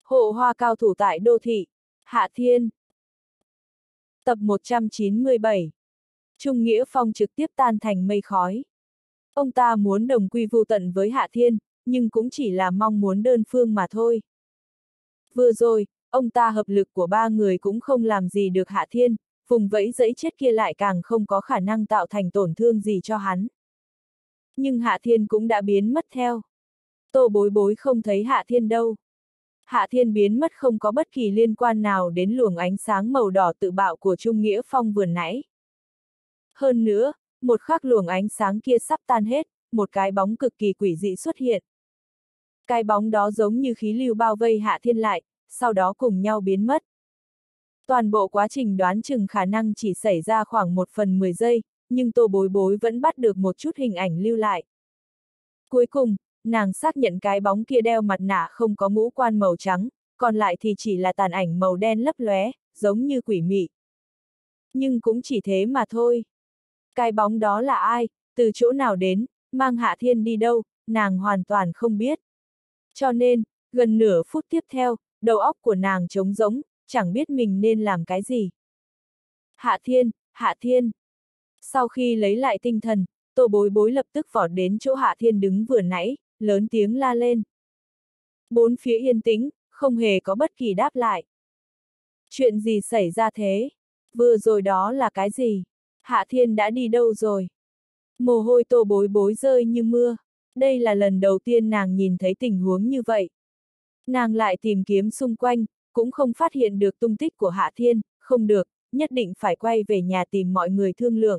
Hộ hoa cao thủ tại đô thị. Hạ Thiên. Tập 197. Trung Nghĩa Phong trực tiếp tan thành mây khói. Ông ta muốn đồng quy vu tận với Hạ Thiên, nhưng cũng chỉ là mong muốn đơn phương mà thôi. Vừa rồi, ông ta hợp lực của ba người cũng không làm gì được Hạ Thiên, vùng vẫy dẫy chết kia lại càng không có khả năng tạo thành tổn thương gì cho hắn. Nhưng Hạ Thiên cũng đã biến mất theo. Tô Bối Bối không thấy Hạ Thiên đâu. Hạ Thiên biến mất không có bất kỳ liên quan nào đến luồng ánh sáng màu đỏ tự bạo của Trung Nghĩa Phong vừa nãy. Hơn nữa, một khắc luồng ánh sáng kia sắp tan hết, một cái bóng cực kỳ quỷ dị xuất hiện. Cái bóng đó giống như khí lưu bao vây Hạ Thiên lại, sau đó cùng nhau biến mất. Toàn bộ quá trình đoán chừng khả năng chỉ xảy ra khoảng 1/10 giây, nhưng Tô Bối Bối vẫn bắt được một chút hình ảnh lưu lại. Cuối cùng, nàng xác nhận cái bóng kia đeo mặt nạ không có ngũ quan màu trắng, còn lại thì chỉ là tàn ảnh màu đen lấp lóe, giống như quỷ mị. Nhưng cũng chỉ thế mà thôi. Cái bóng đó là ai, từ chỗ nào đến, mang Hạ Thiên đi đâu, nàng hoàn toàn không biết. Cho nên, gần nửa phút tiếp theo, đầu óc của nàng trống rỗng, chẳng biết mình nên làm cái gì. Hạ Thiên, Hạ Thiên. Sau khi lấy lại tinh thần, Tô Bối Bối lập tức vọt đến chỗ Hạ Thiên đứng vừa nãy, lớn tiếng la lên. Bốn phía yên tĩnh, không hề có bất kỳ đáp lại. Chuyện gì xảy ra thế? Vừa rồi đó là cái gì? Hạ Thiên đã đi đâu rồi? Mồ hôi Tô Bối Bối rơi như mưa. Đây là lần đầu tiên nàng nhìn thấy tình huống như vậy. Nàng lại tìm kiếm xung quanh, cũng không phát hiện được tung tích của Hạ Thiên, không được, nhất định phải quay về nhà tìm mọi người thương lượng.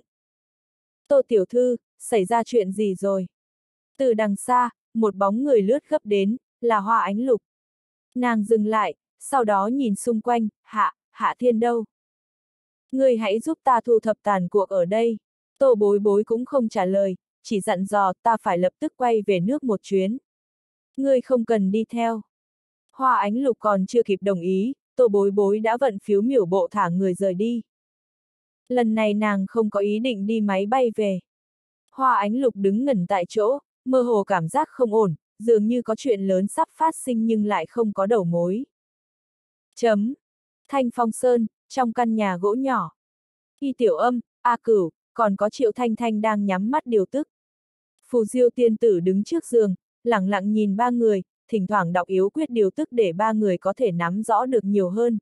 Tô tiểu thư, xảy ra chuyện gì rồi? Từ đằng xa, một bóng người lướt gấp đến, là Hoa Ánh Lục. Nàng dừng lại, sau đó nhìn xung quanh, Hạ Thiên đâu? Ngươi hãy giúp ta thu thập tàn cuộc ở đây. Tô Bối Bối cũng không trả lời, chỉ dặn dò ta phải lập tức quay về nước một chuyến. Ngươi không cần đi theo. Hoa Ánh Lục còn chưa kịp đồng ý, Tô Bối Bối đã vận phiếu miểu bộ thả người rời đi. Lần này nàng không có ý định đi máy bay về. Hoa Ánh Lục đứng ngẩn tại chỗ, mơ hồ cảm giác không ổn, dường như có chuyện lớn sắp phát sinh nhưng lại không có đầu mối. Thanh Phong Sơn, trong căn nhà gỗ nhỏ. Y Tiểu Âm, A Cửu, còn có Triệu Thanh Thanh đang nhắm mắt điều tức. Phù Diêu tiên tử đứng trước giường, lẳng lặng nhìn ba người, thỉnh thoảng đọc yếu quyết điều tức để ba người có thể nắm rõ được nhiều hơn.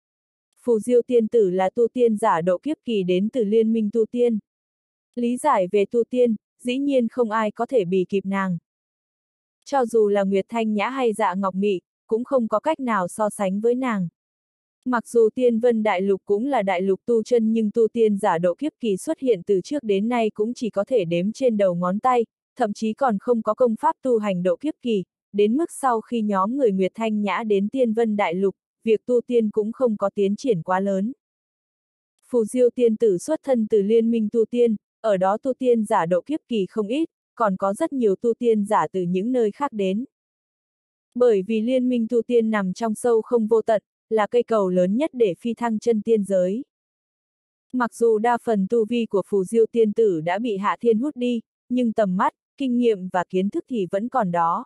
Phù Diêu tiên tử là tu tiên giả độ kiếp kỳ đến từ Liên minh tu tiên. Lý giải về tu tiên, dĩ nhiên không ai có thể bì kịp nàng. Cho dù là Nguyệt Thanh Nhã hay Dạ Ngọc Mị, cũng không có cách nào so sánh với nàng. Mặc dù Tiên Vân Đại Lục cũng là đại lục tu chân nhưng tu tiên giả độ kiếp kỳ xuất hiện từ trước đến nay cũng chỉ có thể đếm trên đầu ngón tay, thậm chí còn không có công pháp tu hành độ kiếp kỳ, đến mức sau khi nhóm người Nguyệt Thanh Nhã đến Tiên Vân Đại Lục, việc tu tiên cũng không có tiến triển quá lớn. Phù Diêu tiên tử xuất thân từ Liên minh tu tiên, ở đó tu tiên giả độ kiếp kỳ không ít, còn có rất nhiều tu tiên giả từ những nơi khác đến. Bởi vì Liên minh tu tiên nằm trong sâu không vô tận, là cây cầu lớn nhất để phi thăng chân tiên giới. Mặc dù đa phần tu vi của Phù Diêu tiên tử đã bị Hạ Thiên hút đi, nhưng tầm mắt, kinh nghiệm và kiến thức thì vẫn còn đó.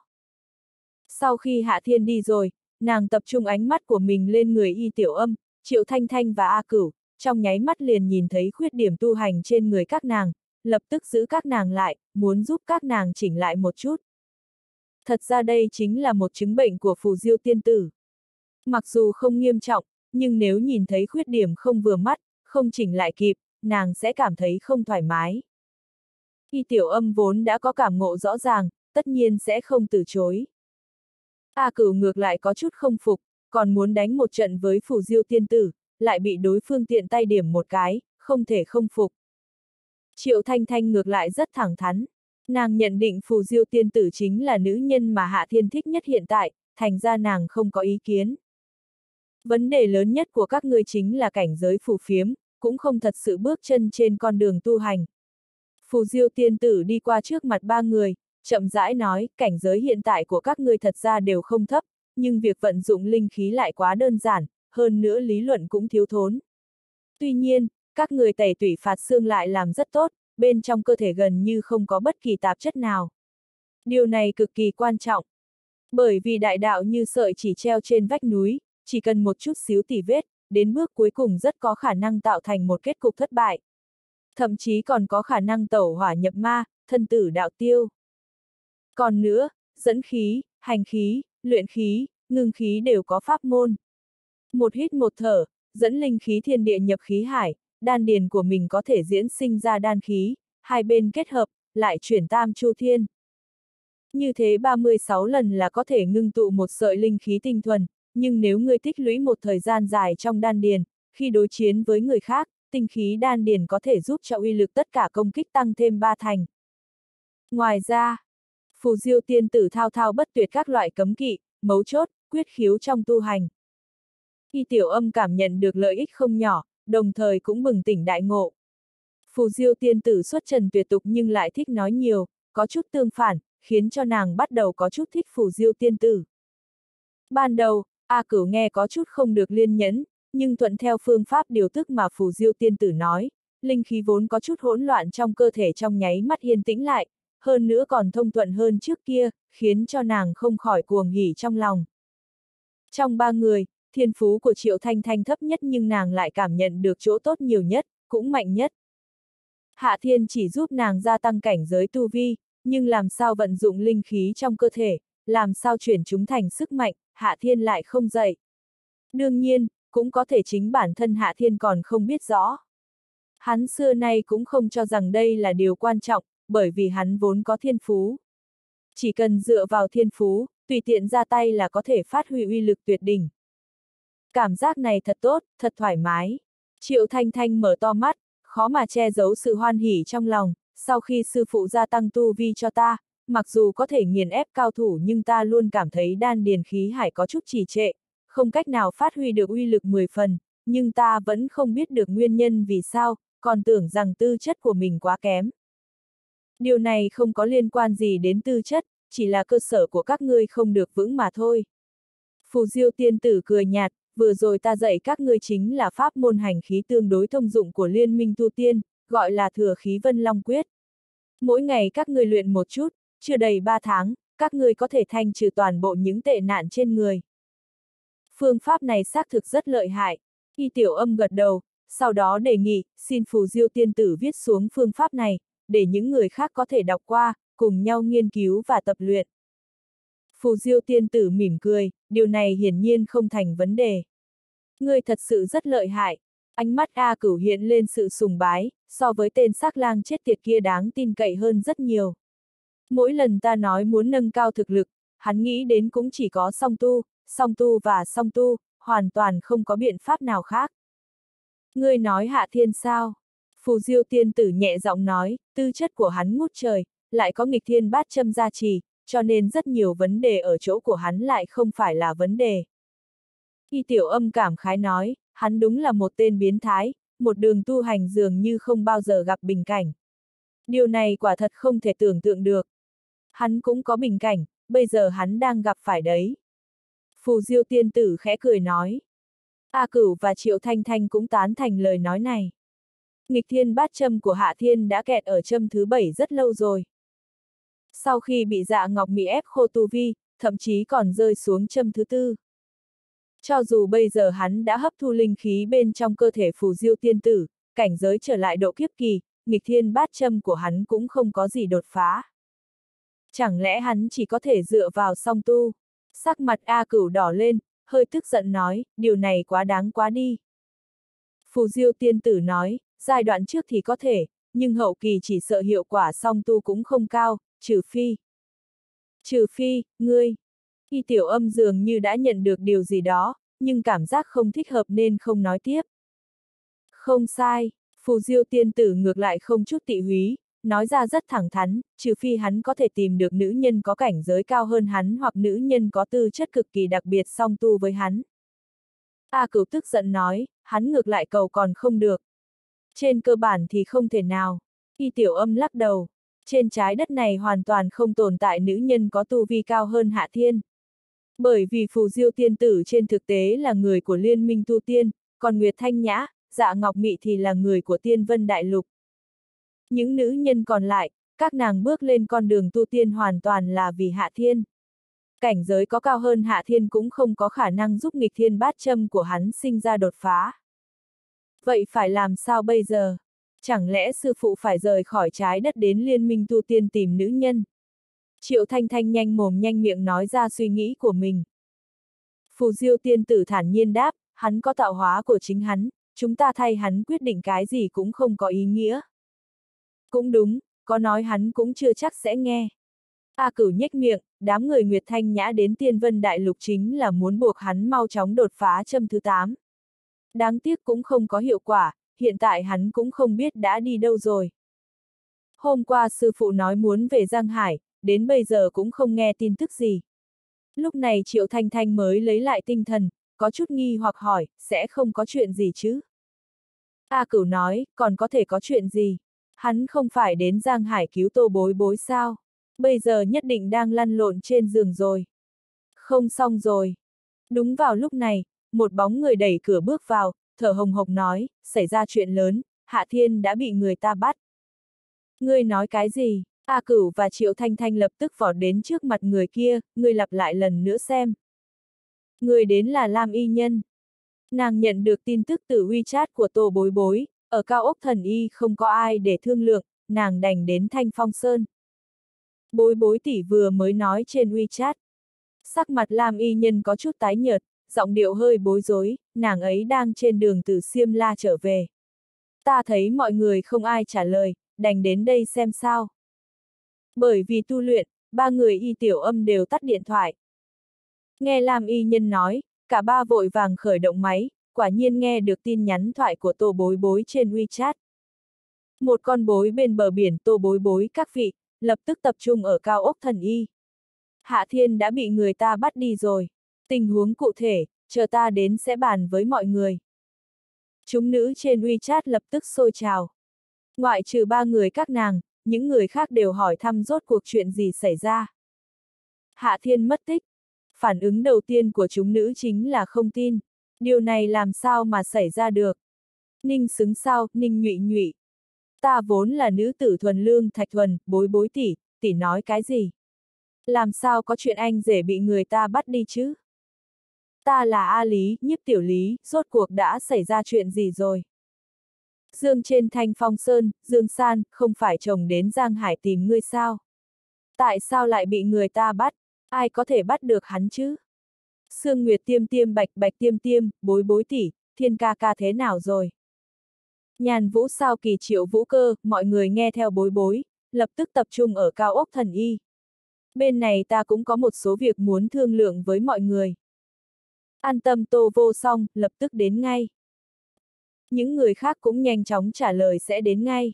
Sau khi Hạ Thiên đi rồi, nàng tập trung ánh mắt của mình lên người Y Tiểu Âm, Triệu Thanh Thanh và A Cửu, trong nháy mắt liền nhìn thấy khuyết điểm tu hành trên người các nàng, lập tức giữ các nàng lại, muốn giúp các nàng chỉnh lại một chút. Thật ra đây chính là một chứng bệnh của Phù Diêu tiên tử. Mặc dù không nghiêm trọng, nhưng nếu nhìn thấy khuyết điểm không vừa mắt, không chỉnh lại kịp, nàng sẽ cảm thấy không thoải mái. Y Tiểu Âm vốn đã có cảm ngộ rõ ràng, tất nhiên sẽ không từ chối. A Cửu ngược lại có chút không phục, còn muốn đánh một trận với Phù Diêu tiên tử, lại bị đối phương tiện tay điểm một cái, không thể không phục. Triệu Thanh Thanh ngược lại rất thẳng thắn. Nàng nhận định Phù Diêu tiên tử chính là nữ nhân mà Hạ Thiên thích nhất hiện tại, thành ra nàng không có ý kiến. Vấn đề lớn nhất của các ngươi chính là cảnh giới phù phiếm, cũng không thật sự bước chân trên con đường tu hành. Phù Diêu tiên tử đi qua trước mặt ba người, chậm rãi nói, cảnh giới hiện tại của các ngươi thật ra đều không thấp, nhưng việc vận dụng linh khí lại quá đơn giản, hơn nữa lý luận cũng thiếu thốn. Tuy nhiên, các người tẩy tủy phạt xương lại làm rất tốt, bên trong cơ thể gần như không có bất kỳ tạp chất nào. Điều này cực kỳ quan trọng. Bởi vì đại đạo như sợi chỉ treo trên vách núi, chỉ cần một chút xíu tỉ vết, đến bước cuối cùng rất có khả năng tạo thành một kết cục thất bại. Thậm chí còn có khả năng tẩu hỏa nhập ma, thân tử đạo tiêu. Còn nữa, dẫn khí, hành khí, luyện khí, ngưng khí đều có pháp môn. Một hít một thở, dẫn linh khí thiên địa nhập khí hải, đan điền của mình có thể diễn sinh ra đan khí, hai bên kết hợp, lại chuyển tam chu thiên. Như thế 36 lần là có thể ngưng tụ một sợi linh khí tinh thuần, nhưng nếu ngươi tích lũy một thời gian dài trong đan điền, khi đối chiến với người khác, tinh khí đan điền có thể giúp cho uy lực tất cả công kích tăng thêm 3 thành. Ngoài ra, phù diêu tiên tử thao thao bất tuyệt các loại cấm kỵ, mấu chốt, quyết khiếu trong tu hành. Y Tiểu Âm cảm nhận được lợi ích không nhỏ, đồng thời cũng bừng tỉnh đại ngộ. Phù diêu tiên tử xuất trần tuyệt tục nhưng lại thích nói nhiều, có chút tương phản, khiến cho nàng bắt đầu có chút thích phù diêu tiên tử. Ban đầu, A Cửu nghe có chút không được liên nhẫn, nhưng thuận theo phương pháp điều tức mà phù diêu tiên tử nói, linh khí vốn có chút hỗn loạn trong cơ thể trong nháy mắt yên tĩnh lại, hơn nữa còn thông thuận hơn trước kia, khiến cho nàng không khỏi cuồng hỉ trong lòng. Trong 3 người, thiên phú của Triệu Thanh Thanh thấp nhất nhưng nàng lại cảm nhận được chỗ tốt nhiều nhất, cũng mạnh nhất. Hạ Thiên chỉ giúp nàng gia tăng cảnh giới tu vi, nhưng làm sao vận dụng linh khí trong cơ thể, làm sao chuyển chúng thành sức mạnh, Hạ Thiên lại không dạy. Đương nhiên, cũng có thể chính bản thân Hạ Thiên còn không biết rõ. Hắn xưa nay cũng không cho rằng đây là điều quan trọng, bởi vì hắn vốn có thiên phú. Chỉ cần dựa vào thiên phú, tùy tiện ra tay là có thể phát huy uy lực tuyệt đỉnh. Cảm giác này thật tốt, thật thoải mái. Triệu Thanh Thanh mở to mắt, khó mà che giấu sự hoan hỉ trong lòng, sau khi sư phụ gia tăng tu vi cho ta, mặc dù có thể nghiền ép cao thủ nhưng ta luôn cảm thấy đan điền khí hải có chút trì trệ, không cách nào phát huy được uy lực 10 phần, nhưng ta vẫn không biết được nguyên nhân vì sao, còn tưởng rằng tư chất của mình quá kém. Điều này không có liên quan gì đến tư chất, chỉ là cơ sở của các ngươi không được vững mà thôi. Phù Diêu tiên tử cười nhạt, vừa rồi ta dạy các ngươi chính là pháp môn hành khí tương đối thông dụng của Liên minh tu tiên, gọi là thừa khí Vân Long Quyết. Mỗi ngày các ngươi luyện một chút, chưa đầy 3 tháng, các ngươi có thể thanh trừ toàn bộ những tệ nạn trên người. Phương pháp này xác thực rất lợi hại. Y Tiểu Âm gật đầu, sau đó đề nghị, xin Phù Diêu tiên tử viết xuống phương pháp này, để những người khác có thể đọc qua, cùng nhau nghiên cứu và tập luyện. Phù Diêu tiên tử mỉm cười, điều này hiển nhiên không thành vấn đề. Ngươi thật sự rất lợi hại. Ánh mắt A Cửu hiện lên sự sùng bái, so với tên sắc lang chết tiệt kia đáng tin cậy hơn rất nhiều. Mỗi lần ta nói muốn nâng cao thực lực, hắn nghĩ đến cũng chỉ có song tu và song tu, hoàn toàn không có biện pháp nào khác. Ngươi nói Hạ Thiên sao? Phù Diêu tiên tử nhẹ giọng nói, tư chất của hắn ngút trời, lại có nghịch thiên bát châm gia trì, cho nên rất nhiều vấn đề ở chỗ của hắn lại không phải là vấn đề. Y Tiểu Âm cảm khái nói, hắn đúng là một tên biến thái, một đường tu hành dường như không bao giờ gặp bình cảnh. Điều này quả thật không thể tưởng tượng được. Hắn cũng có bình cảnh, bây giờ hắn đang gặp phải đấy. Phù Diêu tiên tử khẽ cười nói. A Cửu và Triệu Thanh Thanh cũng tán thành lời nói này. Nghịch thiên bát châm của Hạ Thiên đã kẹt ở châm thứ 7 rất lâu rồi. Sau khi bị Dạ Ngọc Mị ép khô tu vi, thậm chí còn rơi xuống châm thứ 4. Cho dù bây giờ hắn đã hấp thu linh khí bên trong cơ thể Phù Diêu tiên tử, cảnh giới trở lại độ kiếp kỳ, nghịch thiên bát châm của hắn cũng không có gì đột phá. Chẳng lẽ hắn chỉ có thể dựa vào song tu? Sắc mặt A Cửu đỏ lên, hơi tức giận nói, điều này quá đáng quá đi. Phù Diêu tiên tử nói, giai đoạn trước thì có thể, nhưng hậu kỳ chỉ sợ hiệu quả song tu cũng không cao, trừ phi, ngươi. Y Tiểu Âm dường như đã nhận được điều gì đó, nhưng cảm giác không thích hợp nên không nói tiếp. Không sai, Phù Diêu tiên tử ngược lại không chút tị húy, nói ra rất thẳng thắn, trừ phi hắn có thể tìm được nữ nhân có cảnh giới cao hơn hắn hoặc nữ nhân có tư chất cực kỳ đặc biệt song tu với hắn. A Cửu tức giận nói, hắn ngược lại cầu còn không được. Trên cơ bản thì không thể nào. Y Tiểu Âm lắc đầu. Trên trái đất này hoàn toàn không tồn tại nữ nhân có tu vi cao hơn Hạ Thiên. Bởi vì Phù Diêu tiên tử trên thực tế là người của Liên minh tu tiên, còn Nguyệt Thanh Nhã, Dạ Ngọc Mị thì là người của Tiên Vân Đại Lục. Những nữ nhân còn lại, các nàng bước lên con đường tu tiên hoàn toàn là vì Hạ Thiên. Cảnh giới có cao hơn Hạ Thiên cũng không có khả năng giúp nghịch thiên bát châm của hắn sinh ra đột phá. Vậy phải làm sao bây giờ? Chẳng lẽ sư phụ phải rời khỏi trái đất đến liên minh tu tiên tìm nữ nhân? Triệu Thanh Thanh nhanh mồm nhanh miệng nói ra suy nghĩ của mình. Phù Diêu tiên tử thản nhiên đáp, hắn có tạo hóa của chính hắn, chúng ta thay hắn quyết định cái gì cũng không có ý nghĩa. Cũng đúng, có nói hắn cũng chưa chắc sẽ nghe. A Cửu nhếch miệng, đám người Nguyệt Thanh Nhã đến Tiên Vân Đại Lục chính là muốn buộc hắn mau chóng đột phá châm thứ 8. Đáng tiếc cũng không có hiệu quả, hiện tại hắn cũng không biết đã đi đâu rồi. Hôm qua sư phụ nói muốn về Giang Hải, đến bây giờ cũng không nghe tin tức gì. Lúc này Triệu Thanh Thanh mới lấy lại tinh thần, có chút nghi hoặc hỏi, sẽ không có chuyện gì chứ? A Cửu nói, còn có thể có chuyện gì? Hắn không phải đến Giang Hải cứu Tô Bối Bối sao? Bây giờ nhất định đang lăn lộn trên giường rồi. Không xong rồi. Đúng vào lúc này, một bóng người đẩy cửa bước vào, thở hồng hộc nói, xảy ra chuyện lớn, Hạ Thiên đã bị người ta bắt. Ngươi nói cái gì? A Cửu và Triệu Thanh Thanh lập tức vọt đến trước mặt người kia, ngươi lặp lại lần nữa xem. Người đến là Lam Y Nhân. Nàng nhận được tin tức từ WeChat của Tô Bối Bối, ở cao ốc Thần Y không có ai để thương lượng, nàng đành đến Thanh Phong Sơn. Bối Bối tỷ vừa mới nói trên WeChat. Sắc mặt Lam Y Nhân có chút tái nhợt, giọng điệu hơi bối rối, nàng ấy đang trên đường từ Xiêm La trở về. Ta thấy mọi người không ai trả lời, đành đến đây xem sao. Bởi vì tu luyện, ba người Y Tiểu Âm đều tắt điện thoại. Nghe Lam Y Nhân nói, cả ba vội vàng khởi động máy, quả nhiên nghe được tin nhắn thoại của Tô Bối Bối trên WeChat. Một con bối bên bờ biển Tô Bối Bối các vị, lập tức tập trung ở cao ốc Thần Y. Hạ Thiên đã bị người ta bắt đi rồi. Tình huống cụ thể, chờ ta đến sẽ bàn với mọi người. Chúng nữ trên WeChat lập tức sôi trào. Ngoại trừ ba người các nàng, những người khác đều hỏi thăm rốt cuộc chuyện gì xảy ra. Hạ Thiên mất tích. Phản ứng đầu tiên của chúng nữ chính là không tin. Điều này làm sao mà xảy ra được? Ninh xứng sao, Ninh nhụy nhụy. Ta vốn là nữ tử thuần lương Thạch Thuần, Bối Bối tỷ, tỷ nói cái gì? Làm sao có chuyện anh rể bị người ta bắt đi chứ? Ta là A Lý, Nhiếp Tiểu Lý, rốt cuộc đã xảy ra chuyện gì rồi? Dương trên Thanh Phong Sơn, Dương San, không phải chồng đến Giang Hải tìm ngươi sao? Tại sao lại bị người ta bắt? Ai có thể bắt được hắn chứ? Sương Nguyệt Tiêm Tiêm Bạch Bạch Tiêm Tiêm, Bối Bối tỷ, Thiên ca ca thế nào rồi? Nhàn Vũ Sao Kỳ Triệu Vũ Cơ, mọi người nghe theo Bối Bối, lập tức tập trung ở cao ốc Thần Y. Bên này ta cũng có một số việc muốn thương lượng với mọi người. An tâm Tô Vô Song, lập tức đến ngay. Những người khác cũng nhanh chóng trả lời sẽ đến ngay.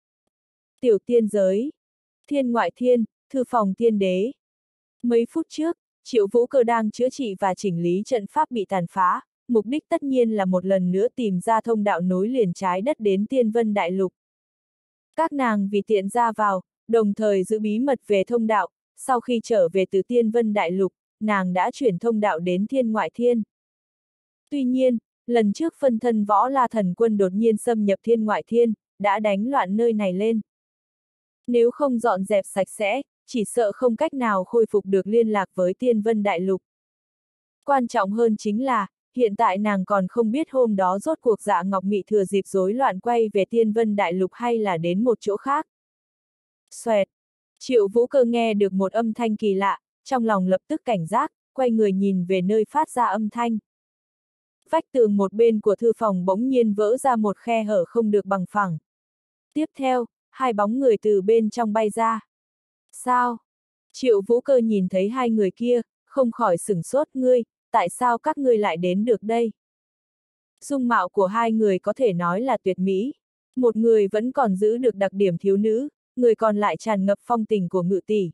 Tiểu tiên giới. Thiên ngoại thiên, thư phòng tiên đế. Mấy phút trước, Triệu Vũ Cơ đang chữa trị và chỉnh lý trận pháp bị tàn phá, mục đích tất nhiên là một lần nữa tìm ra thông đạo nối liền trái đất đến Tiên Vân Đại Lục. Các nàng vì tiện ra vào, đồng thời giữ bí mật về thông đạo, sau khi trở về từ Tiên Vân Đại Lục, nàng đã chuyển thông đạo đến Thiên Ngoại Thiên. Tuy nhiên, lần trước phân thân Võ La Thần Quân đột nhiên xâm nhập Thiên Ngoại Thiên, đã đánh loạn nơi này lên. Nếu không dọn dẹp sạch sẽ, chỉ sợ không cách nào khôi phục được liên lạc với Tiên Vân Đại Lục. Quan trọng hơn chính là, hiện tại nàng còn không biết hôm đó rốt cuộc Dạ Ngọc Mị thừa dịp rối loạn quay về Tiên Vân Đại Lục hay là đến một chỗ khác. Xoẹt! Triệu Vũ Cơ nghe được một âm thanh kỳ lạ, trong lòng lập tức cảnh giác, quay người nhìn về nơi phát ra âm thanh. Vách tường một bên của thư phòng bỗng nhiên vỡ ra một khe hở không được bằng phẳng. Tiếp theo, hai bóng người từ bên trong bay ra. Sao? Triệu Vũ Cơ nhìn thấy hai người kia, không khỏi sửng sốt, ngươi, tại sao các ngươi lại đến được đây? Dung mạo của hai người có thể nói là tuyệt mỹ. Một người vẫn còn giữ được đặc điểm thiếu nữ, người còn lại tràn ngập phong tình của ngự tỷ.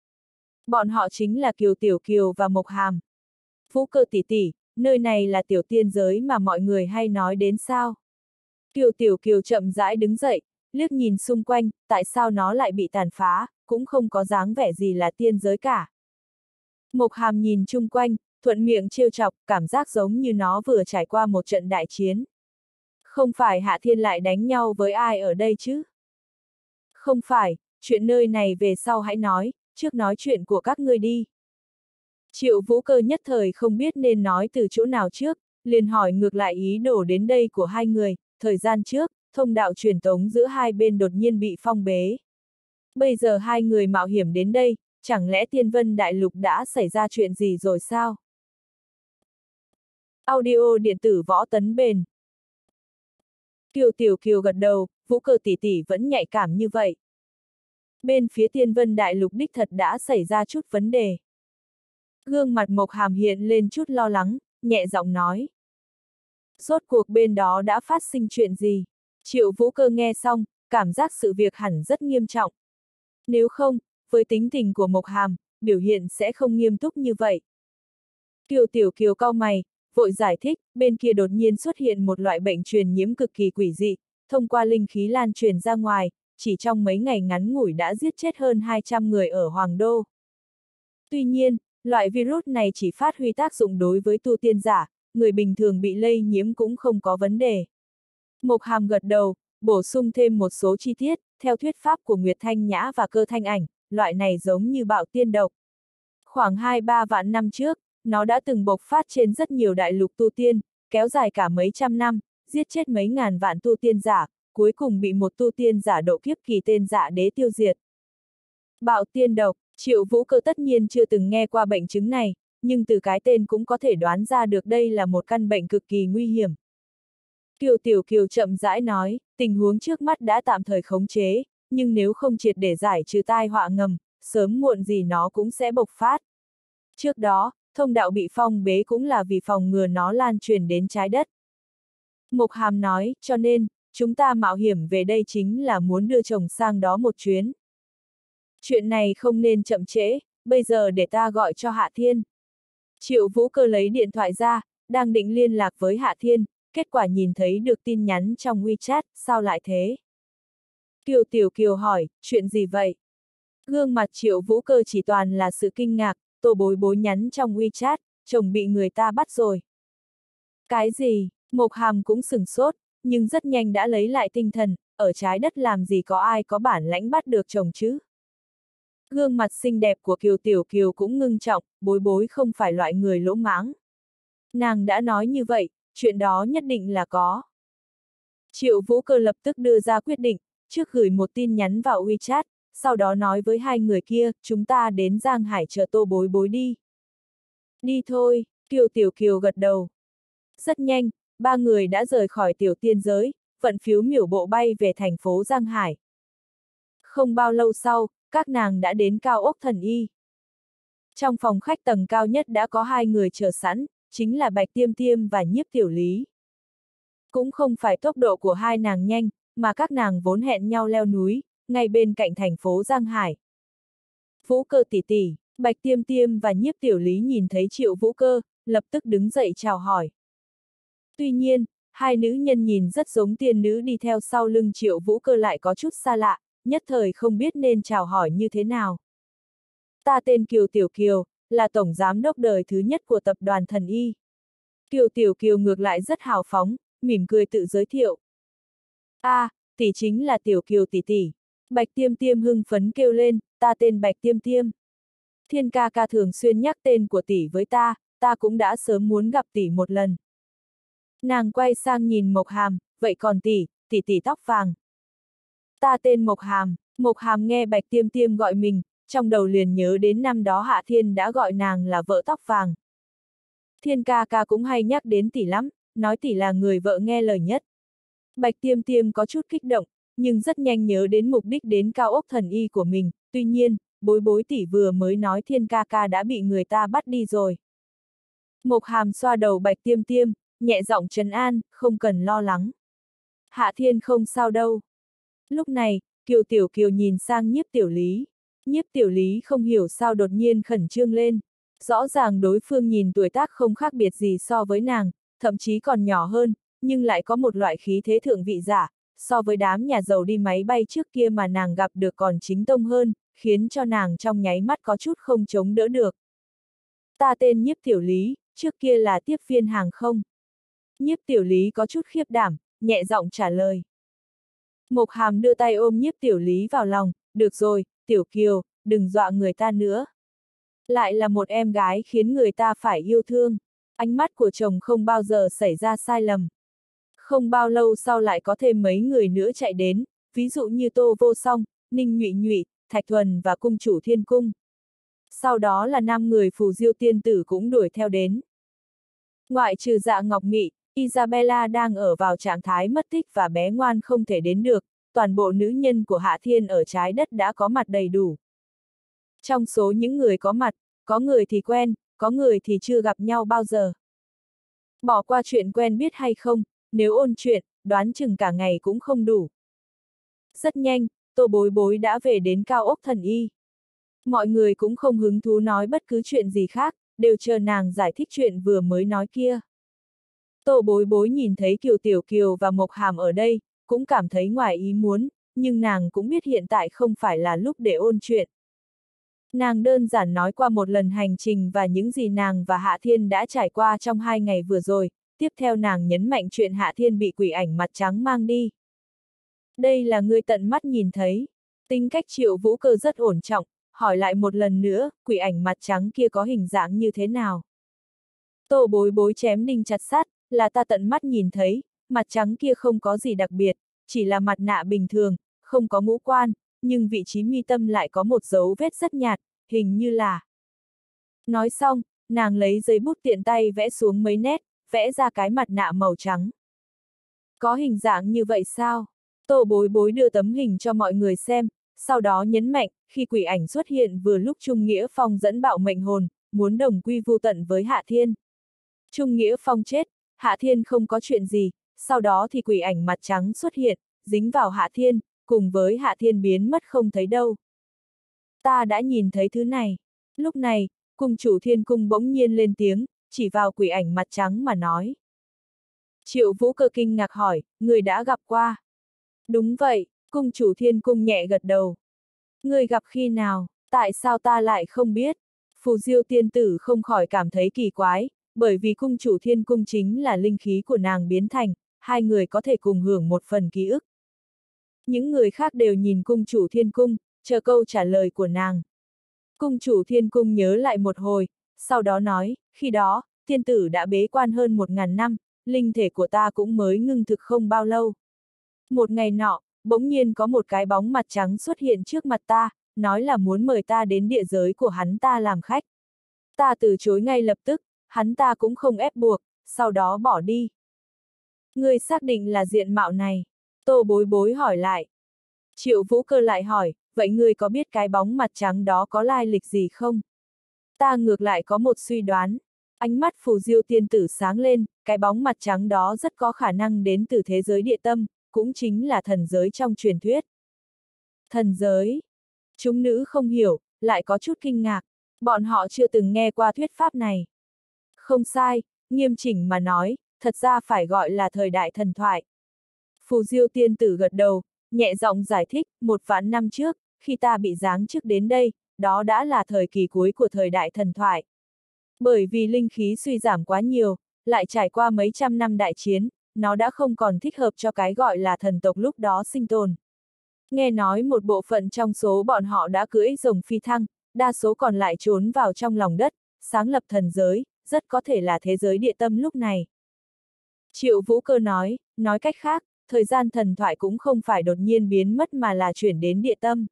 Bọn họ chính là Kiều Tiểu Kiều và Mộc Hàm. Vũ Cơ tỷ tỷ, nơi này là tiểu tiên giới mà mọi người hay nói đến sao? Kiều Tiểu Kiều chậm rãi đứng dậy, liếc nhìn xung quanh, tại sao nó lại bị tàn phá, cũng không có dáng vẻ gì là tiên giới cả. Mộc Hàm nhìn chung quanh, thuận miệng trêu chọc, cảm giác giống như nó vừa trải qua một trận đại chiến. Không phải Hạ Thiên lại đánh nhau với ai ở đây chứ? Không phải, chuyện nơi này về sau hãy nói, trước nói chuyện của các ngươi đi. Triệu Vũ Cơ nhất thời không biết nên nói từ chỗ nào trước, liền hỏi ngược lại ý đồ đến đây của hai người, thời gian trước, thông đạo truyền tống giữa hai bên đột nhiên bị phong bế. Bây giờ hai người mạo hiểm đến đây, chẳng lẽ Tiên Vân Đại Lục đã xảy ra chuyện gì rồi sao? Audio điện tử Võ Tấn Bền. Kiều Tiểu Kiều gật đầu, Vũ Cơ tỷ tỷ vẫn nhạy cảm như vậy. Bên phía Tiên Vân Đại Lục đích thật đã xảy ra chút vấn đề. Gương mặt Mộc Hàm hiện lên chút lo lắng, nhẹ giọng nói. Rốt cuộc bên đó đã phát sinh chuyện gì? Triệu Vũ Cơ nghe xong, cảm giác sự việc hẳn rất nghiêm trọng. Nếu không, với tính tình của Mộc Hàm, biểu hiện sẽ không nghiêm túc như vậy. Kiều Tiểu Kiều cau mày, vội giải thích, bên kia đột nhiên xuất hiện một loại bệnh truyền nhiễm cực kỳ quỷ dị, thông qua linh khí lan truyền ra ngoài, chỉ trong mấy ngày ngắn ngủi đã giết chết hơn 200 người ở Hoàng Đô. Tuy nhiên, loại virus này chỉ phát huy tác dụng đối với tu tiên giả, người bình thường bị lây nhiễm cũng không có vấn đề. Mộc Hàm gật đầu, bổ sung thêm một số chi tiết, theo thuyết pháp của Nguyệt Thanh Nhã và Cơ Thanh Ảnh, loại này giống như bạo tiên độc. Khoảng 2-3 vạn năm trước, nó đã từng bộc phát trên rất nhiều đại lục tu tiên, kéo dài cả mấy trăm năm, giết chết mấy ngàn vạn tu tiên giả, cuối cùng bị một tu tiên giả độ kiếp kỳ tên Dạ Đế tiêu diệt. Bạo tiên độc, Triệu Vũ Cơ tất nhiên chưa từng nghe qua bệnh chứng này, nhưng từ cái tên cũng có thể đoán ra được đây là một căn bệnh cực kỳ nguy hiểm. Kiều Tiểu Kiều chậm rãi nói, tình huống trước mắt đã tạm thời khống chế, nhưng nếu không triệt để giải trừ tai họa ngầm, sớm muộn gì nó cũng sẽ bộc phát. Trước đó, thông đạo bị phong bế cũng là vì phòng ngừa nó lan truyền đến trái đất. Mộc Hàm nói, cho nên, chúng ta mạo hiểm về đây chính là muốn đưa chồng sang đó một chuyến. Chuyện này không nên chậm trễ, bây giờ để ta gọi cho Hạ Thiên. Triệu Vũ Cơ lấy điện thoại ra, đang định liên lạc với Hạ Thiên, kết quả nhìn thấy được tin nhắn trong WeChat, sao lại thế? Kiều Tiểu Kiều hỏi, chuyện gì vậy? Gương mặt Triệu Vũ Cơ chỉ toàn là sự kinh ngạc, Tô Bối Bối nhắn trong WeChat, chồng bị người ta bắt rồi. Cái gì? Mộc Hàm cũng sửng sốt, nhưng rất nhanh đã lấy lại tinh thần, ở trái đất làm gì có ai có bản lãnh bắt được chồng chứ? Gương mặt xinh đẹp của Kiều Tiểu Kiều cũng ngưng trọng, Bối Bối không phải loại người lỗ mãng. Nàng đã nói như vậy, chuyện đó nhất định là có. Triệu Vũ Cơ lập tức đưa ra quyết định, trước gửi một tin nhắn vào WeChat, sau đó nói với hai người kia, chúng ta đến Giang Hải chờ Tô Bối Bối đi. Đi thôi, Kiều Tiểu Kiều gật đầu. Rất nhanh, ba người đã rời khỏi tiểu tiên giới, vận phiếu miểu bộ bay về thành phố Giang Hải. Không bao lâu sau, các nàng đã đến cao ốc Thần Y. Trong phòng khách tầng cao nhất đã có hai người chờ sẵn, chính là Bạch Tiêm Tiêm và Nhiếp Tiểu Lý. Cũng không phải tốc độ của hai nàng nhanh, mà các nàng vốn hẹn nhau leo núi, ngay bên cạnh thành phố Giang Hải. Vũ Cơ tỷ tỷ, Bạch Tiêm Tiêm và Nhiếp Tiểu Lý nhìn thấy Triệu Vũ Cơ, lập tức đứng dậy chào hỏi. Tuy nhiên, hai nữ nhân nhìn rất giống tiên nữ đi theo sau lưng Triệu Vũ Cơ lại có chút xa lạ, nhất thời không biết nên chào hỏi như thế nào. Ta tên Kiều Tiểu Kiều, là tổng giám đốc đời thứ nhất của tập đoàn Thần Y. Kiều Tiểu Kiều ngược lại rất hào phóng, mỉm cười tự giới thiệu. Tỷ chính là Tiểu Kiều tỷ tỷ. Bạch Tiêm Tiêm hưng phấn kêu lên, ta tên Bạch Tiêm Tiêm. Thiên ca ca thường xuyên nhắc tên của tỷ với ta cũng đã sớm muốn gặp tỷ một lần. Nàng quay sang nhìn Mộc Hàm, vậy còn tỷ tóc vàng. Ta tên Mộc Hàm nghe Bạch Tiêm Tiêm gọi mình, trong đầu liền nhớ đến năm đó Hạ Thiên đã gọi nàng là vợ tóc vàng. Thiên ca ca cũng hay nhắc đến tỷ lắm, nói tỷ là người vợ nghe lời nhất. Bạch Tiêm Tiêm có chút kích động, nhưng rất nhanh nhớ đến mục đích đến cao ốc Thần Y của mình, tuy nhiên, Bối Bối tỷ vừa mới nói Thiên ca ca đã bị người ta bắt đi rồi. Mộc Hàm xoa đầu Bạch Tiêm Tiêm, nhẹ giọng trấn an, không cần lo lắng. Hạ Thiên không sao đâu. Lúc này, Kiều Tiểu Kiều nhìn sang Nhiếp Tiểu Lý. Nhiếp Tiểu Lý không hiểu sao đột nhiên khẩn trương lên. Rõ ràng đối phương nhìn tuổi tác không khác biệt gì so với nàng, thậm chí còn nhỏ hơn, nhưng lại có một loại khí thế thượng vị giả, so với đám nhà giàu đi máy bay trước kia mà nàng gặp được còn chính tông hơn, khiến cho nàng trong nháy mắt có chút không chống đỡ được. Ta tên Nhiếp Tiểu Lý, trước kia là tiếp viên hàng không. Nhiếp Tiểu Lý có chút khiếp đảm, nhẹ giọng trả lời. Mộc Hàm đưa tay ôm Nhiếp Tiểu Lý vào lòng, được rồi, Tiểu Kiều, đừng dọa người ta nữa. Lại là một em gái khiến người ta phải yêu thương. Ánh mắt của chồng không bao giờ xảy ra sai lầm. Không bao lâu sau lại có thêm mấy người nữa chạy đến, ví dụ như Tô Vô Song, Ninh Nhụy Nhụy, Thạch Thuần và cung chủ Thiên Cung. Sau đó là 5 người phù diêu tiên tử cũng đuổi theo đến. Ngoại trừ Dạ Ngọc Nghị, Isabella đang ở vào trạng thái mất tích và bé ngoan không thể đến được, toàn bộ nữ nhân của Hạ Thiên ở trái đất đã có mặt đầy đủ. Trong số những người có mặt, có người thì quen, có người thì chưa gặp nhau bao giờ. Bỏ qua chuyện quen biết hay không, nếu ôn chuyện, đoán chừng cả ngày cũng không đủ. Rất nhanh, Tô Bối Bối đã về đến cao ốc thần y. Mọi người cũng không hứng thú nói bất cứ chuyện gì khác, đều chờ nàng giải thích chuyện vừa mới nói kia. Tô Bối Bối nhìn thấy Kiều Tiểu Kiều và Mộc Hàm ở đây, cũng cảm thấy ngoài ý muốn, nhưng nàng cũng biết hiện tại không phải là lúc để ôn chuyện. Nàng đơn giản nói qua một lần hành trình và những gì nàng và Hạ Thiên đã trải qua trong 2 ngày vừa rồi, tiếp theo nàng nhấn mạnh chuyện Hạ Thiên bị quỷ ảnh mặt trắng mang đi. Đây là ngươi tận mắt nhìn thấy. Tính cách Triệu Vũ Cơ rất ổn trọng, hỏi lại một lần nữa, quỷ ảnh mặt trắng kia có hình dạng như thế nào? Tô Bối Bối chém đinh chặt sắt, là ta tận mắt nhìn thấy, mặt trắng kia không có gì đặc biệt, chỉ là mặt nạ bình thường, không có ngũ quan, nhưng vị trí mi tâm lại có một dấu vết rất nhạt, hình như là... Nói xong, nàng lấy giấy bút tiện tay vẽ xuống mấy nét, vẽ ra cái mặt nạ màu trắng. Có hình dạng như vậy sao? Tô Bối Bối đưa tấm hình cho mọi người xem, sau đó nhấn mạnh, khi quỷ ảnh xuất hiện vừa lúc Trung Nghĩa Phong dẫn bạo mệnh hồn, muốn đồng quy vu tận với Hạ Thiên. Trung Nghĩa Phong chết, Hạ Thiên không có chuyện gì, sau đó thì quỷ ảnh mặt trắng xuất hiện, dính vào Hạ Thiên, cùng với Hạ Thiên biến mất không thấy đâu. Ta đã nhìn thấy thứ này. Lúc này, cung chủ Thiên Cung bỗng nhiên lên tiếng, chỉ vào quỷ ảnh mặt trắng mà nói. Triệu Vũ Cơ kinh ngạc hỏi, người đã gặp qua. Đúng vậy, cung chủ Thiên Cung nhẹ gật đầu. Người gặp khi nào, tại sao ta lại không biết? Phù Diêu tiên tử không khỏi cảm thấy kỳ quái, bởi vì cung chủ Thiên Cung chính là linh khí của nàng biến thành, hai người có thể cùng hưởng một phần ký ức. Những người khác đều nhìn cung chủ Thiên Cung, chờ câu trả lời của nàng. Cung chủ Thiên Cung nhớ lại một hồi, sau đó nói, khi đó, tiên tử đã bế quan hơn 1000 năm, linh thể của ta cũng mới ngưng thực không bao lâu. Một ngày nọ, bỗng nhiên có một cái bóng mặt trắng xuất hiện trước mặt ta, nói là muốn mời ta đến địa giới của hắn ta làm khách. Ta từ chối ngay lập tức, hắn ta cũng không ép buộc, sau đó bỏ đi. Ngươi xác định là diện mạo này. Tô Bối Bối hỏi lại. Triệu Vũ Cơ lại hỏi, vậy ngươi có biết cái bóng mặt trắng đó có lai lịch gì không? Ta ngược lại có một suy đoán. Ánh mắt Phù Diêu tiên tử sáng lên, cái bóng mặt trắng đó rất có khả năng đến từ thế giới địa tâm, cũng chính là thần giới trong truyền thuyết. Thần giới. Chúng nữ không hiểu, lại có chút kinh ngạc. Bọn họ chưa từng nghe qua thuyết pháp này. Không sai, nghiêm chỉnh mà nói, thật ra phải gọi là thời đại thần thoại. Phù Diêu tiên tử gật đầu, nhẹ giọng giải thích, 1.000 năm trước, khi ta bị giáng chức đến đây, đó đã là thời kỳ cuối của thời đại thần thoại. Bởi vì linh khí suy giảm quá nhiều, lại trải qua mấy trăm năm đại chiến, nó đã không còn thích hợp cho cái gọi là thần tộc lúc đó sinh tồn. Nghe nói một bộ phận trong số bọn họ đã cưỡi rồng phi thăng, đa số còn lại trốn vào trong lòng đất, sáng lập thần giới, rất có thể là thế giới địa tâm lúc này. Triệu Vũ Cơ nói cách khác, thời gian thần thoại cũng không phải đột nhiên biến mất mà là chuyển đến địa tâm.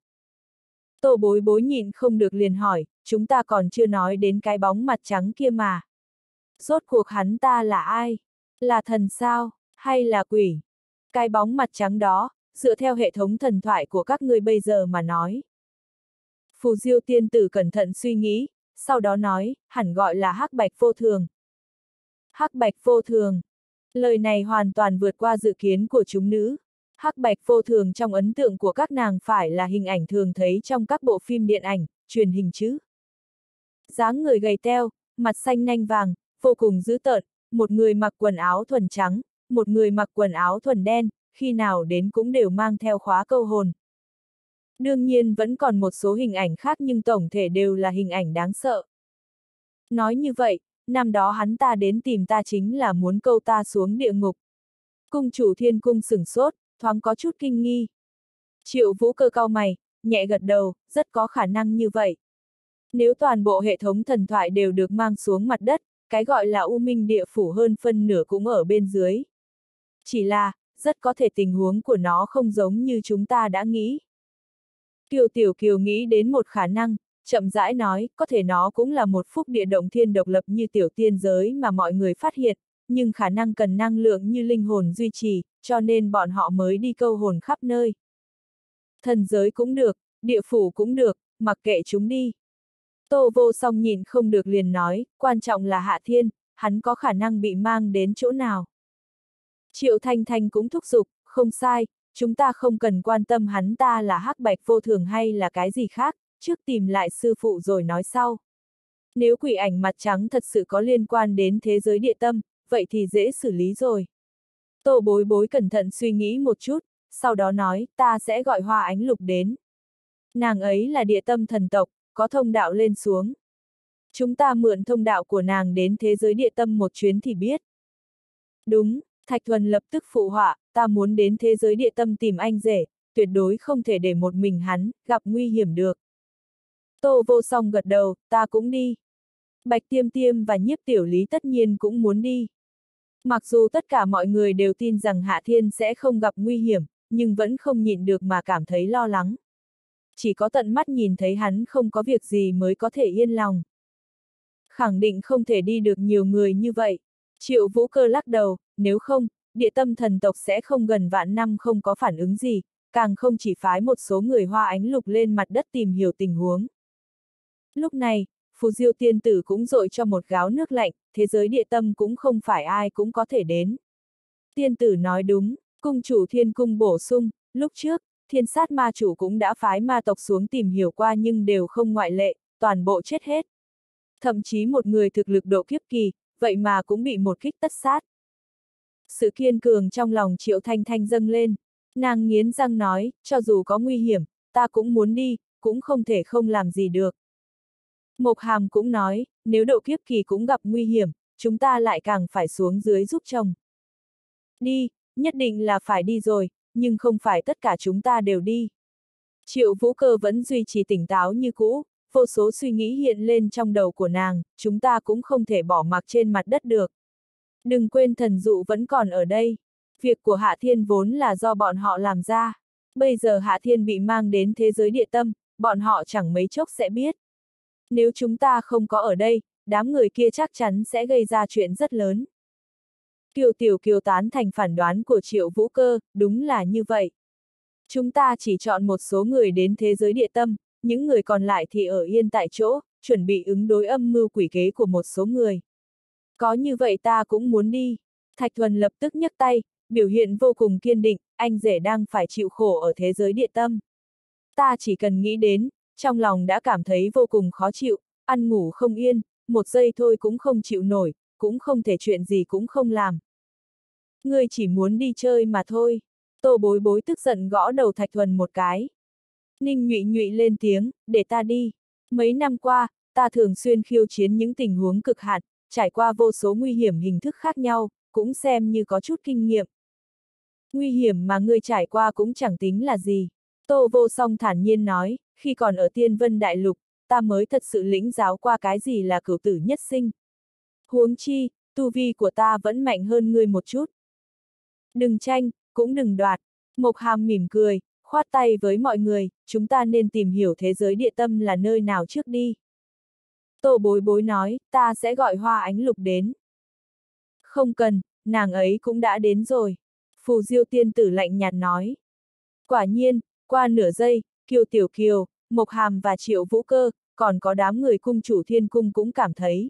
Tô Bối Bối nhịn không được liền hỏi, chúng ta còn chưa nói đến cái bóng mặt trắng kia mà. Rốt cuộc hắn ta là ai? Là thần sao? Hay là quỷ? Cái bóng mặt trắng đó, dựa theo hệ thống thần thoại của các ngươi bây giờ mà nói. Phù Diêu tiên tử cẩn thận suy nghĩ, sau đó nói, hẳn gọi là hắc bạch vô thường. Hắc bạch vô thường. Lời này hoàn toàn vượt qua dự kiến của chúng nữ. Hắc bạch vô thường trong ấn tượng của các nàng phải là hình ảnh thường thấy trong các bộ phim điện ảnh, truyền hình chứ. Dáng người gầy teo, mặt xanh nanh vàng, vô cùng dữ tợn, một người mặc quần áo thuần trắng, một người mặc quần áo thuần đen, khi nào đến cũng đều mang theo khóa câu hồn. Đương nhiên vẫn còn một số hình ảnh khác nhưng tổng thể đều là hình ảnh đáng sợ. Nói như vậy, năm đó hắn ta đến tìm ta chính là muốn câu ta xuống địa ngục. Cung chủ Thiên Cung sửng sốt, thoáng có chút kinh nghi. Triệu Vũ Cơ cau mày, nhẹ gật đầu, rất có khả năng như vậy. Nếu toàn bộ hệ thống thần thoại đều được mang xuống mặt đất, cái gọi là U Minh địa phủ hơn phân nửa cũng ở bên dưới. Chỉ là, rất có thể tình huống của nó không giống như chúng ta đã nghĩ. Kiều Tiểu Kiều nghĩ đến một khả năng, chậm rãi nói, có thể nó cũng là một phúc địa động thiên độc lập như tiểu tiên giới mà mọi người phát hiện, nhưng khả năng cần năng lượng như linh hồn duy trì, cho nên bọn họ mới đi câu hồn khắp nơi. Thần giới cũng được, địa phủ cũng được, mặc kệ chúng đi. Tô Vô Song nhìn không được liền nói, quan trọng là Hạ Thiên, hắn có khả năng bị mang đến chỗ nào. Triệu Thanh Thanh cũng thúc giục, không sai, chúng ta không cần quan tâm hắn ta là hắc bạch vô thường hay là cái gì khác, trước tìm lại sư phụ rồi nói sau. Nếu quỷ ảnh mặt trắng thật sự có liên quan đến thế giới địa tâm, vậy thì dễ xử lý rồi. Tô Bối Bối cẩn thận suy nghĩ một chút, sau đó nói, ta sẽ gọi Hoa Ánh Lục đến. Nàng ấy là địa tâm thần tộc, có thông đạo lên xuống. Chúng ta mượn thông đạo của nàng đến thế giới địa tâm một chuyến thì biết. Đúng, Thạch Thuần lập tức phụ họa, ta muốn đến thế giới địa tâm tìm anh rể, tuyệt đối không thể để một mình hắn, gặp nguy hiểm được. Tô Vô Song gật đầu, ta cũng đi. Bạch Tiêm Tiêm và Nhiếp Tiểu Lý tất nhiên cũng muốn đi. Mặc dù tất cả mọi người đều tin rằng Hạ Thiên sẽ không gặp nguy hiểm, nhưng vẫn không nhịn được mà cảm thấy lo lắng. Chỉ có tận mắt nhìn thấy hắn không có việc gì mới có thể yên lòng. Khẳng định không thể đi được nhiều người như vậy. Triệu Vũ Cơ lắc đầu, nếu không, địa tâm thần tộc sẽ không gần vạn năm không có phản ứng gì, càng không chỉ phái một số người Hoa Ánh Lục lên mặt đất tìm hiểu tình huống. Lúc này, Phù Diêu tiên tử cũng dội cho một gáo nước lạnh, thế giới địa tâm cũng không phải ai cũng có thể đến. Tiên tử nói đúng, cung chủ thiên cung bổ sung, lúc trước, thiên sát ma chủ cũng đã phái ma tộc xuống tìm hiểu qua nhưng đều không ngoại lệ, toàn bộ chết hết. Thậm chí một người thực lực độ kiếp kỳ, vậy mà cũng bị một kích tất sát. Sự kiên cường trong lòng Triệu Thanh Thanh dâng lên, nàng nghiến răng nói, cho dù có nguy hiểm, ta cũng muốn đi, cũng không thể không làm gì được. Mộc Hàm cũng nói, nếu độ kiếp kỳ cũng gặp nguy hiểm, chúng ta lại càng phải xuống dưới giúp chồng. Đi, nhất định là phải đi rồi, nhưng không phải tất cả chúng ta đều đi. Triệu Vũ Cơ vẫn duy trì tỉnh táo như cũ, vô số suy nghĩ hiện lên trong đầu của nàng, chúng ta cũng không thể bỏ mặc trên mặt đất được. Đừng quên thần dụ vẫn còn ở đây. Việc của Hạ Thiên vốn là do bọn họ làm ra. Bây giờ Hạ Thiên bị mang đến thế giới địa tâm, bọn họ chẳng mấy chốc sẽ biết. Nếu chúng ta không có ở đây, đám người kia chắc chắn sẽ gây ra chuyện rất lớn. Kiều Tiểu Kiều tán thành phản đoán của Triệu Vũ Cơ, đúng là như vậy. Chúng ta chỉ chọn một số người đến thế giới địa tâm, những người còn lại thì ở yên tại chỗ, chuẩn bị ứng đối âm mưu quỷ kế của một số người. Có như vậy ta cũng muốn đi. Thạch Thuần lập tức nhấc tay, biểu hiện vô cùng kiên định, anh rể đang phải chịu khổ ở thế giới địa tâm. Ta chỉ cần nghĩ đến, trong lòng đã cảm thấy vô cùng khó chịu, ăn ngủ không yên, một giây thôi cũng không chịu nổi, cũng không thể chuyện gì cũng không làm. Ngươi chỉ muốn đi chơi mà thôi. Tô Bối Bối tức giận gõ đầu Thạch Thuần một cái. Ninh Nhụy Nhụy lên tiếng, để ta đi. Mấy năm qua, ta thường xuyên khiêu chiến những tình huống cực hạn, trải qua vô số nguy hiểm hình thức khác nhau, cũng xem như có chút kinh nghiệm. Nguy hiểm mà ngươi trải qua cũng chẳng tính là gì. Tô Vô Song thản nhiên nói, khi còn ở Tiên Vân Đại Lục, ta mới thật sự lĩnh giáo qua cái gì là cửu tử nhất sinh. Huống chi, tu vi của ta vẫn mạnh hơn ngươi một chút. Đừng tranh, cũng đừng đoạt. Mộc Hàm mỉm cười, khoát tay với mọi người, chúng ta nên tìm hiểu thế giới địa tâm là nơi nào trước đi. Tô Bối Bối nói, ta sẽ gọi Hoa Ánh Lục đến. Không cần, nàng ấy cũng đã đến rồi. Phù Diêu tiên tử lạnh nhạt nói. Quả nhiên, qua nửa giây, Kiều Tiểu Kiều, Mộc Hàm và Triệu Vũ Cơ, còn có đám người cung chủ thiên cung cũng cảm thấy.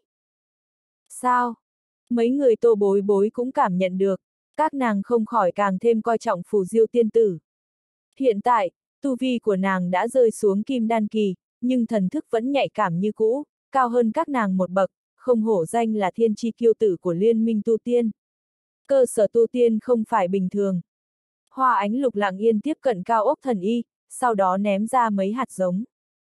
Sao? Mấy người Tô Bối Bối cũng cảm nhận được, các nàng không khỏi càng thêm coi trọng Phù Diêu tiên tử. Hiện tại, tu vi của nàng đã rơi xuống kim đan kỳ, nhưng thần thức vẫn nhạy cảm như cũ, cao hơn các nàng một bậc, không hổ danh là thiên chi kiêu tử của liên minh tu tiên. Cơ sở tu tiên không phải bình thường. Hoa Ánh Lục lặng yên tiếp cận cao ốc thần y, sau đó ném ra mấy hạt giống.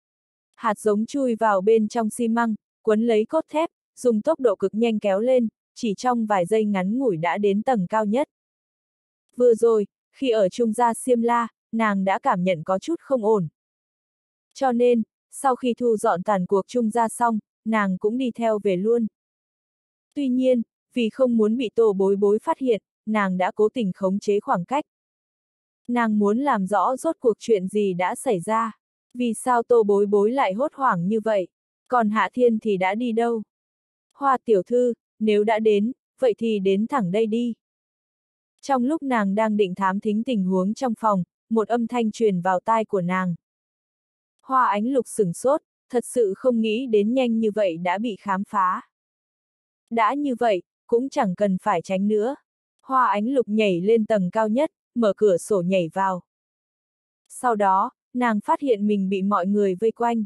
Hạt giống chui vào bên trong xi măng, quấn lấy cốt thép, dùng tốc độ cực nhanh kéo lên, chỉ trong vài giây ngắn ngủi đã đến tầng cao nhất. Vừa rồi, khi ở Trung Gia Xiêm La, nàng đã cảm nhận có chút không ổn. Cho nên, sau khi thu dọn tàn cuộc Trung gia xong, nàng cũng đi theo về luôn. Tuy nhiên, vì không muốn bị Tô Bối Bối phát hiện, nàng đã cố tình khống chế khoảng cách. Nàng muốn làm rõ rốt cuộc chuyện gì đã xảy ra. Vì sao Tô Bối Bối lại hốt hoảng như vậy? Còn Hạ Thiên thì đã đi đâu? Hoa tiểu thư, nếu đã đến, vậy thì đến thẳng đây đi. Trong lúc nàng đang định thám thính tình huống trong phòng, một âm thanh truyền vào tai của nàng. Hoa Ánh Lục sửng sốt, thật sự không nghĩ đến nhanh như vậy đã bị khám phá. Đã như vậy, cũng chẳng cần phải tránh nữa. Hoa Ánh Lục nhảy lên tầng cao nhất, mở cửa sổ nhảy vào. Sau đó, nàng phát hiện mình bị mọi người vây quanh.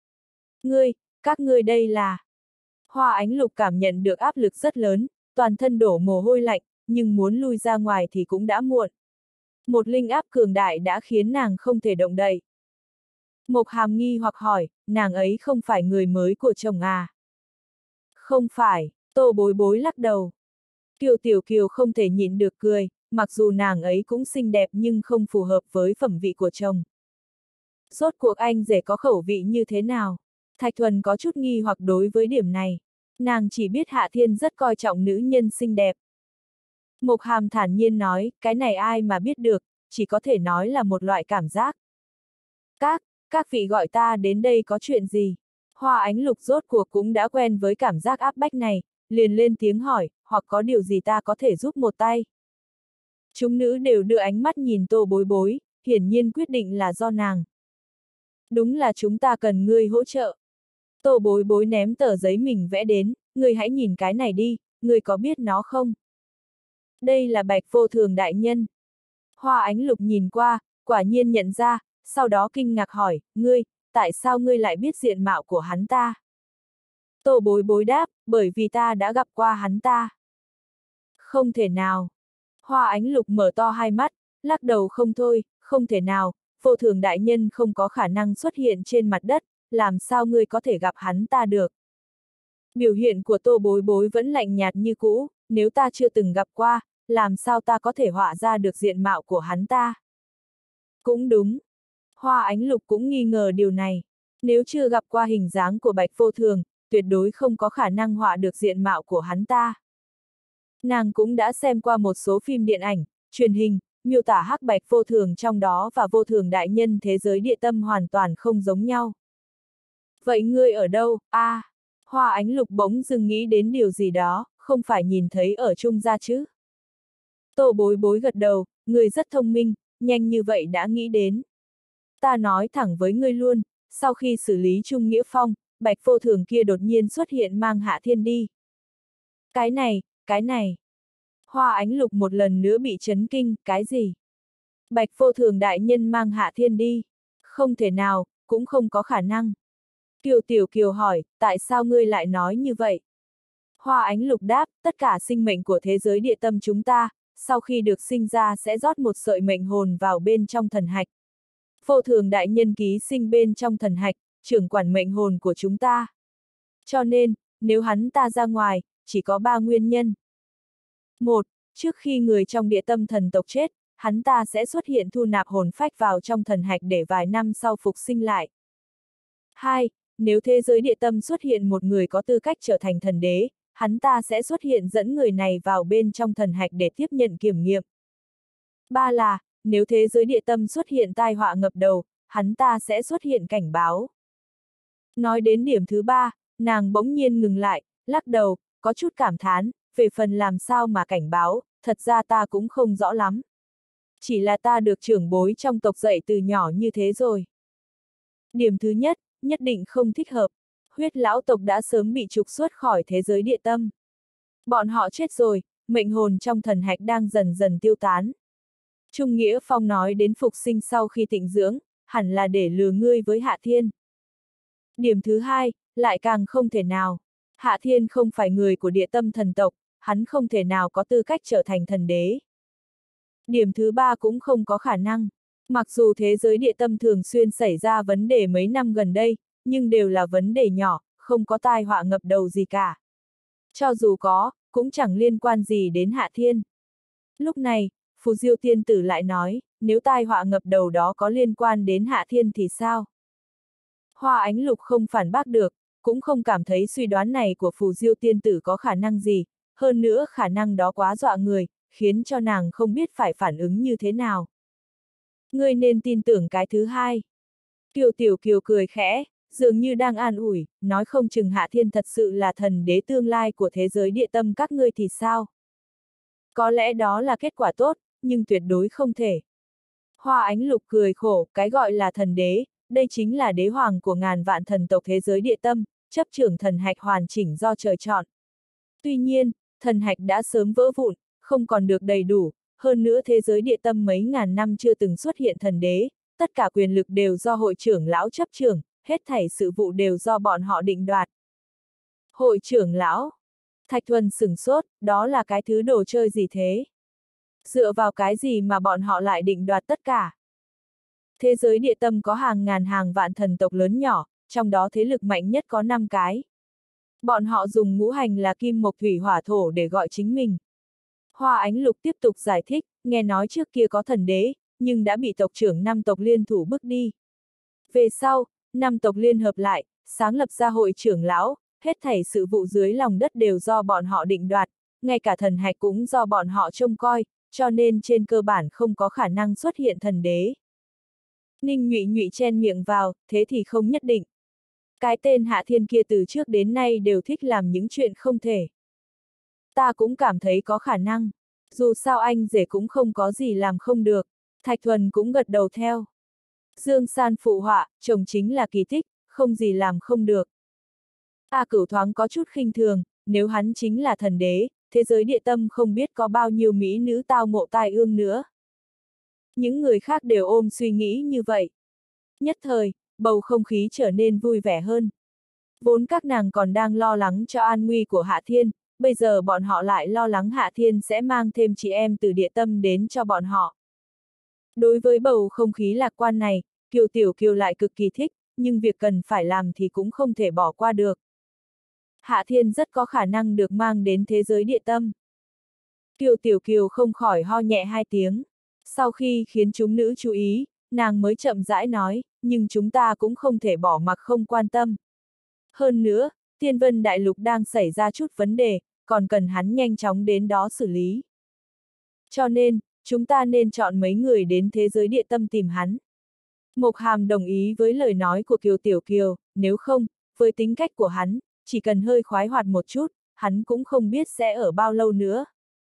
Các ngươi đây là... Hoa Ánh Lục cảm nhận được áp lực rất lớn, toàn thân đổ mồ hôi lạnh, nhưng muốn lui ra ngoài thì cũng đã muộn. Một linh áp cường đại đã khiến nàng không thể động đậy. Mộc Hàm nghi hoặc hỏi, nàng ấy không phải người mới của chồng à? Không phải, Tô Bối Bối lắc đầu. Kiều Tiểu Kiều không thể nhịn được cười, mặc dù nàng ấy cũng xinh đẹp nhưng không phù hợp với phẩm vị của chồng. Rốt cuộc anh rể có khẩu vị như thế nào? Thạch Thuần có chút nghi hoặc đối với điểm này. Nàng chỉ biết Hạ Thiên rất coi trọng nữ nhân xinh đẹp. Mộc Hàm thản nhiên nói, cái này ai mà biết được, chỉ có thể nói là một loại cảm giác. Các vị gọi ta đến đây có chuyện gì? Hoa Ánh Lục rốt cuộc cũng đã quen với cảm giác áp bách này, liền lên tiếng hỏi, hoặc có điều gì ta có thể giúp một tay. Chúng nữ đều đưa ánh mắt nhìn Tô Bối Bối, hiển nhiên quyết định là do nàng. Đúng là chúng ta cần ngươi hỗ trợ. Tô Bối Bối ném tờ giấy mình vẽ đến, ngươi hãy nhìn cái này đi, ngươi có biết nó không? Đây là Bạch Vô Thường đại nhân. Hoa Ánh Lục nhìn qua, quả nhiên nhận ra, sau đó kinh ngạc hỏi, tại sao ngươi lại biết diện mạo của hắn ta? Tô Bối Bối đáp, bởi vì ta đã gặp qua hắn ta. Không thể nào. Hoa Ánh Lục mở to hai mắt, lắc đầu không thôi, không thể nào, Vô Thường đại nhân không có khả năng xuất hiện trên mặt đất, làm sao ngươi có thể gặp hắn ta được? Biểu hiện của Tô Bối Bối vẫn lạnh nhạt như cũ, nếu ta chưa từng gặp qua, làm sao ta có thể họa ra được diện mạo của hắn ta? Cũng đúng. Hoa Ánh Lục cũng nghi ngờ điều này. Nếu chưa gặp qua hình dáng của Bạch Vô Thường, tuyệt đối không có khả năng họa được diện mạo của hắn ta. Nàng cũng đã xem qua một số phim điện ảnh, truyền hình, miêu tả hắc Bạch Vô Thường trong đó và Vô Thường đại nhân thế giới địa tâm hoàn toàn không giống nhau. Vậy ngươi ở đâu? Hoa Ánh Lục bỗng dưng nghĩ đến điều gì đó, không phải nhìn thấy ở Trung gia chứ? Tô Bối Bối gật đầu, ngươi rất thông minh, nhanh như vậy đã nghĩ đến. Ta nói thẳng với ngươi luôn, sau khi xử lý Trung Nghĩa Phong, Bạch Vô Thường kia đột nhiên xuất hiện mang Hạ Thiên đi. Cái này. Hoa Ánh Lục một lần nữa bị chấn kinh, cái gì? Bạch Vô Thường đại nhân mang Hạ Thiên đi. Không thể nào, cũng không có khả năng. Kiều Tiểu Kiều hỏi, tại sao ngươi lại nói như vậy? Hoa Ánh Lục đáp, tất cả sinh mệnh của thế giới địa tâm chúng ta, sau khi được sinh ra sẽ rót một sợi mệnh hồn vào bên trong thần hạch. Vô Thường đại nhân ký sinh bên trong thần hạch, trưởng quản mệnh hồn của chúng ta. Cho nên, nếu hắn ta ra ngoài, chỉ có 3 nguyên nhân. 1. Trước khi người trong địa tâm thần tộc chết, hắn ta sẽ xuất hiện thu nạp hồn phách vào trong thần hạch để vài năm sau phục sinh lại. 2. Nếu thế giới địa tâm xuất hiện một người có tư cách trở thành thần đế, hắn ta sẽ xuất hiện dẫn người này vào bên trong thần hạch để tiếp nhận kiểm nghiệm. 3 là, nếu thế giới địa tâm xuất hiện tai họa ngập đầu, hắn ta sẽ xuất hiện cảnh báo. Nói đến điểm thứ 3, nàng bỗng nhiên ngừng lại, lắc đầu, có chút cảm thán, về phần làm sao mà cảnh báo, thật ra ta cũng không rõ lắm. Chỉ là ta được trưởng bối trong tộc dạy từ nhỏ như thế rồi. Điểm thứ nhất, nhất định không thích hợp. Huyết lão tộc đã sớm bị trục xuất khỏi thế giới địa tâm. Bọn họ chết rồi, mệnh hồn trong thần hạch đang dần dần tiêu tán. Trung Nghĩa Phong nói đến phục sinh sau khi tịnh dưỡng, hẳn là để lừa ngươi với Hạ Thiên. Điểm thứ hai, lại càng không thể nào. Hạ Thiên không phải người của địa tâm thần tộc, hắn không thể nào có tư cách trở thành thần đế. Điểm thứ ba cũng không có khả năng. Mặc dù thế giới địa tâm thường xuyên xảy ra vấn đề mấy năm gần đây, nhưng đều là vấn đề nhỏ, không có tai họa ngập đầu gì cả. Cho dù có, cũng chẳng liên quan gì đến Hạ Thiên. Lúc này, Phù Diêu tiên tử lại nói, nếu tai họa ngập đầu đó có liên quan đến Hạ Thiên thì sao? Hoa Ánh Lục không phản bác được, cũng không cảm thấy suy đoán này của Phù Diêu tiên tử có khả năng gì, hơn nữa khả năng đó quá dọa người, khiến cho nàng không biết phải phản ứng như thế nào. Ngươi nên tin tưởng cái thứ hai. Kiều Tiểu Kiều cười khẽ, dường như đang an ủi, nói không chừng Hạ Thiên thật sự là thần đế tương lai của thế giới địa tâm các ngươi thì sao? Có lẽ đó là kết quả tốt, nhưng tuyệt đối không thể. Hoa Ánh Lục cười khổ, cái gọi là thần đế, đây chính là đế hoàng của ngàn vạn thần tộc thế giới địa tâm, chấp trưởng thần hạch hoàn chỉnh do trời chọn. Tuy nhiên, thần hạch đã sớm vỡ vụn, không còn được đầy đủ, hơn nữa thế giới địa tâm mấy ngàn năm chưa từng xuất hiện thần đế, tất cả quyền lực đều do hội trưởng lão chấp trưởng, hết thảy sự vụ đều do bọn họ định đoạt. Hội trưởng lão? Thạch Thuần sửng sốt, đó là cái thứ đồ chơi gì thế? Dựa vào cái gì mà bọn họ lại định đoạt tất cả? Thế giới địa tâm có hàng ngàn hàng vạn thần tộc lớn nhỏ, trong đó thế lực mạnh nhất có 5 cái. Bọn họ dùng ngũ hành là kim mộc thủy hỏa thổ để gọi chính mình. Hoa Ánh Lục tiếp tục giải thích, nghe nói trước kia có thần đế, nhưng đã bị tộc trưởng 5 tộc liên thủ bức đi. Về sau, 5 tộc liên hợp lại, sáng lập ra hội trưởng lão, hết thảy sự vụ dưới lòng đất đều do bọn họ định đoạt, ngay cả thần hạch cũng do bọn họ trông coi, cho nên trên cơ bản không có khả năng xuất hiện thần đế. Ninh Nhụy Nhụy chen miệng vào, thế thì không nhất định. Cái tên Hạ Thiên kia từ trước đến nay đều thích làm những chuyện không thể. Ta cũng cảm thấy có khả năng. Dù sao anh rể cũng không có gì làm không được. Thạch Thuần cũng gật đầu theo. Dương San phụ họa, chồng chính là kỳ tích, không gì làm không được. A Cửu thoáng có chút khinh thường, nếu hắn chính là thần đế, thế giới địa tâm không biết có bao nhiêu mỹ nữ tao ngộ tai ương nữa. Những người khác đều ôm suy nghĩ như vậy. Nhất thời, bầu không khí trở nên vui vẻ hơn. Vốn các nàng còn đang lo lắng cho an nguy của Hạ Thiên, bây giờ bọn họ lại lo lắng Hạ Thiên sẽ mang thêm chị em từ địa tâm đến cho bọn họ. Đối với bầu không khí lạc quan này, Kiều Tiểu Kiều lại cực kỳ thích, nhưng việc cần phải làm thì cũng không thể bỏ qua được. Hạ Thiên rất có khả năng được mang đến thế giới địa tâm. Kiều Tiểu Kiều không khỏi ho nhẹ 2 tiếng. Sau khi khiến chúng nữ chú ý, nàng mới chậm rãi nói, nhưng chúng ta cũng không thể bỏ mặc không quan tâm. Hơn nữa, Thiên Vân Đại Lục đang xảy ra chút vấn đề, còn cần hắn nhanh chóng đến đó xử lý. Cho nên, chúng ta nên chọn mấy người đến thế giới địa tâm tìm hắn. Mộc Hàm đồng ý với lời nói của Kiều Tiểu Kiều, nếu không, với tính cách của hắn, chỉ cần hơi khoái hoạt một chút, hắn cũng không biết sẽ ở bao lâu nữa.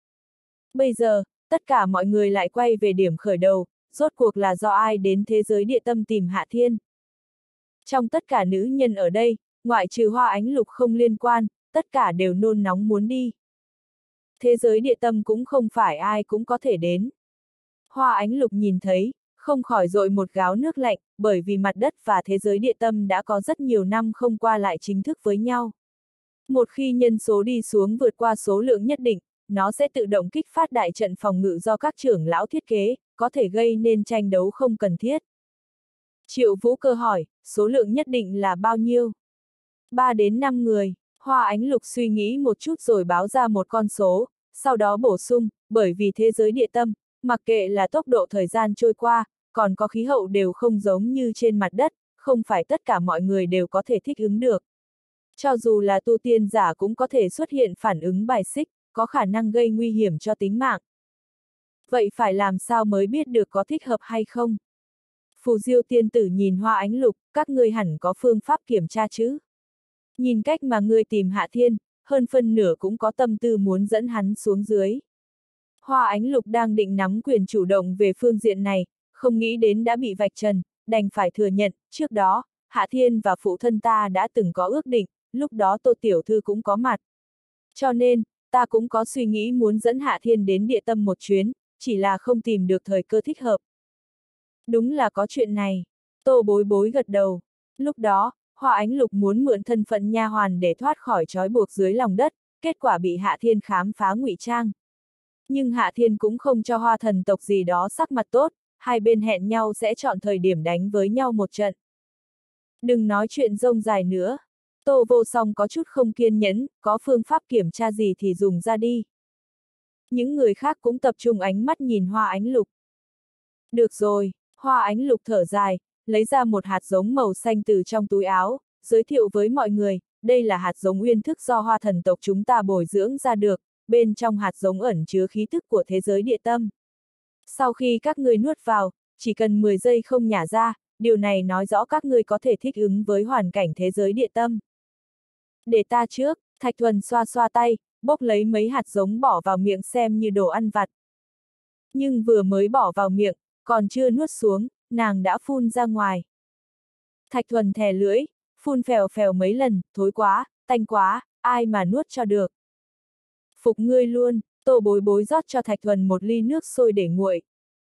Bây giờ, tất cả mọi người lại quay về điểm khởi đầu, rốt cuộc là do ai đến thế giới địa tâm tìm Hạ Thiên. Trong tất cả nữ nhân ở đây, ngoại trừ Hoa Ánh Lục không liên quan, tất cả đều nôn nóng muốn đi. Thế giới địa tâm cũng không phải ai cũng có thể đến. Hoa Ánh Lục nhìn thấy, không khỏi dội một gáo nước lạnh, bởi vì mặt đất và thế giới địa tâm đã có rất nhiều năm không qua lại chính thức với nhau. Một khi nhân số đi xuống vượt qua số lượng nhất định, nó sẽ tự động kích phát đại trận phòng ngự do các trưởng lão thiết kế, có thể gây nên tranh đấu không cần thiết. Triệu Vũ Cơ hỏi, số lượng nhất định là bao nhiêu? 3 đến 5 người. Hoa Ánh Lục suy nghĩ một chút rồi báo ra một con số, sau đó bổ sung, bởi vì thế giới địa tâm, mặc kệ là tốc độ thời gian trôi qua, còn có khí hậu đều không giống như trên mặt đất, không phải tất cả mọi người đều có thể thích ứng được. Cho dù là tu tiên giả cũng có thể xuất hiện phản ứng bài xích, có khả năng gây nguy hiểm cho tính mạng. Vậy phải làm sao mới biết được có thích hợp hay không? Phù Diêu tiên tử nhìn Hoa Ánh Lục, các ngươi hẳn có phương pháp kiểm tra chứ? Nhìn cách mà ngươi tìm Hạ Thiên, hơn phân nửa cũng có tâm tư muốn dẫn hắn xuống dưới. Hoa Ánh Lục đang định nắm quyền chủ động về phương diện này, không nghĩ đến đã bị vạch trần, đành phải thừa nhận, trước đó, Hạ Thiên và phụ thân ta đã từng có ước định, lúc đó Tô Tiểu Thư cũng có mặt. Cho nên, ta cũng có suy nghĩ muốn dẫn Hạ Thiên đến địa tâm một chuyến, chỉ là không tìm được thời cơ thích hợp. Đúng là có chuyện này. Tô Bối Bối gật đầu. Lúc đó, Hoa Ánh Lục muốn mượn thân phận nha hoàn để thoát khỏi trói buộc dưới lòng đất, kết quả bị Hạ Thiên khám phá ngụy trang. Nhưng Hạ Thiên cũng không cho Hoa thần tộc gì đó sắc mặt tốt, hai bên hẹn nhau sẽ chọn thời điểm đánh với nhau một trận. Đừng nói chuyện rông dài nữa. Tô Vô Song có chút không kiên nhẫn, có phương pháp kiểm tra gì thì dùng ra đi. Những người khác cũng tập trung ánh mắt nhìn Hoa Ánh Lục. Được rồi, Hoa Ánh Lục thở dài, lấy ra một hạt giống màu xanh từ trong túi áo, giới thiệu với mọi người, đây là hạt giống uyên thức do hoa thần tộc chúng ta bồi dưỡng ra được, bên trong hạt giống ẩn chứa khí tức của thế giới địa tâm. Sau khi các ngươi nuốt vào, chỉ cần 10 giây không nhả ra, điều này nói rõ các ngươi có thể thích ứng với hoàn cảnh thế giới địa tâm. Để ta trước, Thạch Thuần xoa xoa tay, bốc lấy mấy hạt giống bỏ vào miệng xem như đồ ăn vặt. Nhưng vừa mới bỏ vào miệng, còn chưa nuốt xuống, nàng đã phun ra ngoài. Thạch Thuần thè lưỡi, phun phèo phèo mấy lần, thối quá, tanh quá, ai mà nuốt cho được. Phục ngươi luôn, Tô Bối Bối rót cho Thạch Thuần một ly nước sôi để nguội.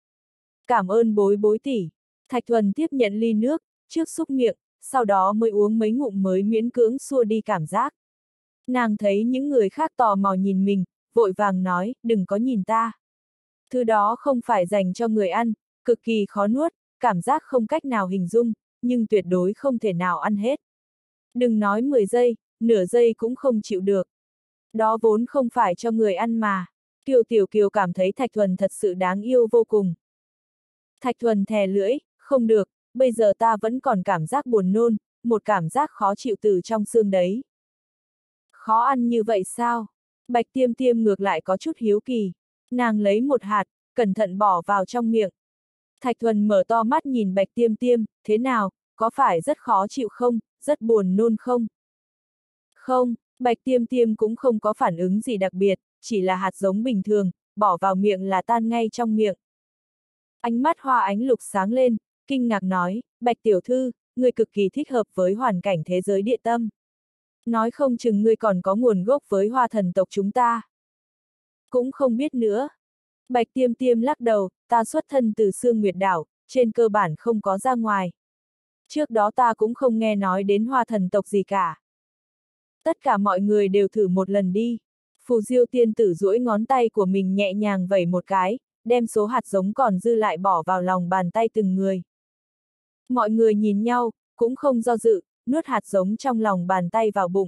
Cảm ơn Bối Bối tỷ. Thạch Thuần tiếp nhận ly nước, trước xúc miệng, sau đó mới uống mấy ngụm mới miễn cưỡng xua đi cảm giác. Nàng thấy những người khác tò mò nhìn mình, vội vàng nói, đừng có nhìn ta. Thứ đó không phải dành cho người ăn, cực kỳ khó nuốt, cảm giác không cách nào hình dung, nhưng tuyệt đối không thể nào ăn hết. Đừng nói 10 giây, nửa giây cũng không chịu được. Đó vốn không phải cho người ăn mà. Kiều Tiểu Kiều cảm thấy Thạch Thuần thật sự đáng yêu vô cùng. Thạch Thuần thè lưỡi, không được, bây giờ ta vẫn còn cảm giác buồn nôn, một cảm giác khó chịu từ trong xương đấy. Khó ăn như vậy sao? Bạch Tiêm Tiêm ngược lại có chút hiếu kỳ. Nàng lấy một hạt, cẩn thận bỏ vào trong miệng. Thạch Thuần mở to mắt nhìn Bạch Tiêm Tiêm, thế nào, có phải rất khó chịu không, rất buồn nôn không? Không, Bạch Tiêm Tiêm cũng không có phản ứng gì đặc biệt, chỉ là hạt giống bình thường, bỏ vào miệng là tan ngay trong miệng. Ánh mắt Hoa Ánh Lục sáng lên, kinh ngạc nói, Bạch tiểu thư, ngươi cực kỳ thích hợp với hoàn cảnh thế giới địa tâm. Nói không chừng ngươi còn có nguồn gốc với hoa thần tộc chúng ta. Cũng không biết nữa. Bạch Tiêm Tiêm lắc đầu, ta xuất thân từ Sương Nguyệt Đảo, trên cơ bản không có ra ngoài. Trước đó ta cũng không nghe nói đến hoa thần tộc gì cả. Tất cả mọi người đều thử một lần đi. Phù Diêu tiên tử duỗi ngón tay của mình nhẹ nhàng vẩy một cái, đem số hạt giống còn dư lại bỏ vào lòng bàn tay từng người. Mọi người nhìn nhau, cũng không do dự, nuốt hạt giống trong lòng bàn tay vào bụng.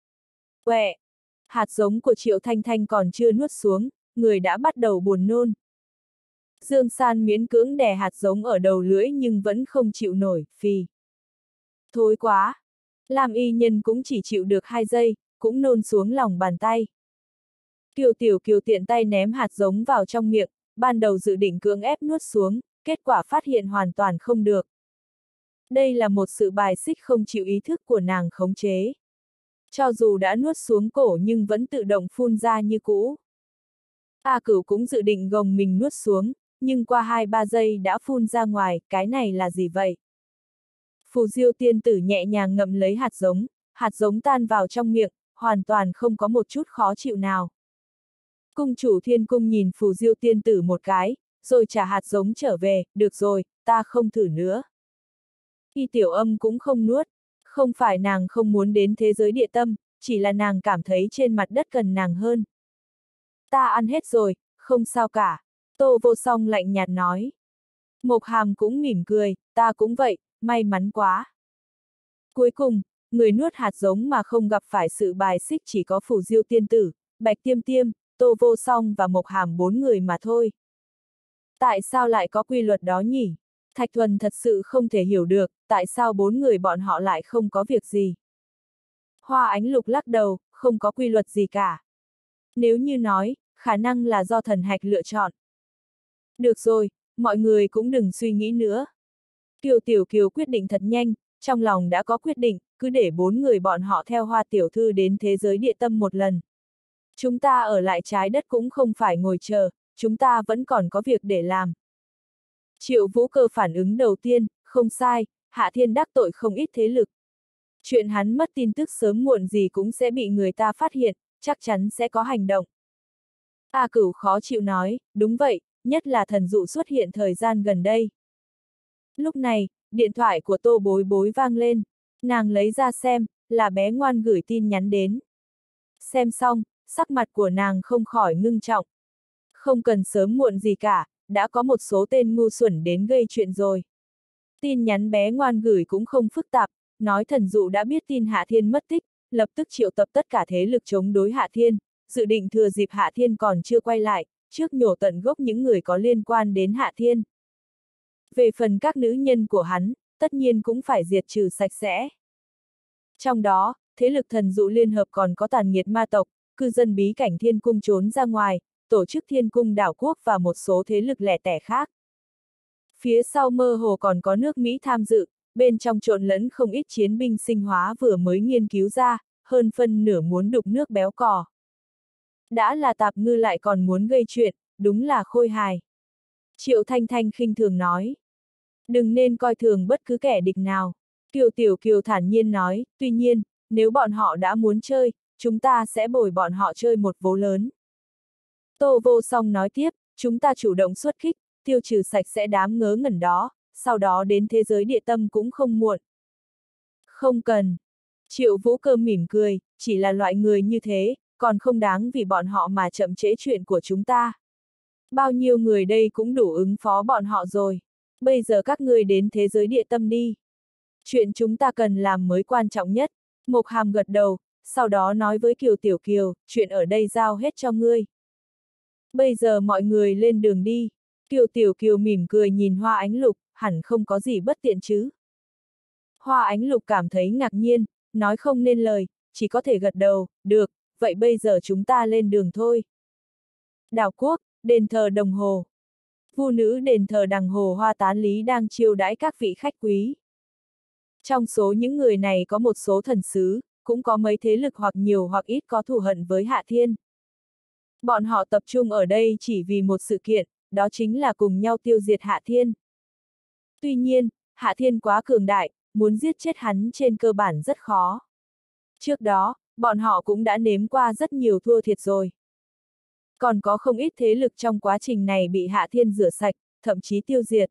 Quẹ! Hạt giống của Triệu Thanh Thanh còn chưa nuốt xuống, người đã bắt đầu buồn nôn. Dương San miễn cưỡng đè hạt giống ở đầu lưỡi nhưng vẫn không chịu nổi, phì. Thối quá! Lam Y Nhân cũng chỉ chịu được 2 giây, cũng nôn xuống lòng bàn tay. Kiều Tiểu Kiều tiện tay ném hạt giống vào trong miệng, ban đầu dự định cưỡng ép nuốt xuống, kết quả phát hiện hoàn toàn không được. Đây là một sự bài xích không chịu ý thức của nàng khống chế. Cho dù đã nuốt xuống cổ nhưng vẫn tự động phun ra như cũ. A Cửu cũng dự định gồng mình nuốt xuống, nhưng qua 2-3 giây đã phun ra ngoài, cái này là gì vậy? Phù Diêu tiên tử nhẹ nhàng ngậm lấy hạt giống tan vào trong miệng, hoàn toàn không có một chút khó chịu nào. Cung chủ Thiên Cung nhìn Phù Diêu tiên tử một cái, rồi trả hạt giống trở về, được rồi, ta không thử nữa. Y Tiểu Âm cũng không nuốt, không phải nàng không muốn đến thế giới địa tâm, chỉ là nàng cảm thấy trên mặt đất cần nàng hơn. Ta ăn hết rồi, không sao cả. Tô Vô Song lạnh nhạt nói. Mộc Hàm cũng mỉm cười, ta cũng vậy, may mắn quá. Cuối cùng, người nuốt hạt giống mà không gặp phải sự bài xích chỉ có Phù Diêu tiên tử, Bạch Tiêm Tiêm, Tô Vô Song và Mộc Hàm 4 người mà thôi. Tại sao lại có quy luật đó nhỉ? Thạch Thuần thật sự không thể hiểu được, tại sao 4 người bọn họ lại không có việc gì. Hoa Ánh Lục lắc đầu, không có quy luật gì cả. Nếu như nói, khả năng là do thần hạch lựa chọn. Được rồi, mọi người cũng đừng suy nghĩ nữa. Kiều Tiểu Kiều quyết định thật nhanh, trong lòng đã có quyết định, cứ để 4 người bọn họ theo Hoa tiểu thư đến thế giới địa tâm một lần. Chúng ta ở lại trái đất cũng không phải ngồi chờ, chúng ta vẫn còn có việc để làm. Triệu Vũ Cơ phản ứng đầu tiên, không sai, Hạ Thiên đắc tội không ít thế lực. Chuyện hắn mất tin tức sớm muộn gì cũng sẽ bị người ta phát hiện, chắc chắn sẽ có hành động. A Cửu khó chịu nói, đúng vậy, nhất là thần dụ xuất hiện thời gian gần đây. Lúc này, điện thoại của Tô Bối Bối vang lên, nàng lấy ra xem, là bé ngoan gửi tin nhắn đến. Xem xong, sắc mặt của nàng không khỏi ngưng trọng. Không cần sớm muộn gì cả, đã có một số tên ngu xuẩn đến gây chuyện rồi. Tin nhắn bé ngoan gửi cũng không phức tạp, nói thần dụ đã biết tin Hạ Thiên mất tích, lập tức triệu tập tất cả thế lực chống đối Hạ Thiên, dự định thừa dịp Hạ Thiên còn chưa quay lại, trước nhổ tận gốc những người có liên quan đến Hạ Thiên. Về phần các nữ nhân của hắn, tất nhiên cũng phải diệt trừ sạch sẽ. Trong đó, thế lực thần dụ liên hợp còn có tàn nghiệt ma tộc, cư dân bí cảnh thiên cung trốn ra ngoài, tổ chức thiên cung đảo quốc và một số thế lực lẻ tẻ khác. Phía sau mơ hồ còn có nước Mỹ tham dự, bên trong trộn lẫn không ít chiến binh sinh hóa vừa mới nghiên cứu ra, hơn phân nửa muốn đục nước béo cò. Đã là tạp ngư lại còn muốn gây chuyện, đúng là khôi hài. Triệu Thanh Thanh khinh thường nói. Đừng nên coi thường bất cứ kẻ địch nào. Kiều Tiểu Kiều thản nhiên nói, tuy nhiên, nếu bọn họ đã muốn chơi, chúng ta sẽ bồi bọn họ chơi một vố lớn. Tô Vô Song nói tiếp, chúng ta chủ động xuất kích, tiêu trừ sạch sẽ đám ngớ ngẩn đó, sau đó đến thế giới địa tâm cũng không muộn. Không cần. Triệu Vũ Cơ mỉm cười, chỉ là loại người như thế, còn không đáng vì bọn họ mà chậm trễ chuyện của chúng ta. Bao nhiêu người đây cũng đủ ứng phó bọn họ rồi. Bây giờ các ngươi đến thế giới địa tâm đi. Chuyện chúng ta cần làm mới quan trọng nhất. Mộc Hàm gật đầu, sau đó nói với Kiều Tiểu Kiều, chuyện ở đây giao hết cho ngươi. Bây giờ mọi người lên đường đi. Kiều Tiểu Kiều mỉm cười nhìn Hoa Ánh Lục, hẳn không có gì bất tiện chứ. Hoa Ánh Lục cảm thấy ngạc nhiên, nói không nên lời, chỉ có thể gật đầu, được, vậy bây giờ chúng ta lên đường thôi. Đảo quốc, đền thờ Đồng Hồ. Vu nữ đền thờ Đằng Hồ Hoa Tán Lý đang chiêu đãi các vị khách quý. Trong số những người này có một số thần sứ, cũng có mấy thế lực hoặc nhiều hoặc ít có thù hận với Hạ Thiên. Bọn họ tập trung ở đây chỉ vì một sự kiện, đó chính là cùng nhau tiêu diệt Hạ Thiên. Tuy nhiên, Hạ Thiên quá cường đại, muốn giết chết hắn trên cơ bản rất khó. Trước đó, bọn họ cũng đã nếm qua rất nhiều thua thiệt rồi. Còn có không ít thế lực trong quá trình này bị Hạ Thiên rửa sạch, thậm chí tiêu diệt.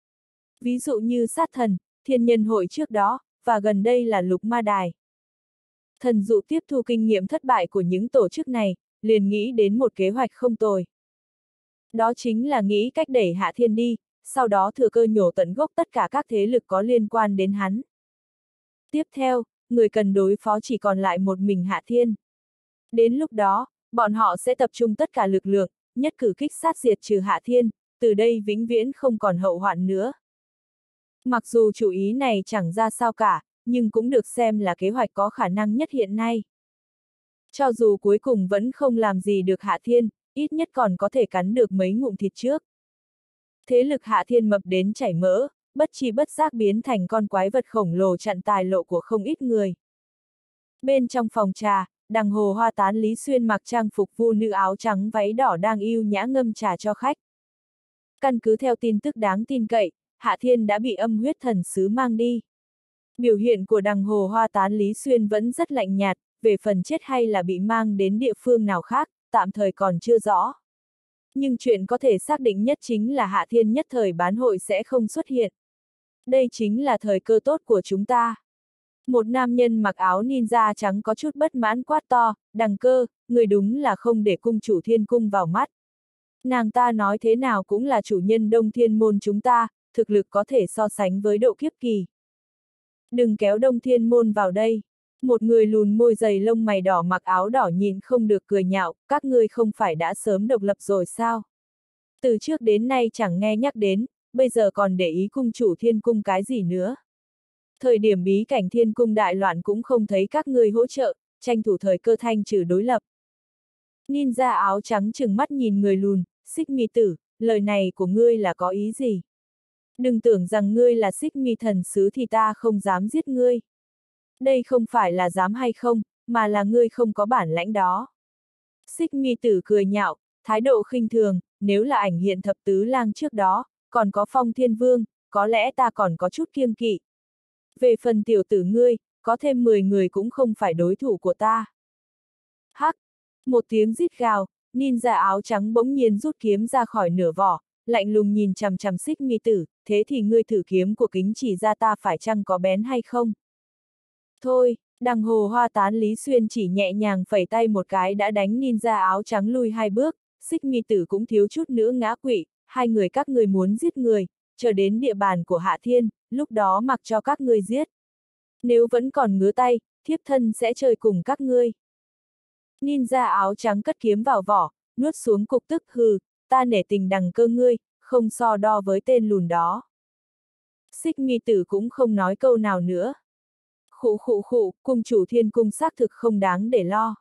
Ví dụ như sát thần, thiên nhân hội trước đó, và gần đây là lục ma đài. Thần dụ tiếp thu kinh nghiệm thất bại của những tổ chức này, liền nghĩ đến một kế hoạch không tồi. Đó chính là nghĩ cách đẩy Hạ Thiên đi, sau đó thừa cơ nhổ tận gốc tất cả các thế lực có liên quan đến hắn. Tiếp theo, người cần đối phó chỉ còn lại một mình Hạ Thiên. Đến lúc đó, bọn họ sẽ tập trung tất cả lực lượng, nhất cử kích sát diệt trừ Hạ Thiên, từ đây vĩnh viễn không còn hậu hoạn nữa. Mặc dù chủ ý này chẳng ra sao cả, nhưng cũng được xem là kế hoạch có khả năng nhất hiện nay. Cho dù cuối cùng vẫn không làm gì được Hạ Thiên, ít nhất còn có thể cắn được mấy ngụm thịt trước. Thế lực Hạ Thiên mập đến chảy mỡ, bất chi bất giác biến thành con quái vật khổng lồ chặn tài lộ của không ít người. Bên trong phòng trà, Đằng Hồ Hoa Tán Lý Xuyên mặc trang phục vu nữ áo trắng váy đỏ đang yêu nhã ngâm trà cho khách. Căn cứ theo tin tức đáng tin cậy, Hạ Thiên đã bị âm huyết thần sứ mang đi. Biểu hiện của Đằng Hồ Hoa Tán Lý Xuyên vẫn rất lạnh nhạt, về phần chết hay là bị mang đến địa phương nào khác, tạm thời còn chưa rõ. Nhưng chuyện có thể xác định nhất chính là Hạ Thiên nhất thời bán hội sẽ không xuất hiện. Đây chính là thời cơ tốt của chúng ta. Một nam nhân mặc áo ninja trắng có chút bất mãn quát to, Đằng Cơ, người đúng là không để cung chủ thiên cung vào mắt. Nàng ta nói thế nào cũng là chủ nhân Đông Thiên môn chúng ta, thực lực có thể so sánh với Độ Kiếp Kỳ. Đừng kéo Đông Thiên môn vào đây. Một người lùn môi dày lông mày đỏ mặc áo đỏ nhìn không được cười nhạo, các ngươi không phải đã sớm độc lập rồi sao? Từ trước đến nay chẳng nghe nhắc đến, bây giờ còn để ý cung chủ thiên cung cái gì nữa? Thời điểm bí cảnh thiên cung đại loạn cũng không thấy các ngươi hỗ trợ, tranh thủ thời cơ thanh trừ đối lập. Ninja áo trắng trừng mắt nhìn người lùn, Xích Mi tử, lời này của ngươi là có ý gì? Đừng tưởng rằng ngươi là Xích Mi thần sứ thì ta không dám giết ngươi. Đây không phải là dám hay không, mà là ngươi không có bản lãnh đó. Xích Mi tử cười nhạo, thái độ khinh thường, nếu là ảnh hiện thập tứ lang trước đó, còn có Phong Thiên Vương, có lẽ ta còn có chút kiêng kỵ. Về phần tiểu tử ngươi, có thêm 10 người cũng không phải đối thủ của ta. Hắc! Một tiếng rít gào, ninja áo trắng bỗng nhiên rút kiếm ra khỏi nửa vỏ, lạnh lùng nhìn chằm chằm Xích Mi tử, thế thì ngươi thử kiếm của kính chỉ ra ta phải chăng có bén hay không? Thôi, Đằng Hồ Hoa Tán Lý Xuyên chỉ nhẹ nhàng phẩy tay một cái đã đánh ninja áo trắng lui 2 bước, Xích Mi tử cũng thiếu chút nữa ngã quỵ, hai người các ngươi muốn giết người, chờ đến địa bàn của Hạ Thiên, lúc đó mặc cho các ngươi giết. Nếu vẫn còn ngứa tay, thiếp thân sẽ chơi cùng các ngươi. Ninja áo trắng cất kiếm vào vỏ, nuốt xuống cục tức hừ, ta nể tình Đằng Cơ ngươi, không so đo với tên lùn đó. Xích Mi Tử cũng không nói câu nào nữa. Khụ, cung chủ thiên cung xác thực không đáng để lo.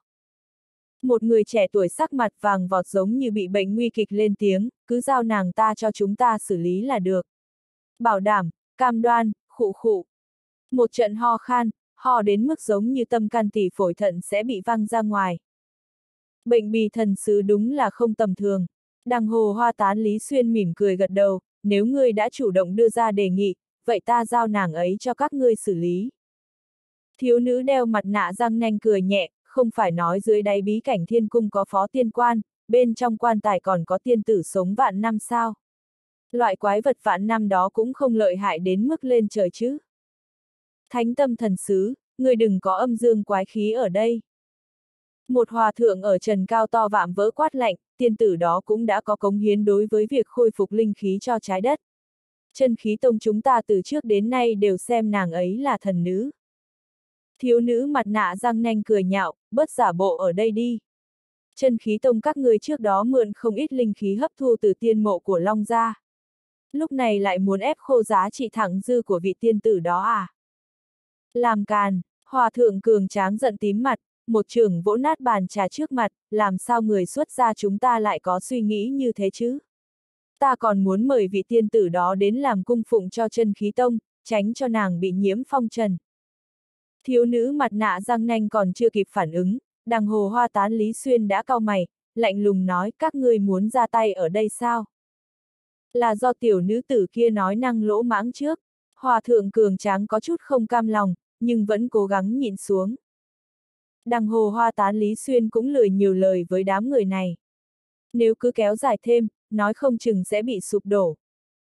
Một người trẻ tuổi sắc mặt vàng vọt giống như bị bệnh nguy kịch lên tiếng, cứ giao nàng ta cho chúng ta xử lý là được. Bảo đảm, cam đoan, khụ. Một trận ho khan, ho đến mức giống như tâm can tỳ phổi thận sẽ bị văng ra ngoài. Bệnh bì thần sứ đúng là không tầm thường. Đằng Hồ Hoa Tán Lý Xuyên mỉm cười gật đầu, nếu ngươi đã chủ động đưa ra đề nghị, vậy ta giao nàng ấy cho các ngươi xử lý. Thiếu nữ đeo mặt nạ răng nanh cười nhẹ, không phải nói dưới đáy bí cảnh thiên cung có phó tiên quan, bên trong quan tài còn có tiên tử sống vạn năm sao. Loại quái vật vạn năm đó cũng không lợi hại đến mức lên trời chứ. Thánh tâm thần sứ, ngươi đừng có âm dương quái khí ở đây. Một hòa thượng ở trần cao to vạm vỡ quát lạnh, tiên tử đó cũng đã có cống hiến đối với việc khôi phục linh khí cho trái đất. Chân khí tông chúng ta từ trước đến nay đều xem nàng ấy là thần nữ. Thiếu nữ mặt nạ răng nanh cười nhạo, bớt giả bộ ở đây đi. Chân khí tông các ngươi trước đó mượn không ít linh khí hấp thu từ tiên mộ của Long gia. Lúc này lại muốn ép khô giá trị thẳng dư của vị tiên tử đó à? Làm càn, hòa thượng cường tráng giận tím mặt, một chưởng vỗ nát bàn trà trước mặt, làm sao người xuất gia chúng ta lại có suy nghĩ như thế chứ? Ta còn muốn mời vị tiên tử đó đến làm cung phụng cho chân khí tông, tránh cho nàng bị nhiễm phong trần. Thiếu nữ mặt nạ răng nanh còn chưa kịp phản ứng, đằng Hồ Hoa Tán Lý Xuyên đã cau mày, lạnh lùng nói các ngươi muốn ra tay ở đây sao? Là do tiểu nữ tử kia nói năng lỗ mãng trước. Hòa thượng cường tráng có chút không cam lòng, nhưng vẫn cố gắng nhịn xuống. Đằng Hồ Hoa Tán Lý Xuyên cũng lười nhiều lời với đám người này. Nếu cứ kéo dài thêm, nói không chừng sẽ bị sụp đổ.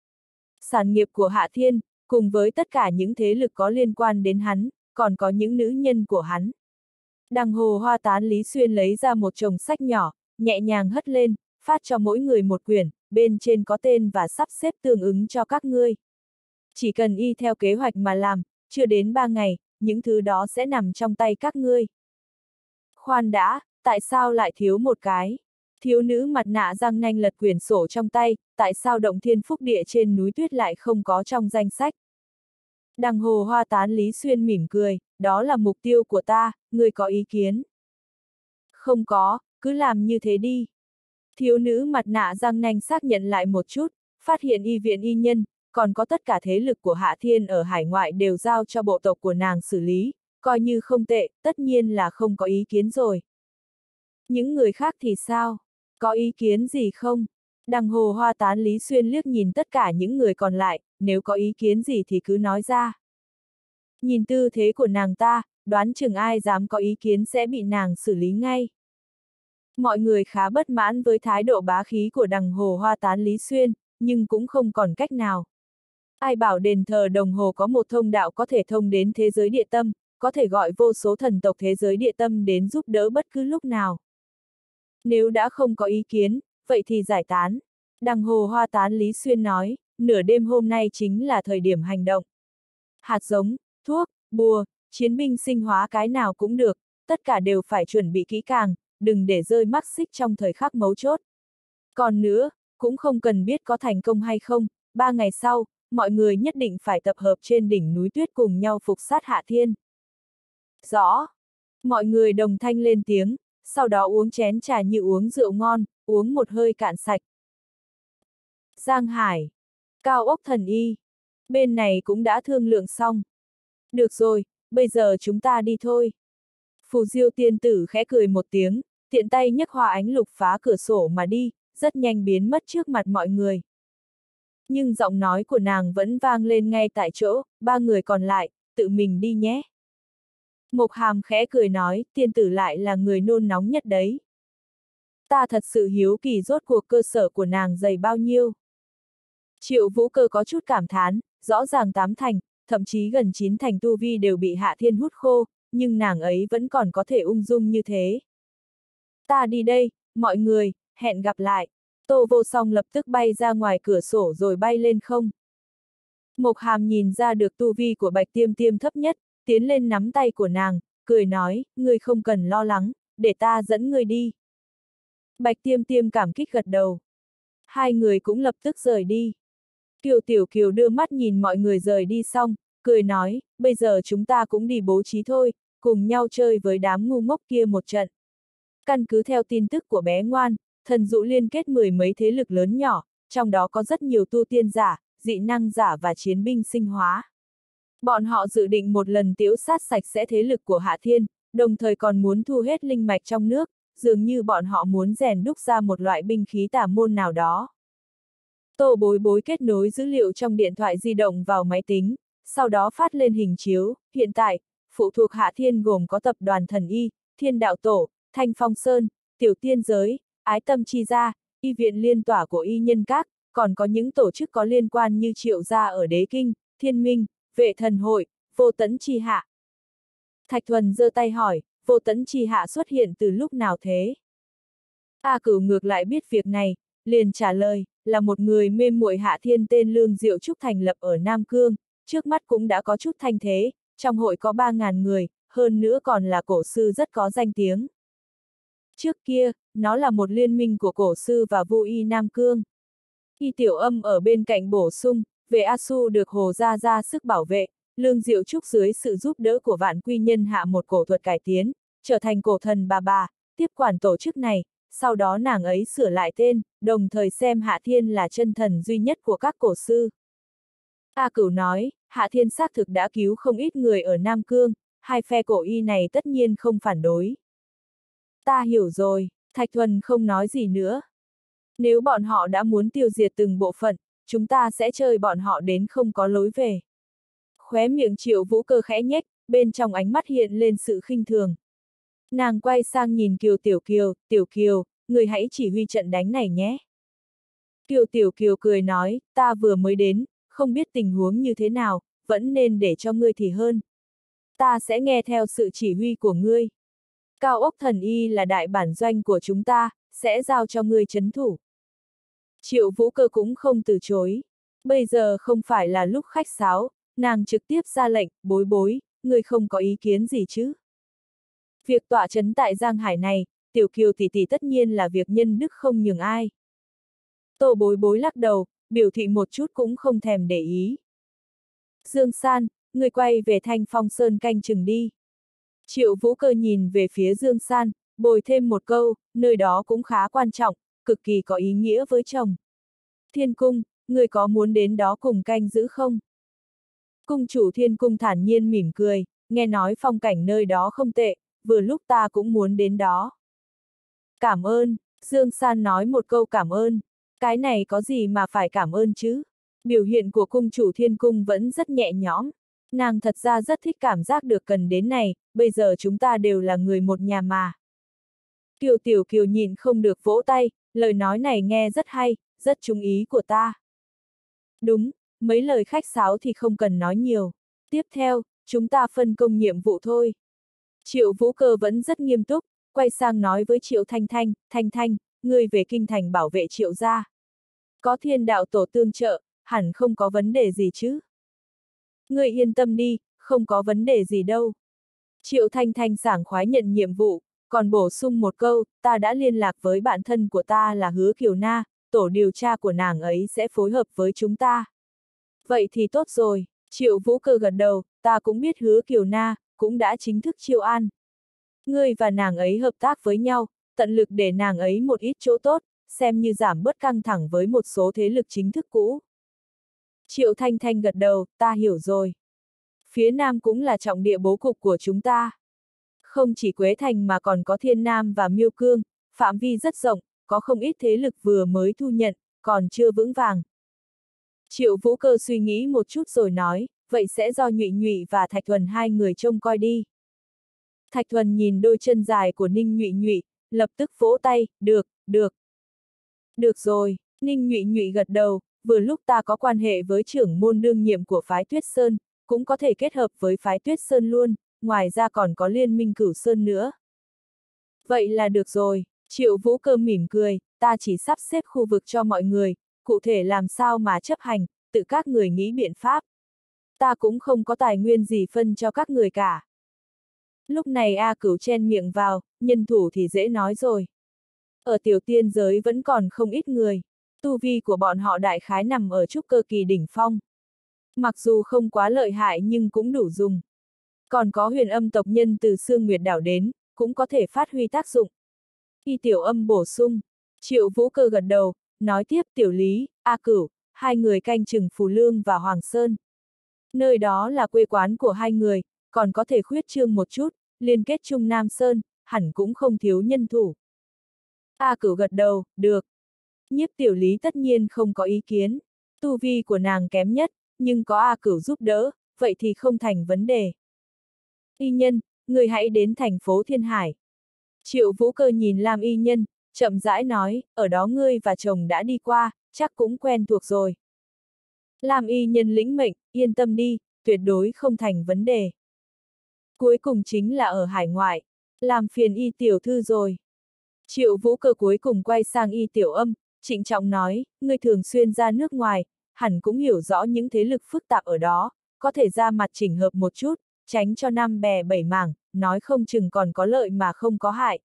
Sản nghiệp của Hạ Thiên, cùng với tất cả những thế lực có liên quan đến hắn, còn có những nữ nhân của hắn. Đằng Hồ Hoa Tán Lý Xuyên lấy ra một chồng sách nhỏ, nhẹ nhàng hất lên, phát cho mỗi người một quyển, bên trên có tên và sắp xếp tương ứng cho các ngươi. Chỉ cần y theo kế hoạch mà làm, chưa đến 3 ngày, những thứ đó sẽ nằm trong tay các ngươi. Khoan đã, tại sao lại thiếu một cái? Thiếu nữ mặt nạ răng nanh lật quyển sổ trong tay, tại sao động thiên phúc địa trên núi tuyết lại không có trong danh sách? Đằng Hồ Hoa Tán Lý Xuyên mỉm cười, đó là mục tiêu của ta, ngươi có ý kiến? Không có, cứ làm như thế đi. Thiếu nữ mặt nạ răng nanh xác nhận lại một chút, phát hiện y viện y nhân, còn có tất cả thế lực của Hạ Thiên ở hải ngoại đều giao cho bộ tộc của nàng xử lý, coi như không tệ, tất nhiên là không có ý kiến rồi. Những người khác thì sao? Có ý kiến gì không? Đằng Hồ Hoa Tán Lý Xuyên liếc nhìn tất cả những người còn lại, nếu có ý kiến gì thì cứ nói ra. Nhìn tư thế của nàng ta, đoán chừng ai dám có ý kiến sẽ bị nàng xử lý ngay. Mọi người khá bất mãn với thái độ bá khí của đằng Hồ Hoa Tán Lý Xuyên, nhưng cũng không còn cách nào. Ai bảo đền thờ đồng hồ có một thông đạo có thể thông đến thế giới địa tâm, có thể gọi vô số thần tộc thế giới địa tâm đến giúp đỡ bất cứ lúc nào. Nếu đã không có ý kiến, vậy thì giải tán. Đằng Hồ Hoa Tán Lý Xuyên nói, nửa đêm hôm nay chính là thời điểm hành động. Hạt giống, thuốc, bùa, chiến binh sinh hóa cái nào cũng được, tất cả đều phải chuẩn bị kỹ càng, đừng để rơi mắc xích trong thời khắc mấu chốt. Còn nữa, cũng không cần biết có thành công hay không, 3 ngày sau, mọi người nhất định phải tập hợp trên đỉnh núi tuyết cùng nhau phục sát Hạ Thiên. Rõ. Mọi người đồng thanh lên tiếng, sau đó uống chén trà như uống rượu ngon, uống một hơi cạn sạch. Giang Hải. Cao ốc thần y. Bên này cũng đã thương lượng xong. Được rồi, bây giờ chúng ta đi thôi. Phù Diêu tiên tử khẽ cười một tiếng, tiện tay nhấc hoa ánh lục phá cửa sổ mà đi, rất nhanh biến mất trước mặt mọi người. Nhưng giọng nói của nàng vẫn vang lên ngay tại chỗ, 3 người còn lại, tự mình đi nhé. Mộc Hàm khẽ cười nói, tiên tử lại là người nôn nóng nhất đấy. Ta thật sự hiếu kỳ rốt cuộc cơ sở của nàng dày bao nhiêu. Triệu Vũ Cơ có chút cảm thán, rõ ràng 8 thành, thậm chí gần 9 thành tu vi đều bị Hạ Thiên hút khô, nhưng nàng ấy vẫn còn có thể ung dung như thế. Ta đi đây, mọi người, hẹn gặp lại. Tô Vô Song lập tức bay ra ngoài cửa sổ rồi bay lên không. Mộc Hàm nhìn ra được tu vi của Bạch Tiêm Tiêm thấp nhất, tiến lên nắm tay của nàng, cười nói, ngươi không cần lo lắng, để ta dẫn ngươi đi. Bạch Tiêm Tiêm cảm kích gật đầu. Hai người cũng lập tức rời đi. Kiều Tiểu Kiều đưa mắt nhìn mọi người rời đi xong, cười nói, bây giờ chúng ta cũng đi bố trí thôi, cùng nhau chơi với đám ngu ngốc kia một trận. Căn cứ theo tin tức của bé ngoan, thần dụ liên kết mười mấy thế lực lớn nhỏ, trong đó có rất nhiều tu tiên giả, dị năng giả và chiến binh sinh hóa. Bọn họ dự định một lần tiễu sát sạch sẽ thế lực của Hạ Thiên, đồng thời còn muốn thu hết linh mạch trong nước, dường như bọn họ muốn rèn đúc ra một loại binh khí tà môn nào đó. Tô Bối Bối kết nối dữ liệu trong điện thoại di động vào máy tính, sau đó phát lên hình chiếu. Hiện tại, phụ thuộc Hạ Thiên gồm có tập đoàn Thần Y, Thiên Đạo Tổ, Thanh Phong Sơn, Tiểu Tiên Giới, Ái Tâm Chi Gia, Y Viện Liên Tỏa của Y Nhân Các, còn có những tổ chức có liên quan như Triệu Gia ở Đế Kinh, Thiên Minh, Vệ Thần Hội, Vô Tấn Chi Hạ. Thạch Thuần giơ tay hỏi, Vô Tấn Chi Hạ xuất hiện từ lúc nào thế? A Cửu ngược lại biết việc này, liền trả lời, là một người mê muội Hạ Thiên tên Lương Diệu Trúc thành lập ở Nam Cương, trước mắt cũng đã có chút thanh thế, trong hội có 3.000 người, hơn nữa còn là cổ sư rất có danh tiếng. Trước kia, nó là một liên minh của cổ sư và Vu Y Nam Cương. Y Tiểu Âm ở bên cạnh bổ sung, về A Su được Hồ Gia ra sức bảo vệ, Lương Diệu Trúc dưới sự giúp đỡ của Vạn Quy Nhân hạ một cổ thuật cải tiến, trở thành cổ thần bà, tiếp quản tổ chức này, sau đó nàng ấy sửa lại tên, đồng thời xem Hạ Thiên là chân thần duy nhất của các cổ sư. A Cửu nói, Hạ Thiên xác thực đã cứu không ít người ở Nam Cương, hai phe cổ y này tất nhiên không phản đối. Ta hiểu rồi, Thạch Thuần không nói gì nữa. Nếu bọn họ đã muốn tiêu diệt từng bộ phận, chúng ta sẽ chơi bọn họ đến không có lối về. Khóe miệng Triệu Vũ Cơ khẽ nhếch, bên trong ánh mắt hiện lên sự khinh thường. Nàng quay sang nhìn Kiều Tiểu Kiều, người hãy chỉ huy trận đánh này nhé. Kiều Tiểu Kiều cười nói, ta vừa mới đến, không biết tình huống như thế nào, vẫn nên để cho ngươi thì hơn. Ta sẽ nghe theo sự chỉ huy của ngươi. Cao ốc Thần Y là đại bản doanh của chúng ta, sẽ giao cho ngươi trấn thủ. Triệu Vũ Cơ cũng không từ chối. Bây giờ không phải là lúc khách sáo, nàng trực tiếp ra lệnh, Bối Bối, ngươi không có ý kiến gì chứ? Việc tọa trấn tại Giang Hải này, Tiểu Kiều tỷ tỷ tất nhiên là việc nhân đức không nhường ai. Tô Bối Bối lắc đầu, biểu thị một chút cũng không thèm để ý. Dương San, người quay về Thanh Phong Sơn canh chừng đi. Triệu Vũ Cơ nhìn về phía Dương San, bồi thêm một câu, nơi đó cũng khá quan trọng, cực kỳ có ý nghĩa với chồng. Thiên Cung, người có muốn đến đó cùng canh giữ không? Cung chủ Thiên Cung thản nhiên mỉm cười, nghe nói phong cảnh nơi đó không tệ, vừa lúc ta cũng muốn đến đó. Cảm ơn, Dương San nói một câu cảm ơn. Cái này có gì mà phải cảm ơn chứ? Biểu hiện của cung chủ Thiên Cung vẫn rất nhẹ nhõm. Nàng thật ra rất thích cảm giác được cần đến này, bây giờ chúng ta đều là người một nhà mà. Kiều Tiểu Kiều nhìn không được vỗ tay, lời nói này nghe rất hay, rất trúng ý của ta. Đúng, mấy lời khách sáo thì không cần nói nhiều. Tiếp theo, chúng ta phân công nhiệm vụ thôi. Triệu Vũ Cơ vẫn rất nghiêm túc, quay sang nói với Triệu Thanh Thanh, Thanh Thanh, ngươi về kinh thành bảo vệ Triệu gia. Có Thiên Đạo Tổ tương trợ, hẳn không có vấn đề gì chứ. Ngươi yên tâm đi, không có vấn đề gì đâu. Triệu Thanh Thanh sảng khoái nhận nhiệm vụ, còn bổ sung một câu, ta đã liên lạc với bạn thân của ta là Hứa Kiều Na, tổ điều tra của nàng ấy sẽ phối hợp với chúng ta. Vậy thì tốt rồi, Triệu Vũ Cơ gật đầu, ta cũng biết Hứa Kiều Na, cũng đã chính thức chiêu an. Ngươi và nàng ấy hợp tác với nhau, tận lực để nàng ấy một ít chỗ tốt, xem như giảm bớt căng thẳng với một số thế lực chính thức cũ. Triệu Thanh Thanh gật đầu, ta hiểu rồi. Phía Nam cũng là trọng địa bố cục của chúng ta. Không chỉ Quế Thành mà còn có Thiên Nam và Miêu Cương, phạm vi rất rộng, có không ít thế lực vừa mới thu nhận, còn chưa vững vàng. Triệu Vũ Cơ suy nghĩ một chút rồi nói, vậy sẽ do Nhụy Nhụy và Thạch Thuần hai người trông coi đi. Thạch Thuần nhìn đôi chân dài của Ninh Nhụy Nhụy, lập tức vỗ tay, được. Được rồi, Ninh Nhụy Nhụy gật đầu, vừa lúc ta có quan hệ với trưởng môn đương nhiệm của phái Tuyết Sơn, cũng có thể kết hợp với phái Tuyết Sơn luôn, ngoài ra còn có liên minh Cửu Sơn nữa. Vậy là được rồi, Triệu Vũ Cơ mỉm cười, ta chỉ sắp xếp khu vực cho mọi người, cụ thể làm sao mà chấp hành, tự các người nghĩ biện pháp. Ta cũng không có tài nguyên gì phân cho các người cả. Lúc này A Cửu chen miệng vào, nhân thủ thì dễ nói rồi. Ở tiểu tiên giới vẫn còn không ít người. Tu vi của bọn họ đại khái nằm ở trúc cơ kỳ đỉnh phong. Mặc dù không quá lợi hại nhưng cũng đủ dùng. Còn có huyền âm tộc nhân từ Sương Nguyệt đảo đến, cũng có thể phát huy tác dụng. Y Tiểu Âm bổ sung, Triệu Vũ Cơ gật đầu, nói tiếp Tiểu Lý, A Cửu, hai người canh chừng Phù Lương và Hoàng Sơn. Nơi đó là quê quán của hai người, còn có thể khuyết trương một chút, liên kết Trung Nam Sơn, hẳn cũng không thiếu nhân thủ. A Cửu gật đầu, được. Nhiếp Tiểu Lý tất nhiên không có ý kiến. Tu vi của nàng kém nhất, nhưng có A Cửu giúp đỡ, vậy thì không thành vấn đề. Y Nhân, người hãy đến thành phố Thiên Hải. Triệu Vũ Cơ nhìn Lam Y Nhân, chậm rãi nói, ở đó ngươi và chồng đã đi qua, chắc cũng quen thuộc rồi. Lam Y Nhân lĩnh mệnh, yên tâm đi, tuyệt đối không thành vấn đề. Cuối cùng chính là ở hải ngoại, làm phiền Y tiểu thư rồi. Triệu Vũ Cơ cuối cùng quay sang Y Tiểu Âm, trịnh trọng nói, ngươi thường xuyên ra nước ngoài, hẳn cũng hiểu rõ những thế lực phức tạp ở đó, có thể ra mặt chỉnh hợp một chút, tránh cho năm bè bảy mảng, nói không chừng còn có lợi mà không có hại.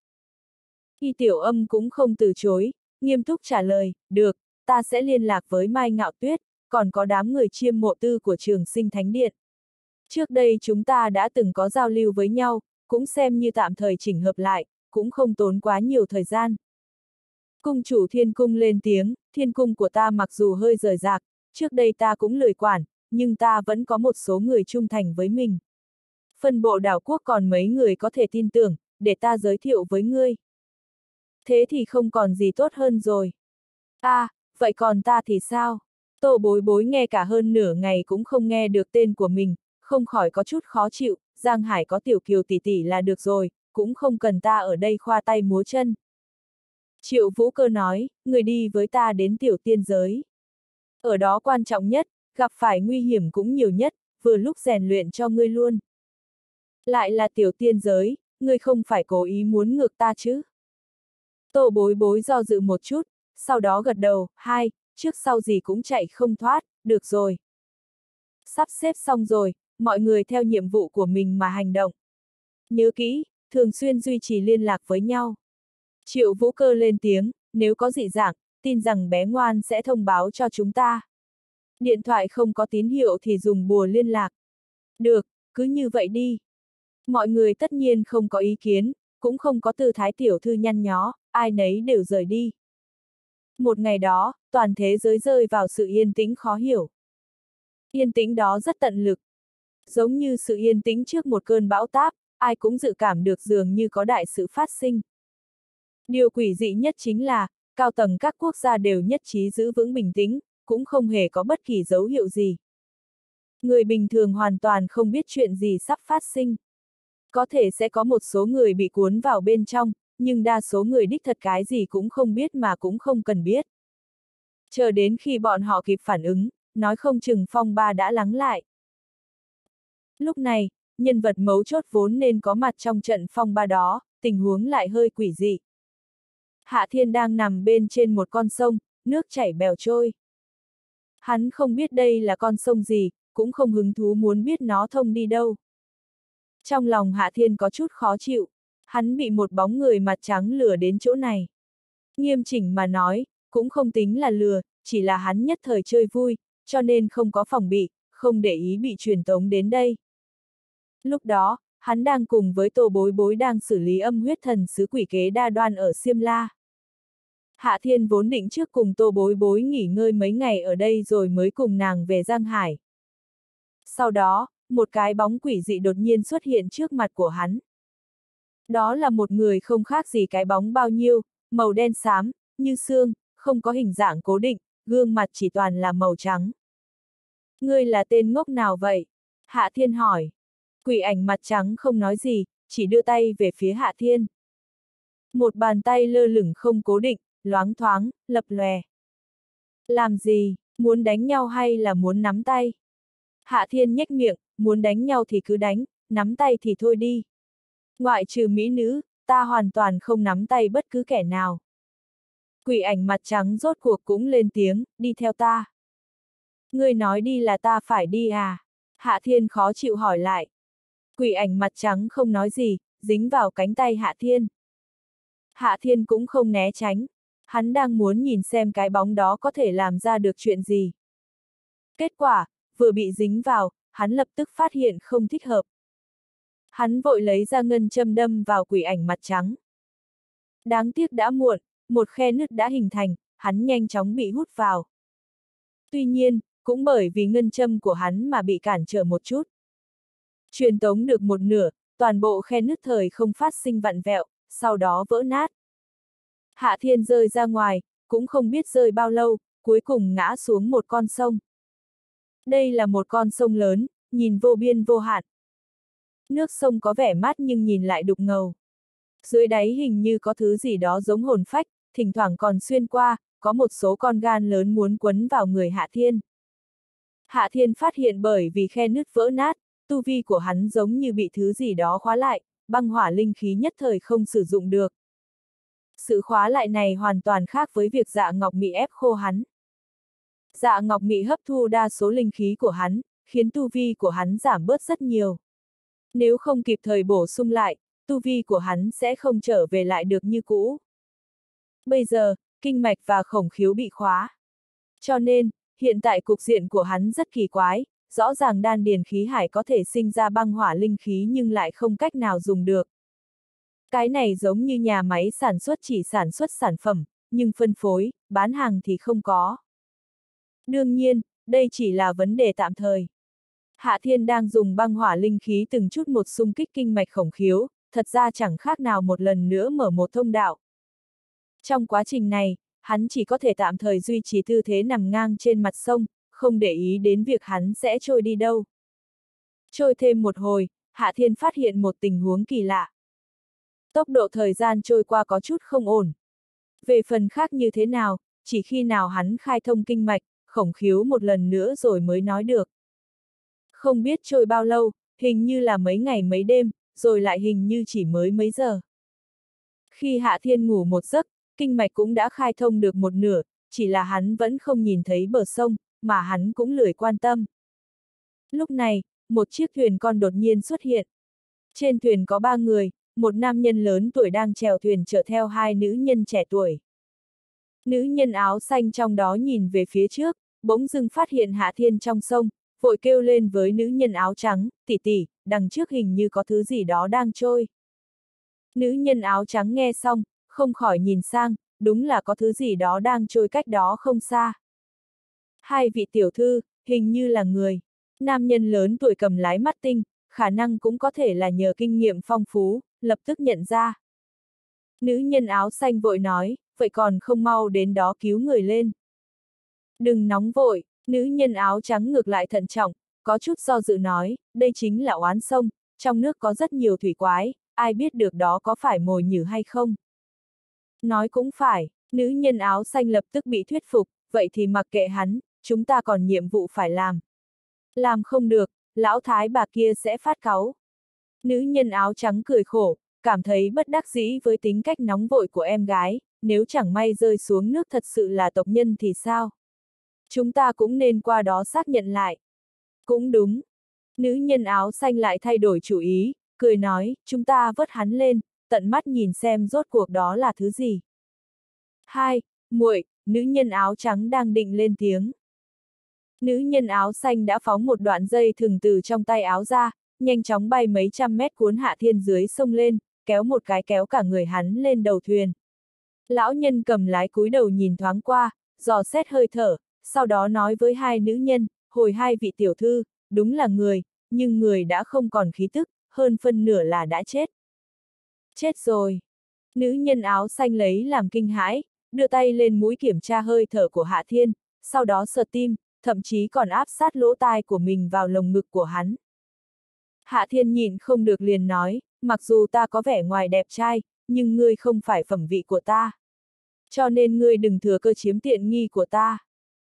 Y Tiểu Âm cũng không từ chối, nghiêm túc trả lời, được, ta sẽ liên lạc với Mai Ngạo Tuyết, còn có đám người chiêm mộ tư của Trường Sinh Thánh Điện. Trước đây chúng ta đã từng có giao lưu với nhau, cũng xem như tạm thời chỉnh hợp lại, cũng không tốn quá nhiều thời gian. Cung chủ Thiên Cung lên tiếng, Thiên Cung của ta mặc dù hơi rời rạc, trước đây ta cũng lười quản, nhưng ta vẫn có một số người trung thành với mình. Phân bộ đảo quốc còn mấy người có thể tin tưởng, để ta giới thiệu với ngươi. Thế thì không còn gì tốt hơn rồi. Vậy còn ta thì sao? Tô Bối Bối nghe cả hơn nửa ngày cũng không nghe được tên của mình, không khỏi có chút khó chịu, Giang Hải có Tiểu Kiều tỷ tỷ là được rồi, cũng không cần ta ở đây khoa tay múa chân. Triệu Vũ Cơ nói, người đi với ta đến tiểu tiên giới. Ở đó quan trọng nhất, gặp phải nguy hiểm cũng nhiều nhất, vừa lúc rèn luyện cho ngươi luôn. Lại là tiểu tiên giới, ngươi không phải cố ý muốn ngược ta chứ? Tô Bối Bối do dự một chút, sau đó gật đầu, trước sau gì cũng chạy không thoát, được rồi. Sắp xếp xong rồi, mọi người theo nhiệm vụ của mình mà hành động. Nhớ kỹ, thường xuyên duy trì liên lạc với nhau. Triệu Vũ Cơ lên tiếng, nếu có dị dạng, tin rằng bé ngoan sẽ thông báo cho chúng ta. Điện thoại không có tín hiệu thì dùng bùa liên lạc. Được, cứ như vậy đi. Mọi người tất nhiên không có ý kiến, cũng không có tư thái tiểu thư nhăn nhó, ai nấy đều rời đi. Một ngày đó, toàn thế giới rơi vào sự yên tĩnh khó hiểu. Yên tĩnh đó rất tận lực. Giống như sự yên tĩnh trước một cơn bão táp, ai cũng dự cảm được dường như có đại sự phát sinh. Điều quỷ dị nhất chính là, cao tầng các quốc gia đều nhất trí giữ vững bình tĩnh, cũng không hề có bất kỳ dấu hiệu gì. Người bình thường hoàn toàn không biết chuyện gì sắp phát sinh. Có thể sẽ có một số người bị cuốn vào bên trong, nhưng đa số người đích thật cái gì cũng không biết mà cũng không cần biết. Chờ đến khi bọn họ kịp phản ứng, nói không chừng phong ba đã lắng lại. Lúc này, nhân vật mấu chốt vốn nên có mặt trong trận phong ba đó, tình huống lại hơi quỷ dị. Hạ Thiên đang nằm bên trên một con sông, nước chảy bèo trôi. Hắn không biết đây là con sông gì, cũng không hứng thú muốn biết nó thông đi đâu. Trong lòng Hạ Thiên có chút khó chịu, hắn bị một bóng người mặt trắng lừa đến chỗ này. Nghiêm chỉnh mà nói, cũng không tính là lừa, chỉ là hắn nhất thời chơi vui, cho nên không có phòng bị, không để ý bị truyền tống đến đây. Lúc đó, hắn đang cùng với Tô Bối Bối đang xử lý âm huyết thần sứ quỷ kế đa đoan ở Xiêm La. Hạ Thiên vốn định trước cùng Tô Bối Bối nghỉ ngơi mấy ngày ở đây rồi mới cùng nàng về Giang Hải. Sau đó, một cái bóng quỷ dị đột nhiên xuất hiện trước mặt của hắn. Đó là một người không khác gì cái bóng bao nhiêu, màu đen xám, như xương, không có hình dạng cố định, gương mặt chỉ toàn là màu trắng. Ngươi là tên ngốc nào vậy? Hạ Thiên hỏi. Quỷ ảnh mặt trắng không nói gì, chỉ đưa tay về phía Hạ Thiên. Một bàn tay lơ lửng không cố định, loáng thoáng, lập lòe. Làm gì, muốn đánh nhau hay là muốn nắm tay? Hạ Thiên nhếch miệng, muốn đánh nhau thì cứ đánh, nắm tay thì thôi đi. Ngoại trừ mỹ nữ, ta hoàn toàn không nắm tay bất cứ kẻ nào. Quỷ ảnh mặt trắng rốt cuộc cũng lên tiếng, đi theo ta. Ngươi nói đi là ta phải đi à? Hạ Thiên khó chịu hỏi lại. Quỷ ảnh mặt trắng không nói gì, dính vào cánh tay Hạ Thiên. Hạ Thiên cũng không né tránh. Hắn đang muốn nhìn xem cái bóng đó có thể làm ra được chuyện gì. Kết quả, vừa bị dính vào, hắn lập tức phát hiện không thích hợp. Hắn vội lấy ra ngân châm đâm vào quỷ ảnh mặt trắng. Đáng tiếc đã muộn, một khe nứt đã hình thành, hắn nhanh chóng bị hút vào. Tuy nhiên, cũng bởi vì ngân châm của hắn mà bị cản trở một chút. Truyền tống được một nửa, toàn bộ khe nứt thời không phát sinh vặn vẹo, sau đó vỡ nát. Hạ Thiên rơi ra ngoài, cũng không biết rơi bao lâu, cuối cùng ngã xuống một con sông. Đây là một con sông lớn, nhìn vô biên vô hạn. Nước sông có vẻ mát nhưng nhìn lại đục ngầu. Dưới đáy hình như có thứ gì đó giống hồn phách, thỉnh thoảng còn xuyên qua, có một số con gan lớn muốn quấn vào người Hạ Thiên. Hạ Thiên phát hiện bởi vì khe nứt vỡ nát, tu vi của hắn giống như bị thứ gì đó khóa lại, băng hỏa linh khí nhất thời không sử dụng được. Sự khóa lại này hoàn toàn khác với việc Dạ Ngọc Mị ép khô hắn. Dạ Ngọc Mị hấp thu đa số linh khí của hắn, khiến tu vi của hắn giảm bớt rất nhiều. Nếu không kịp thời bổ sung lại, tu vi của hắn sẽ không trở về lại được như cũ. Bây giờ, kinh mạch và khổng khiếu bị khóa. Cho nên, hiện tại cục diện của hắn rất kỳ quái, rõ ràng đan điền khí hải có thể sinh ra băng hỏa linh khí nhưng lại không cách nào dùng được. Cái này giống như nhà máy sản xuất chỉ sản xuất sản phẩm, nhưng phân phối, bán hàng thì không có. Đương nhiên, đây chỉ là vấn đề tạm thời. Hạ Thiên đang dùng băng hỏa linh khí từng chút một xung kích kinh mạch khổng khiếu, thật ra chẳng khác nào một lần nữa mở một thông đạo. Trong quá trình này, hắn chỉ có thể tạm thời duy trì tư thế nằm ngang trên mặt sông, không để ý đến việc hắn sẽ trôi đi đâu. Trôi thêm một hồi, Hạ Thiên phát hiện một tình huống kỳ lạ. Tốc độ thời gian trôi qua có chút không ổn. Về phần khác như thế nào, chỉ khi nào hắn khai thông kinh mạch, khổng khiếu một lần nữa rồi mới nói được. Không biết trôi bao lâu, hình như là mấy ngày mấy đêm, rồi lại hình như chỉ mới mấy giờ. Khi Hạ Thiên ngủ một giấc, kinh mạch cũng đã khai thông được một nửa, chỉ là hắn vẫn không nhìn thấy bờ sông, mà hắn cũng lười quan tâm. Lúc này, một chiếc thuyền con đột nhiên xuất hiện. Trên thuyền có 3 người, một nam nhân lớn tuổi đang chèo thuyền chở theo 2 nữ nhân trẻ tuổi. Nữ nhân áo xanh trong đó nhìn về phía trước, bỗng dưng phát hiện Hạ Thiên trong sông, vội kêu lên với nữ nhân áo trắng, tỷ tỷ, đằng trước hình như có thứ gì đó đang trôi. Nữ nhân áo trắng nghe xong, không khỏi nhìn sang, đúng là có thứ gì đó đang trôi cách đó không xa. 2 vị tiểu thư, hình như là người. Nam nhân lớn tuổi cầm lái mắt tinh, khả năng cũng có thể là nhờ kinh nghiệm phong phú, lập tức nhận ra. Nữ nhân áo xanh vội nói, vậy còn không mau đến đó cứu người lên. Đừng nóng vội, nữ nhân áo trắng ngược lại thận trọng, có chút do dự nói, đây chính là oán sông, trong nước có rất nhiều thủy quái, ai biết được đó có phải mồi nhử hay không. Nói cũng phải, nữ nhân áo xanh lập tức bị thuyết phục, vậy thì mặc kệ hắn, chúng ta còn nhiệm vụ phải làm. Làm không được, lão thái bà kia sẽ phát cáu. Nữ nhân áo trắng cười khổ, cảm thấy bất đắc dĩ với tính cách nóng vội của em gái, nếu chẳng may rơi xuống nước thật sự là tộc nhân thì sao? Chúng ta cũng nên qua đó xác nhận lại. Cũng đúng. Nữ nhân áo xanh lại thay đổi chủ ý, cười nói, chúng ta vớt hắn lên, tận mắt nhìn xem rốt cuộc đó là thứ gì. Hai, muội, nữ nhân áo trắng đang định lên tiếng. Nữ nhân áo xanh đã phóng một đoạn dây thừng từ trong tay áo ra, nhanh chóng bay mấy trăm mét cuốn Hạ Thiên dưới sông lên, kéo một cái kéo cả người hắn lên đầu thuyền. Lão nhân cầm lái cúi đầu nhìn thoáng qua, dò xét hơi thở, sau đó nói với 2 nữ nhân, hồi 2 vị tiểu thư, đúng là người, nhưng người đã không còn khí tức, hơn phân nửa là đã chết. Chết rồi. Nữ nhân áo xanh lấy làm kinh hãi, đưa tay lên mũi kiểm tra hơi thở của Hạ Thiên, sau đó sờ tim, thậm chí còn áp sát lỗ tai của mình vào lồng ngực của hắn. Hạ Thiên nhịn không được liền nói, mặc dù ta có vẻ ngoài đẹp trai, nhưng ngươi không phải phẩm vị của ta. Cho nên ngươi đừng thừa cơ chiếm tiện nghi của ta.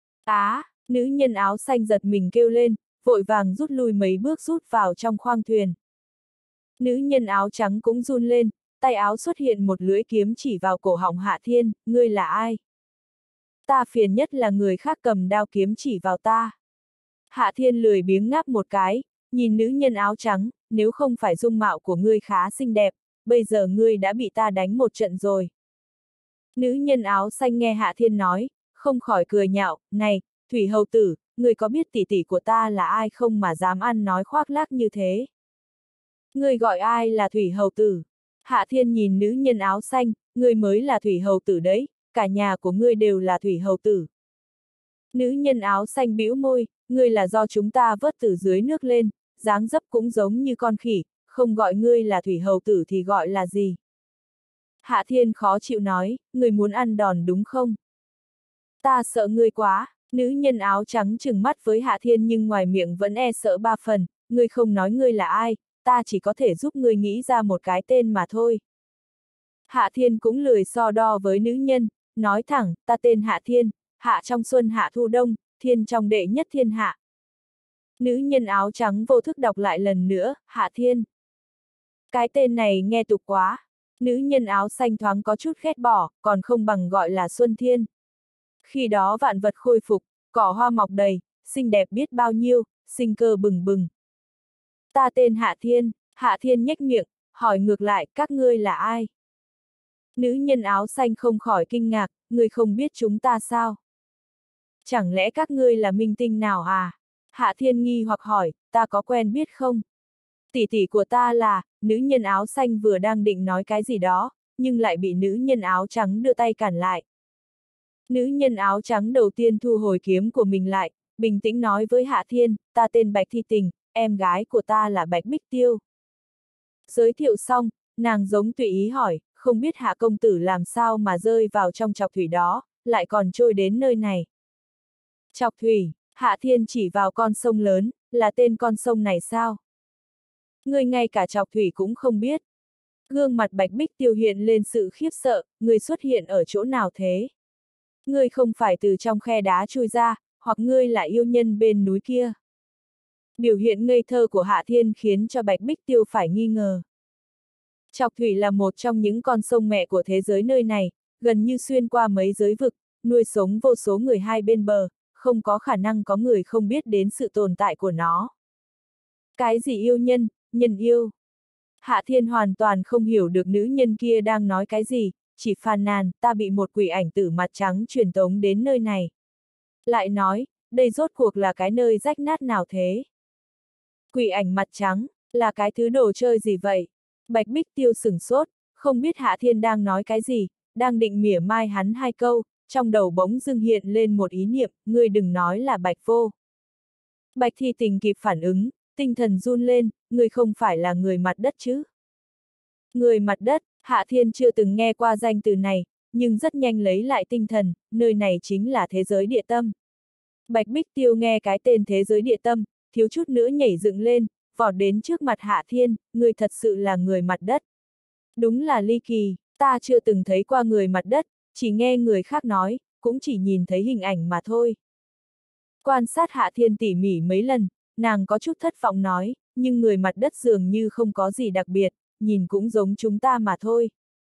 Nữ nhân áo xanh giật mình kêu lên, vội vàng rút lui mấy bước rút vào trong khoang thuyền. Nữ nhân áo trắng cũng run lên, tay áo xuất hiện một lưỡi kiếm chỉ vào cổ họng Hạ Thiên, ngươi là ai? Ta phiền nhất là người khác cầm đao kiếm chỉ vào ta. Hạ Thiên lười biếng ngáp một cái, nhìn nữ nhân áo trắng, nếu không phải dung mạo của ngươi khá xinh đẹp, bây giờ ngươi đã bị ta đánh một trận rồi. Nữ nhân áo xanh nghe Hạ Thiên nói, không khỏi cười nhạo, này, Thủy Hầu Tử, người có biết tỷ tỷ của ta là ai không mà dám ăn nói khoác lác như thế? Người gọi ai là Thủy Hầu Tử? Hạ Thiên nhìn nữ nhân áo xanh, người mới là Thủy Hầu Tử đấy, cả nhà của ngươi đều là Thủy Hầu Tử. Nữ nhân áo xanh bĩu môi, ngươi là do chúng ta vớt từ dưới nước lên, dáng dấp cũng giống như con khỉ, không gọi ngươi là Thủy Hầu Tử thì gọi là gì? Hạ Thiên khó chịu nói, ngươi muốn ăn đòn đúng không? Ta sợ ngươi quá, nữ nhân áo trắng trừng mắt với Hạ Thiên nhưng ngoài miệng vẫn e sợ ba phần, ngươi không nói ngươi là ai, ta chỉ có thể giúp ngươi nghĩ ra một cái tên mà thôi. Hạ Thiên cũng lười so đo với nữ nhân, nói thẳng, ta tên Hạ Thiên, hạ trong xuân hạ thu đông, thiên trong đệ nhất thiên hạ. Nữ nhân áo trắng vô thức đọc lại lần nữa, Hạ Thiên. Cái tên này nghe tục quá. Nữ nhân áo xanh thoáng có chút ghét bỏ, còn không bằng gọi là Xuân Thiên. Khi đó vạn vật khôi phục, cỏ hoa mọc đầy, xinh đẹp biết bao nhiêu, sinh cơ bừng bừng. Ta tên Hạ Thiên nhếch miệng, hỏi ngược lại, các ngươi là ai? Nữ nhân áo xanh không khỏi kinh ngạc, ngươi không biết chúng ta sao? Chẳng lẽ các ngươi là minh tinh nào à? Hạ Thiên nghi hoặc hỏi, ta có quen biết không? Tỷ tỷ của ta là, nữ nhân áo xanh vừa đang định nói cái gì đó, nhưng lại bị nữ nhân áo trắng đưa tay cản lại. Nữ nhân áo trắng đầu tiên thu hồi kiếm của mình lại, bình tĩnh nói với Hạ Thiên, ta tên Bạch Thi Tình, em gái của ta là Bạch Bích Tiêu. Giới thiệu xong, nàng giống tùy ý hỏi, không biết Hạ công tử làm sao mà rơi vào trong chọc thủy đó, lại còn trôi đến nơi này. Chọc thủy, Hạ Thiên chỉ vào con sông lớn, là tên con sông này sao? Ngươi ngay cả chọc thủy cũng không biết. Gương mặt Bạch Bích Tiêu hiện lên sự khiếp sợ, ngươi xuất hiện ở chỗ nào thế? Ngươi không phải từ trong khe đá chui ra, hoặc ngươi là yêu nhân bên núi kia. Biểu hiện ngây thơ của Hạ Thiên khiến cho Bạch Bích Tiêu phải nghi ngờ. Chọc thủy là một trong những con sông mẹ của thế giới nơi này, gần như xuyên qua mấy giới vực, nuôi sống vô số người hai bên bờ, không có khả năng có người không biết đến sự tồn tại của nó. Cái gì yêu nhân, nhân yêu? Hạ Thiên hoàn toàn không hiểu được nữ nhân kia đang nói cái gì, chỉ phàn nàn, ta bị một quỷ ảnh tử mặt trắng truyền tống đến nơi này. Lại nói, đây rốt cuộc là cái nơi rách nát nào thế? Quỷ ảnh mặt trắng, là cái thứ đồ chơi gì vậy? Bạch Bích Tiêu sửng sốt, không biết Hạ Thiên đang nói cái gì, đang định mỉa mai hắn hai câu, trong đầu bỗng dưng hiện lên một ý niệm, ngươi đừng nói là Bạch Vô. Bạch Thi Tình kịp phản ứng, tinh thần run lên, ngươi không phải là người mặt đất chứ? Người mặt đất, Hạ Thiên chưa từng nghe qua danh từ này, nhưng rất nhanh lấy lại tinh thần, nơi này chính là thế giới địa tâm. Bạch Bích Tiêu nghe cái tên thế giới địa tâm, thiếu chút nữa nhảy dựng lên, vọt đến trước mặt Hạ Thiên, người thật sự là người mặt đất. Đúng là ly kỳ, ta chưa từng thấy qua người mặt đất, chỉ nghe người khác nói, cũng chỉ nhìn thấy hình ảnh mà thôi. Quan sát Hạ Thiên tỉ mỉ mấy lần, nàng có chút thất vọng nói, nhưng người mặt đất dường như không có gì đặc biệt, nhìn cũng giống chúng ta mà thôi.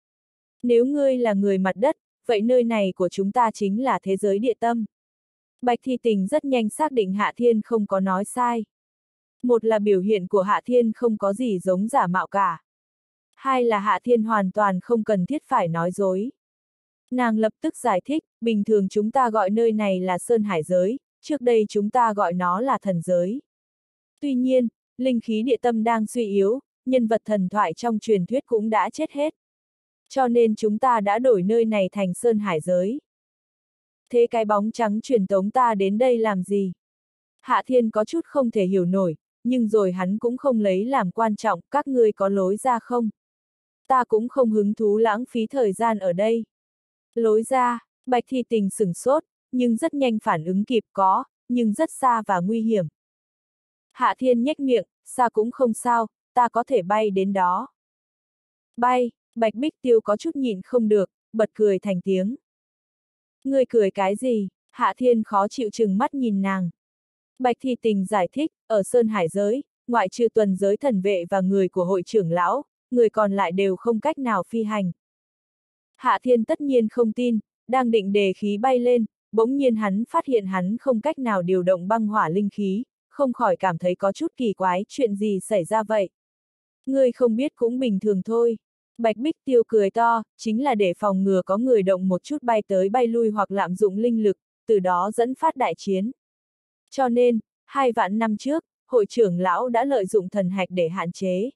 Nếu ngươi là người mặt đất, vậy nơi này của chúng ta chính là thế giới địa tâm. Bạch Thi Tình rất nhanh xác định Hạ Thiên không có nói sai. Một là biểu hiện của Hạ Thiên không có gì giống giả mạo cả. Hai là Hạ Thiên hoàn toàn không cần thiết phải nói dối. Nàng lập tức giải thích, bình thường chúng ta gọi nơi này là Sơn Hải giới, trước đây chúng ta gọi nó là thần giới. Tuy nhiên, linh khí địa tâm đang suy yếu, nhân vật thần thoại trong truyền thuyết cũng đã chết hết. Cho nên chúng ta đã đổi nơi này thành Sơn Hải giới. Thế cái bóng trắng truyền tống ta đến đây làm gì? Hạ Thiên có chút không thể hiểu nổi, nhưng rồi hắn cũng không lấy làm quan trọng, các ngươi có lối ra không? Ta cũng không hứng thú lãng phí thời gian ở đây. Lối ra, Bạch Thi Tình sửng sốt, nhưng rất nhanh phản ứng kịp có, nhưng rất xa và nguy hiểm. Hạ Thiên nhếch miệng, xa cũng không sao, ta có thể bay đến đó. Bay, Bạch Bích Tiêu có chút nhịn không được, bật cười thành tiếng. Ngươi cười cái gì? Hạ Thiên khó chịu chừng mắt nhìn nàng. Bạch Thi Tình giải thích, ở Sơn Hải giới, ngoại trừ tuần giới thần vệ và người của hội trưởng lão, người còn lại đều không cách nào phi hành. Hạ Thiên tất nhiên không tin, đang định đề khí bay lên, bỗng nhiên hắn phát hiện hắn không cách nào điều động băng hỏa linh khí, không khỏi cảm thấy có chút kỳ quái, chuyện gì xảy ra vậy? Ngươi không biết cũng bình thường thôi. Bạch Bích Tiêu cười to, chính là để phòng ngừa có người động một chút bay tới bay lui hoặc lạm dụng linh lực, từ đó dẫn phát đại chiến. Cho nên, 2 vạn năm trước, hội trưởng lão đã lợi dụng thần hạch để hạn chế.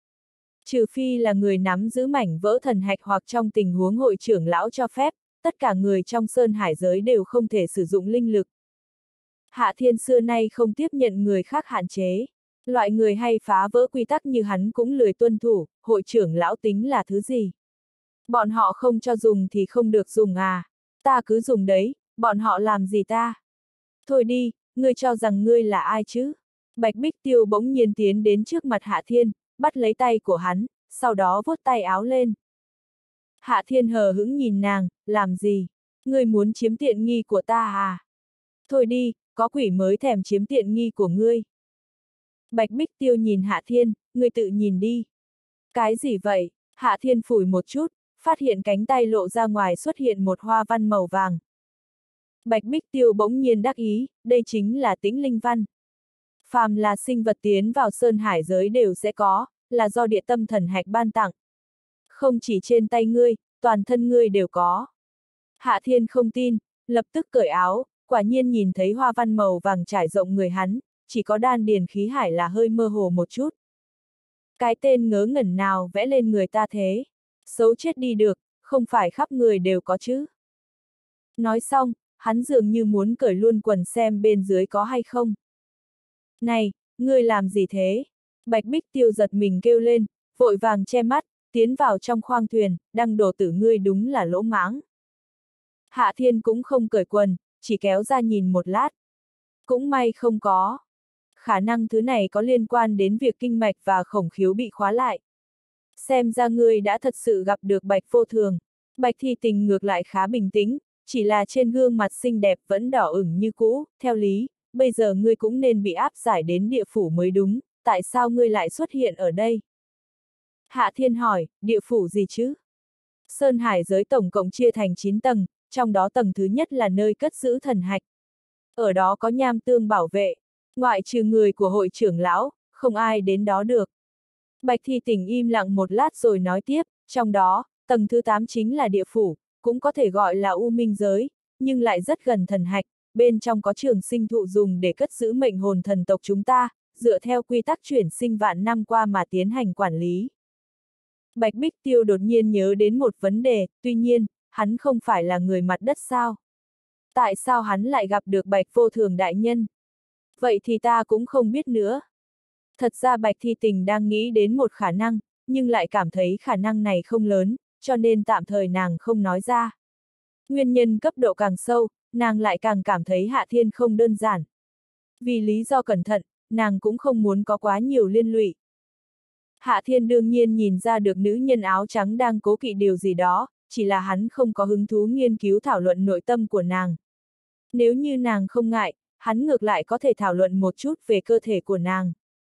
Trừ phi là người nắm giữ mảnh vỡ thần hạch hoặc trong tình huống hội trưởng lão cho phép, tất cả người trong Sơn Hải giới đều không thể sử dụng linh lực. Hạ Thiên xưa nay không tiếp nhận người khác hạn chế. Loại người hay phá vỡ quy tắc như hắn cũng lười tuân thủ, hội trưởng lão tính là thứ gì? Bọn họ không cho dùng thì không được dùng à? Ta cứ dùng đấy, bọn họ làm gì ta? Thôi đi, ngươi cho rằng ngươi là ai chứ? Bạch Bích Tiêu bỗng nhiên tiến đến trước mặt Hạ Thiên, bắt lấy tay của hắn, sau đó vuốt tay áo lên. Hạ Thiên hờ hững nhìn nàng, làm gì? Ngươi muốn chiếm tiện nghi của ta à? Thôi đi, có quỷ mới thèm chiếm tiện nghi của ngươi. Bạch Bích Tiêu nhìn Hạ Thiên, ngươi tự nhìn đi. Cái gì vậy? Hạ Thiên phủi một chút, phát hiện cánh tay lộ ra ngoài xuất hiện một hoa văn màu vàng. Bạch Bích Tiêu bỗng nhiên đắc ý, đây chính là tĩnh linh văn. Phàm là sinh vật tiến vào Sơn Hải giới đều sẽ có, là do địa tâm thần hạch ban tặng. Không chỉ trên tay ngươi, toàn thân ngươi đều có. Hạ Thiên không tin, lập tức cởi áo, quả nhiên nhìn thấy hoa văn màu vàng trải rộng người hắn, chỉ có đan điền khí hải là hơi mơ hồ một chút. Cái tên ngớ ngẩn nào vẽ lên người ta thế? Xấu chết đi được, không phải khắp người đều có chứ. Nói xong, hắn dường như muốn cởi luôn quần xem bên dưới có hay không. Này, ngươi làm gì thế? Bạch Bích Tiêu giật mình kêu lên, vội vàng che mắt, tiến vào trong khoang thuyền, đăng đồ tử ngươi đúng là lỗ mãng. Hạ Thiên cũng không cởi quần, chỉ kéo ra nhìn một lát. Cũng may không có. Khả năng thứ này có liên quan đến việc kinh mạch và khổng khiếu bị khóa lại. Xem ra ngươi đã thật sự gặp được Bạch Vô Thường. Bạch Thi Tình ngược lại khá bình tĩnh, chỉ là trên gương mặt xinh đẹp vẫn đỏ ửng như cũ, theo lý, bây giờ ngươi cũng nên bị áp giải đến địa phủ mới đúng, tại sao ngươi lại xuất hiện ở đây? Hạ Thiên hỏi, địa phủ gì chứ? Sơn Hải giới tổng cộng chia thành 9 tầng, trong đó tầng thứ nhất là nơi cất giữ thần hạch. Ở đó có nham tương bảo vệ, ngoại trừ người của hội trưởng lão, không ai đến đó được. Bạch Thi Tình im lặng một lát rồi nói tiếp, trong đó, tầng thứ 8 chính là địa phủ, cũng có thể gọi là u minh giới, nhưng lại rất gần thần hạch, bên trong có trường sinh thụ dùng để cất giữ mệnh hồn thần tộc chúng ta, dựa theo quy tắc chuyển sinh vạn năm qua mà tiến hành quản lý. Bạch Bích Tiêu đột nhiên nhớ đến một vấn đề, tuy nhiên, hắn không phải là người mặt đất sao? Tại sao hắn lại gặp được Bạch Vô Thường đại nhân? Vậy thì ta cũng không biết nữa. Thật ra Bạch Thi Tình đang nghĩ đến một khả năng, nhưng lại cảm thấy khả năng này không lớn, cho nên tạm thời nàng không nói ra. Nguyên nhân cấp độ càng sâu, nàng lại càng cảm thấy Hạ Thiên không đơn giản. Vì lý do cẩn thận, nàng cũng không muốn có quá nhiều liên lụy. Hạ Thiên đương nhiên nhìn ra được nữ nhân áo trắng đang cố kỵ điều gì đó, chỉ là hắn không có hứng thú nghiên cứu thảo luận nội tâm của nàng. Nếu như nàng không ngại, hắn ngược lại có thể thảo luận một chút về cơ thể của nàng.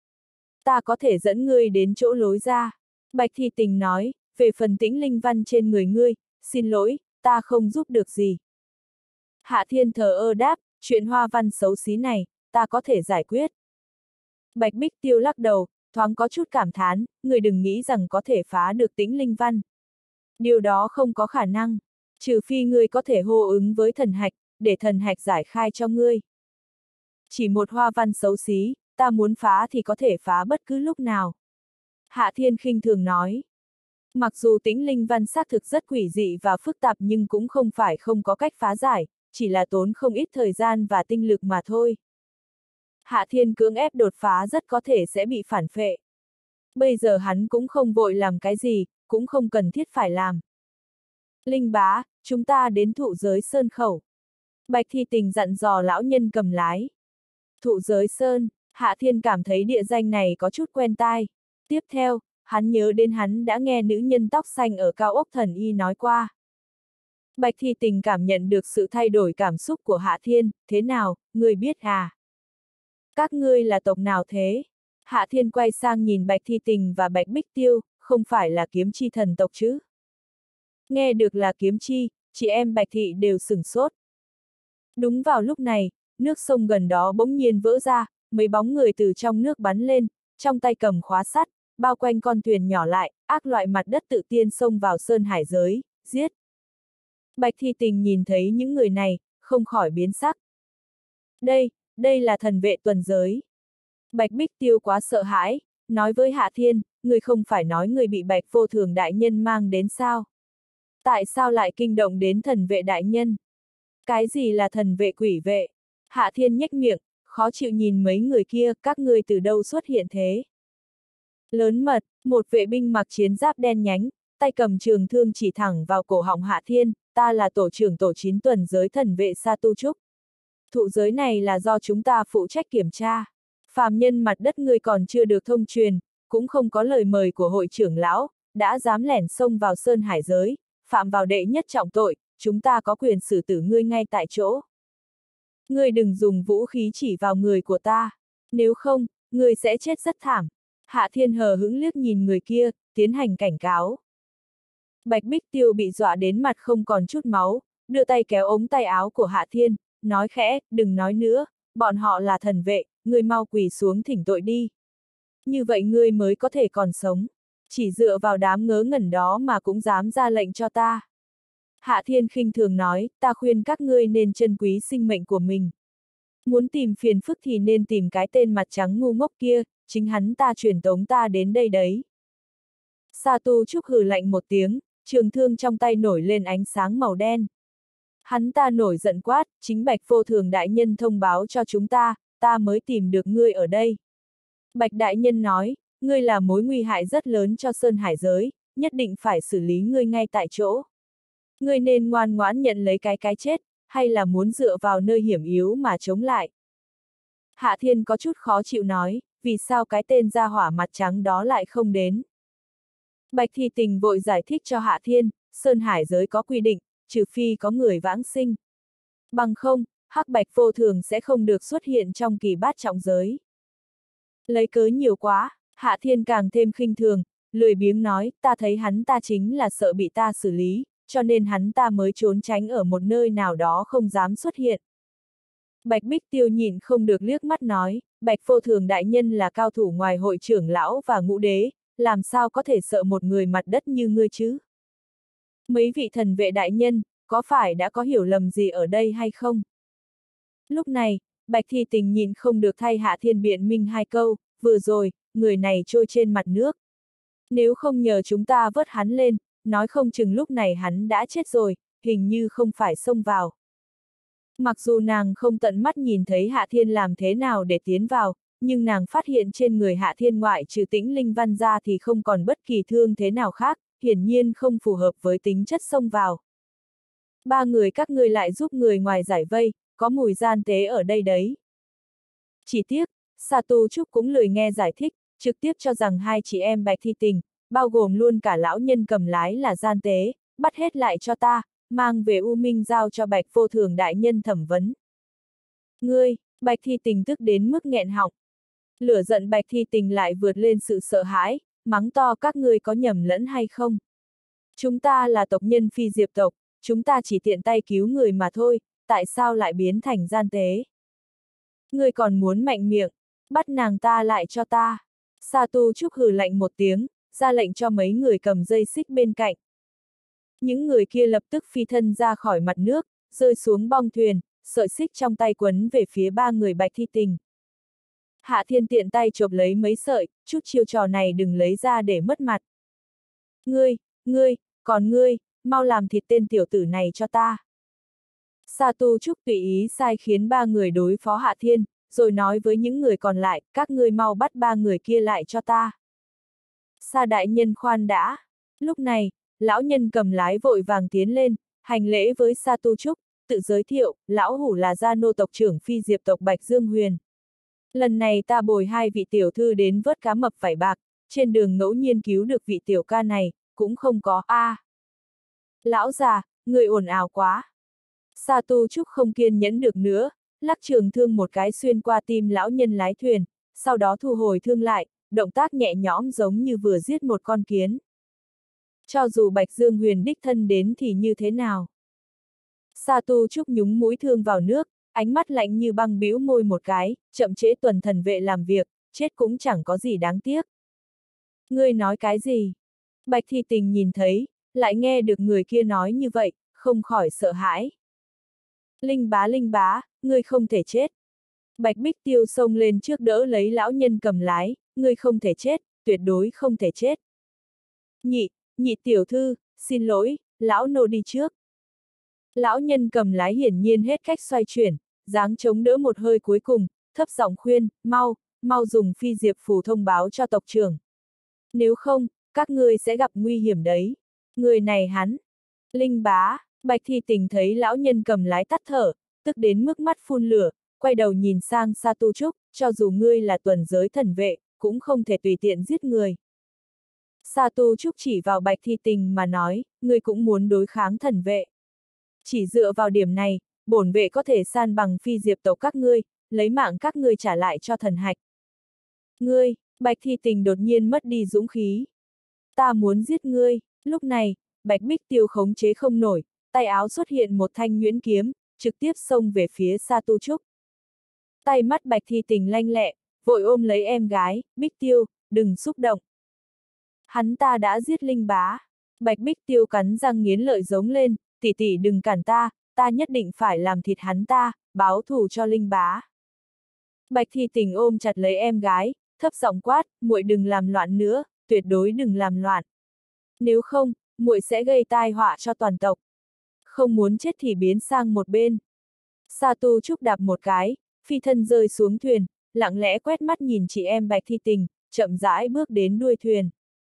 Ta có thể dẫn ngươi đến chỗ lối ra. Bạch Thi Tình nói, về phần tĩnh linh văn trên người ngươi, xin lỗi, ta không giúp được gì. Hạ Thiên thờ ơ đáp, chuyện hoa văn xấu xí này, ta có thể giải quyết. Bạch Bích Tiêu lắc đầu, thoáng có chút cảm thán, người đừng nghĩ rằng có thể phá được tĩnh linh văn. Điều đó không có khả năng, trừ phi ngươi có thể hô ứng với thần hạch, để thần hạch giải khai cho ngươi. Chỉ một hoa văn xấu xí, ta muốn phá thì có thể phá bất cứ lúc nào. Hạ Thiên khinh thường nói. Mặc dù tĩnh linh văn xác thực rất quỷ dị và phức tạp nhưng cũng không phải không có cách phá giải, chỉ là tốn không ít thời gian và tinh lực mà thôi. Hạ Thiên cưỡng ép đột phá rất có thể sẽ bị phản phệ. Bây giờ hắn cũng không vội làm cái gì, cũng không cần thiết phải làm. Linh bá, chúng ta đến thụ giới sơn khẩu. Bạch Thi Tình dặn dò lão nhân cầm lái. Thụ giới sơn, Hạ Thiên cảm thấy địa danh này có chút quen tai. Tiếp theo, hắn nhớ đến hắn đã nghe nữ nhân tóc xanh ở cao ốc thần y nói qua. Bạch Thi Tình cảm nhận được sự thay đổi cảm xúc của Hạ Thiên, thế nào, ngươi biết à? Các ngươi là tộc nào thế? Hạ Thiên quay sang nhìn Bạch Thi Tình và Bạch Bích Tiêu, không phải là kiếm chi thần tộc chứ? Nghe được là kiếm chi, chị em Bạch Thị đều sửng sốt. Đúng vào lúc này, nước sông gần đó bỗng nhiên vỡ ra, mấy bóng người từ trong nước bắn lên, trong tay cầm khóa sắt, bao quanh con thuyền nhỏ lại, ác loại mặt đất tự tiên xông vào sơn hải giới, giết. Bạch Thi Tình nhìn thấy những người này, không khỏi biến sắc. Đây là thần vệ tuần giới. Bạch Bích Tiêu quá sợ hãi, nói với Hạ Thiên, người không phải nói người bị Bạch Vô Thường đại nhân mang đến sao? Tại sao lại kinh động đến thần vệ đại nhân? Cái gì là thần vệ quỷ vệ? Hạ Thiên nhếch miệng, khó chịu nhìn mấy người kia, các ngươi từ đâu xuất hiện thế? Lớn mật, một vệ binh mặc chiến giáp đen nhánh, tay cầm trường thương chỉ thẳng vào cổ họng Hạ Thiên, ta là tổ trưởng tổ 9 tuần giới thần vệ Sa Tu Trúc. Thụ giới này là do chúng ta phụ trách kiểm tra. Phàm nhân mặt đất ngươi còn chưa được thông truyền, cũng không có lời mời của hội trưởng lão, đã dám lẻn xông vào sơn hải giới, phạm vào đệ nhất trọng tội, chúng ta có quyền xử tử ngươi ngay tại chỗ. Ngươi đừng dùng vũ khí chỉ vào người của ta, nếu không, ngươi sẽ chết rất thảm. Hạ Thiên hờ hững liếc nhìn người kia, tiến hành cảnh cáo. Bạch Bích Tiêu bị dọa đến mặt không còn chút máu, đưa tay kéo ống tay áo của Hạ Thiên, nói khẽ, đừng nói nữa, bọn họ là thần vệ, ngươi mau quỳ xuống thỉnh tội đi. Như vậy ngươi mới có thể còn sống. Chỉ dựa vào đám ngớ ngẩn đó mà cũng dám ra lệnh cho ta. Hạ Thiên khinh thường nói, ta khuyên các ngươi nên trân quý sinh mệnh của mình. Muốn tìm phiền phức thì nên tìm cái tên mặt trắng ngu ngốc kia, chính hắn ta truyền tống ta đến đây đấy. Sa Tu Trúc hừ lạnh một tiếng, trường thương trong tay nổi lên ánh sáng màu đen. Hắn ta nổi giận quát, chính Bạch Vô Thường đại nhân thông báo cho chúng ta, ta mới tìm được ngươi ở đây. Bạch đại nhân nói, ngươi là mối nguy hại rất lớn cho Sơn Hải giới, nhất định phải xử lý ngươi ngay tại chỗ. Ngươi nên ngoan ngoãn nhận lấy cái chết, hay là muốn dựa vào nơi hiểm yếu mà chống lại. Hạ Thiên có chút khó chịu nói, vì sao cái tên gia hỏa mặt trắng đó lại không đến. Bạch Thi Tình vội giải thích cho Hạ Thiên, Sơn Hải giới có quy định, trừ phi có người vãng sinh. Bằng không, Hắc Bạch Vô Thường sẽ không được xuất hiện trong kỳ bát trọng giới. Lấy cớ nhiều quá, Hạ Thiên càng thêm khinh thường, lười biếng nói, ta thấy hắn ta chính là sợ bị ta xử lý, cho nên hắn ta mới trốn tránh ở một nơi nào đó không dám xuất hiện. Bạch Bích Tiêu nhìn không được liếc mắt nói, Bạch Vô Thường đại nhân là cao thủ ngoài hội trưởng lão và ngũ đế, làm sao có thể sợ một người mặt đất như ngươi chứ? Mấy vị thần vệ đại nhân, có phải đã có hiểu lầm gì ở đây hay không? Lúc này, Bạch Thi Tình nhìn không được thay Hạ Thiên biện minh hai câu, vừa rồi, người này trôi trên mặt nước. Nếu không nhờ chúng ta vớt hắn lên, nói không chừng lúc này hắn đã chết rồi, hình như không phải xông vào. Mặc dù nàng không tận mắt nhìn thấy Hạ Thiên làm thế nào để tiến vào, nhưng nàng phát hiện trên người Hạ Thiên ngoại trừ Tĩnh Linh Văn ra thì không còn bất kỳ thương thế nào khác, hiển nhiên không phù hợp với tính chất xông vào. Ba người các ngươi lại giúp người ngoài giải vây, có mùi gian tế ở đây đấy. Chỉ tiếc, Sa Tu Trúc cũng lười nghe giải thích, trực tiếp cho rằng hai chị em Bạch Thi Tình, bao gồm luôn cả lão nhân cầm lái là gian tế, bắt hết lại cho ta, mang về U Minh giao cho Bạch Vô Thường đại nhân thẩm vấn. Ngươi, Bạch Thi Tình tức đến mức nghẹn họng. Lửa giận Bạch Thi Tình lại vượt lên sự sợ hãi, mắng to các ngươi có nhầm lẫn hay không? Chúng ta là tộc nhân Phi Diệp tộc, chúng ta chỉ tiện tay cứu người mà thôi, tại sao lại biến thành gian tế? Ngươi còn muốn mạnh miệng, bắt nàng ta lại cho ta. Sa Tu Trúc hừ lạnh một tiếng, ra lệnh cho mấy người cầm dây xích bên cạnh. Những người kia lập tức phi thân ra khỏi mặt nước, rơi xuống bong thuyền, sợi xích trong tay quấn về phía ba người Bạch Thi Tình. Hạ Thiên tiện tay chộp lấy mấy sợi, chút chiêu trò này đừng lấy ra để mất mặt. Còn ngươi, mau làm thịt tên tiểu tử này cho ta. Sa Tu Trúc tùy ý sai khiến ba người đối phó Hạ Thiên, rồi nói với những người còn lại, các ngươi mau bắt ba người kia lại cho ta. Sa đại nhân khoan đã. Lúc này, lão nhân cầm lái vội vàng tiến lên, hành lễ với Sa Tu Trúc, tự giới thiệu, lão hủ là gia nô tộc trưởng Phi Diệp tộc Bạch Dương Huyền. Lần này ta bồi hai vị tiểu thư đến vớt cá mập vảy bạc, trên đường ngẫu nhiên cứu được vị tiểu ca này, cũng không có Lão già, người ồn ào quá. Sa Tu Trúc không kiên nhẫn được nữa, lắc trường thương một cái xuyên qua tim lão nhân lái thuyền, sau đó thu hồi thương lại, động tác nhẹ nhõm giống như vừa giết một con kiến. Cho dù Bạch Dương Huyền đích thân đến thì như thế nào? Sa Tu Trúc nhúng mũi thương vào nước, ánh mắt lạnh như băng bĩu môi một cái, chậm trễ tuần thần vệ làm việc, chết cũng chẳng có gì đáng tiếc. Ngươi nói cái gì? Bạch Thi Tình nhìn thấy, lại nghe được người kia nói như vậy, không khỏi sợ hãi. Linh bá, ngươi không thể chết. Bạch Bích Tiêu xông lên trước đỡ lấy lão nhân cầm lái, ngươi không thể chết, tuyệt đối không thể chết. Nhị tiểu thư, xin lỗi, lão nô đi trước. Lão nhân cầm lái hiển nhiên hết cách xoay chuyển, dáng chống đỡ một hơi cuối cùng, thấp giọng khuyên, mau dùng phi diệp phù thông báo cho tộc trưởng. Nếu không, các ngươi sẽ gặp nguy hiểm đấy. Người này hắn. Linh bá, Bạch Thi Tình thấy lão nhân cầm lái tắt thở, tức đến mức mắt phun lửa, quay đầu nhìn sang Sa Tu Trúc, cho dù ngươi là tuần giới thần vệ, cũng không thể tùy tiện giết người. Sa Tu Trúc chỉ vào Bạch Thi Tình mà nói, ngươi cũng muốn đối kháng thần vệ. Chỉ dựa vào điểm này, bổn vệ có thể san bằng phi diệp tộc các ngươi, lấy mạng các ngươi trả lại cho thần hạch. Ngươi, Bạch Thi Tình đột nhiên mất đi dũng khí. Ta muốn giết ngươi. Lúc này, Bạch Bích Tiêu khống chế không nổi, tay áo xuất hiện một thanh nhuyễn kiếm, trực tiếp xông về phía Sa Tu Trúc. Tay mắt Bạch Thi Tình lanh lẹ, vội ôm lấy em gái, Bích Tiêu, đừng xúc động. Hắn ta đã giết Linh bá. Bạch Bích Tiêu cắn răng nghiến lợi giống lên, tỷ tỷ đừng cản ta nhất định phải làm thịt hắn ta, báo thù cho Linh bá. Bạch Thi Tình ôm chặt lấy em gái, thấp giọng quát, muội đừng làm loạn nữa, tuyệt đối đừng làm loạn. Nếu không, muội sẽ gây tai họa cho toàn tộc. Không muốn chết thì biến sang một bên. Sa Tu Trúc đạp một cái, phi thân rơi xuống thuyền, lặng lẽ quét mắt nhìn chị em Bạch Thi Tình, chậm rãi bước đến đuôi thuyền.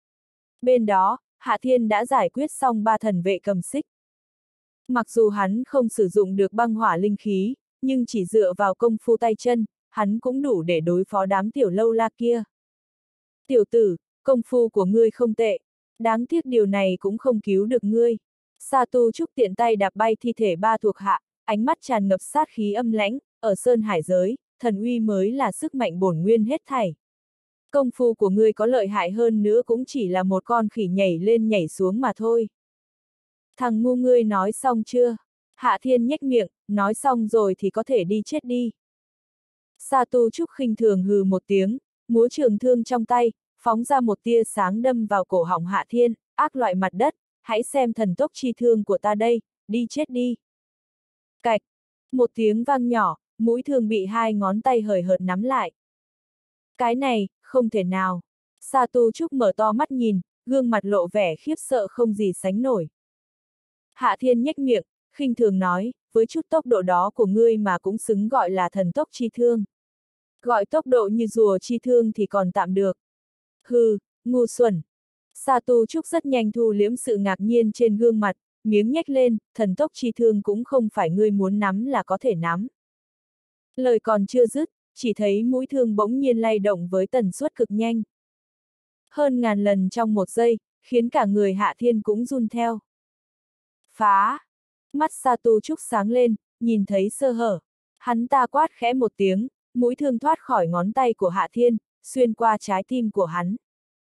Bên đó, Hạ Thiên đã giải quyết xong 3 thần vệ cầm xích. Mặc dù hắn không sử dụng được băng hỏa linh khí, nhưng chỉ dựa vào công phu tay chân, hắn cũng đủ để đối phó đám tiểu lâu la kia. Tiểu tử, công phu của ngươi không tệ, đáng tiếc điều này cũng không cứu được ngươi. Sa Tu Trúc tiện tay đạp bay thi thể 3 thuộc hạ, ánh mắt tràn ngập sát khí âm lãnh, ở sơn hải giới, thần uy mới là sức mạnh bổn nguyên hết thảy. Công phu của ngươi có lợi hại hơn nữa cũng chỉ là một con khỉ nhảy lên nhảy xuống mà thôi. Thằng ngu ngươi nói xong chưa? Hạ Thiên nhếch miệng, nói xong rồi thì có thể đi chết đi. Sa Tu Trúc khinh thường hừ một tiếng, múa trường thương trong tay, phóng ra một tia sáng đâm vào cổ họng Hạ Thiên, ác loại mặt đất, hãy xem thần tốc chi thương của ta đây, đi chết đi. Cạch, một tiếng vang nhỏ, mũi thương bị 2 ngón tay hời hợt nắm lại. Cái này, không thể nào. Sa Tu Trúc mở to mắt nhìn, gương mặt lộ vẻ khiếp sợ không gì sánh nổi. Hạ Thiên nhếch miệng, khinh thường nói, với chút tốc độ đó của ngươi mà cũng xứng gọi là thần tốc chi thương. Gọi tốc độ như rùa chi thương thì còn tạm được. Hừ, ngu xuẩn. Sa Tu Trúc rất nhanh thu liễm sự ngạc nhiên trên gương mặt, miếng nhếch lên, thần tốc chi thương cũng không phải ngươi muốn nắm là có thể nắm. Lời còn chưa dứt, chỉ thấy mũi thương bỗng nhiên lay động với tần suất cực nhanh. Hơn ngàn lần trong một giây, khiến cả người Hạ Thiên cũng run theo. Phá! Mắt Sa Tu Trúc sáng lên, nhìn thấy sơ hở. Hắn ta quát khẽ một tiếng, mũi thương thoát khỏi ngón tay của Hạ Thiên, xuyên qua trái tim của hắn.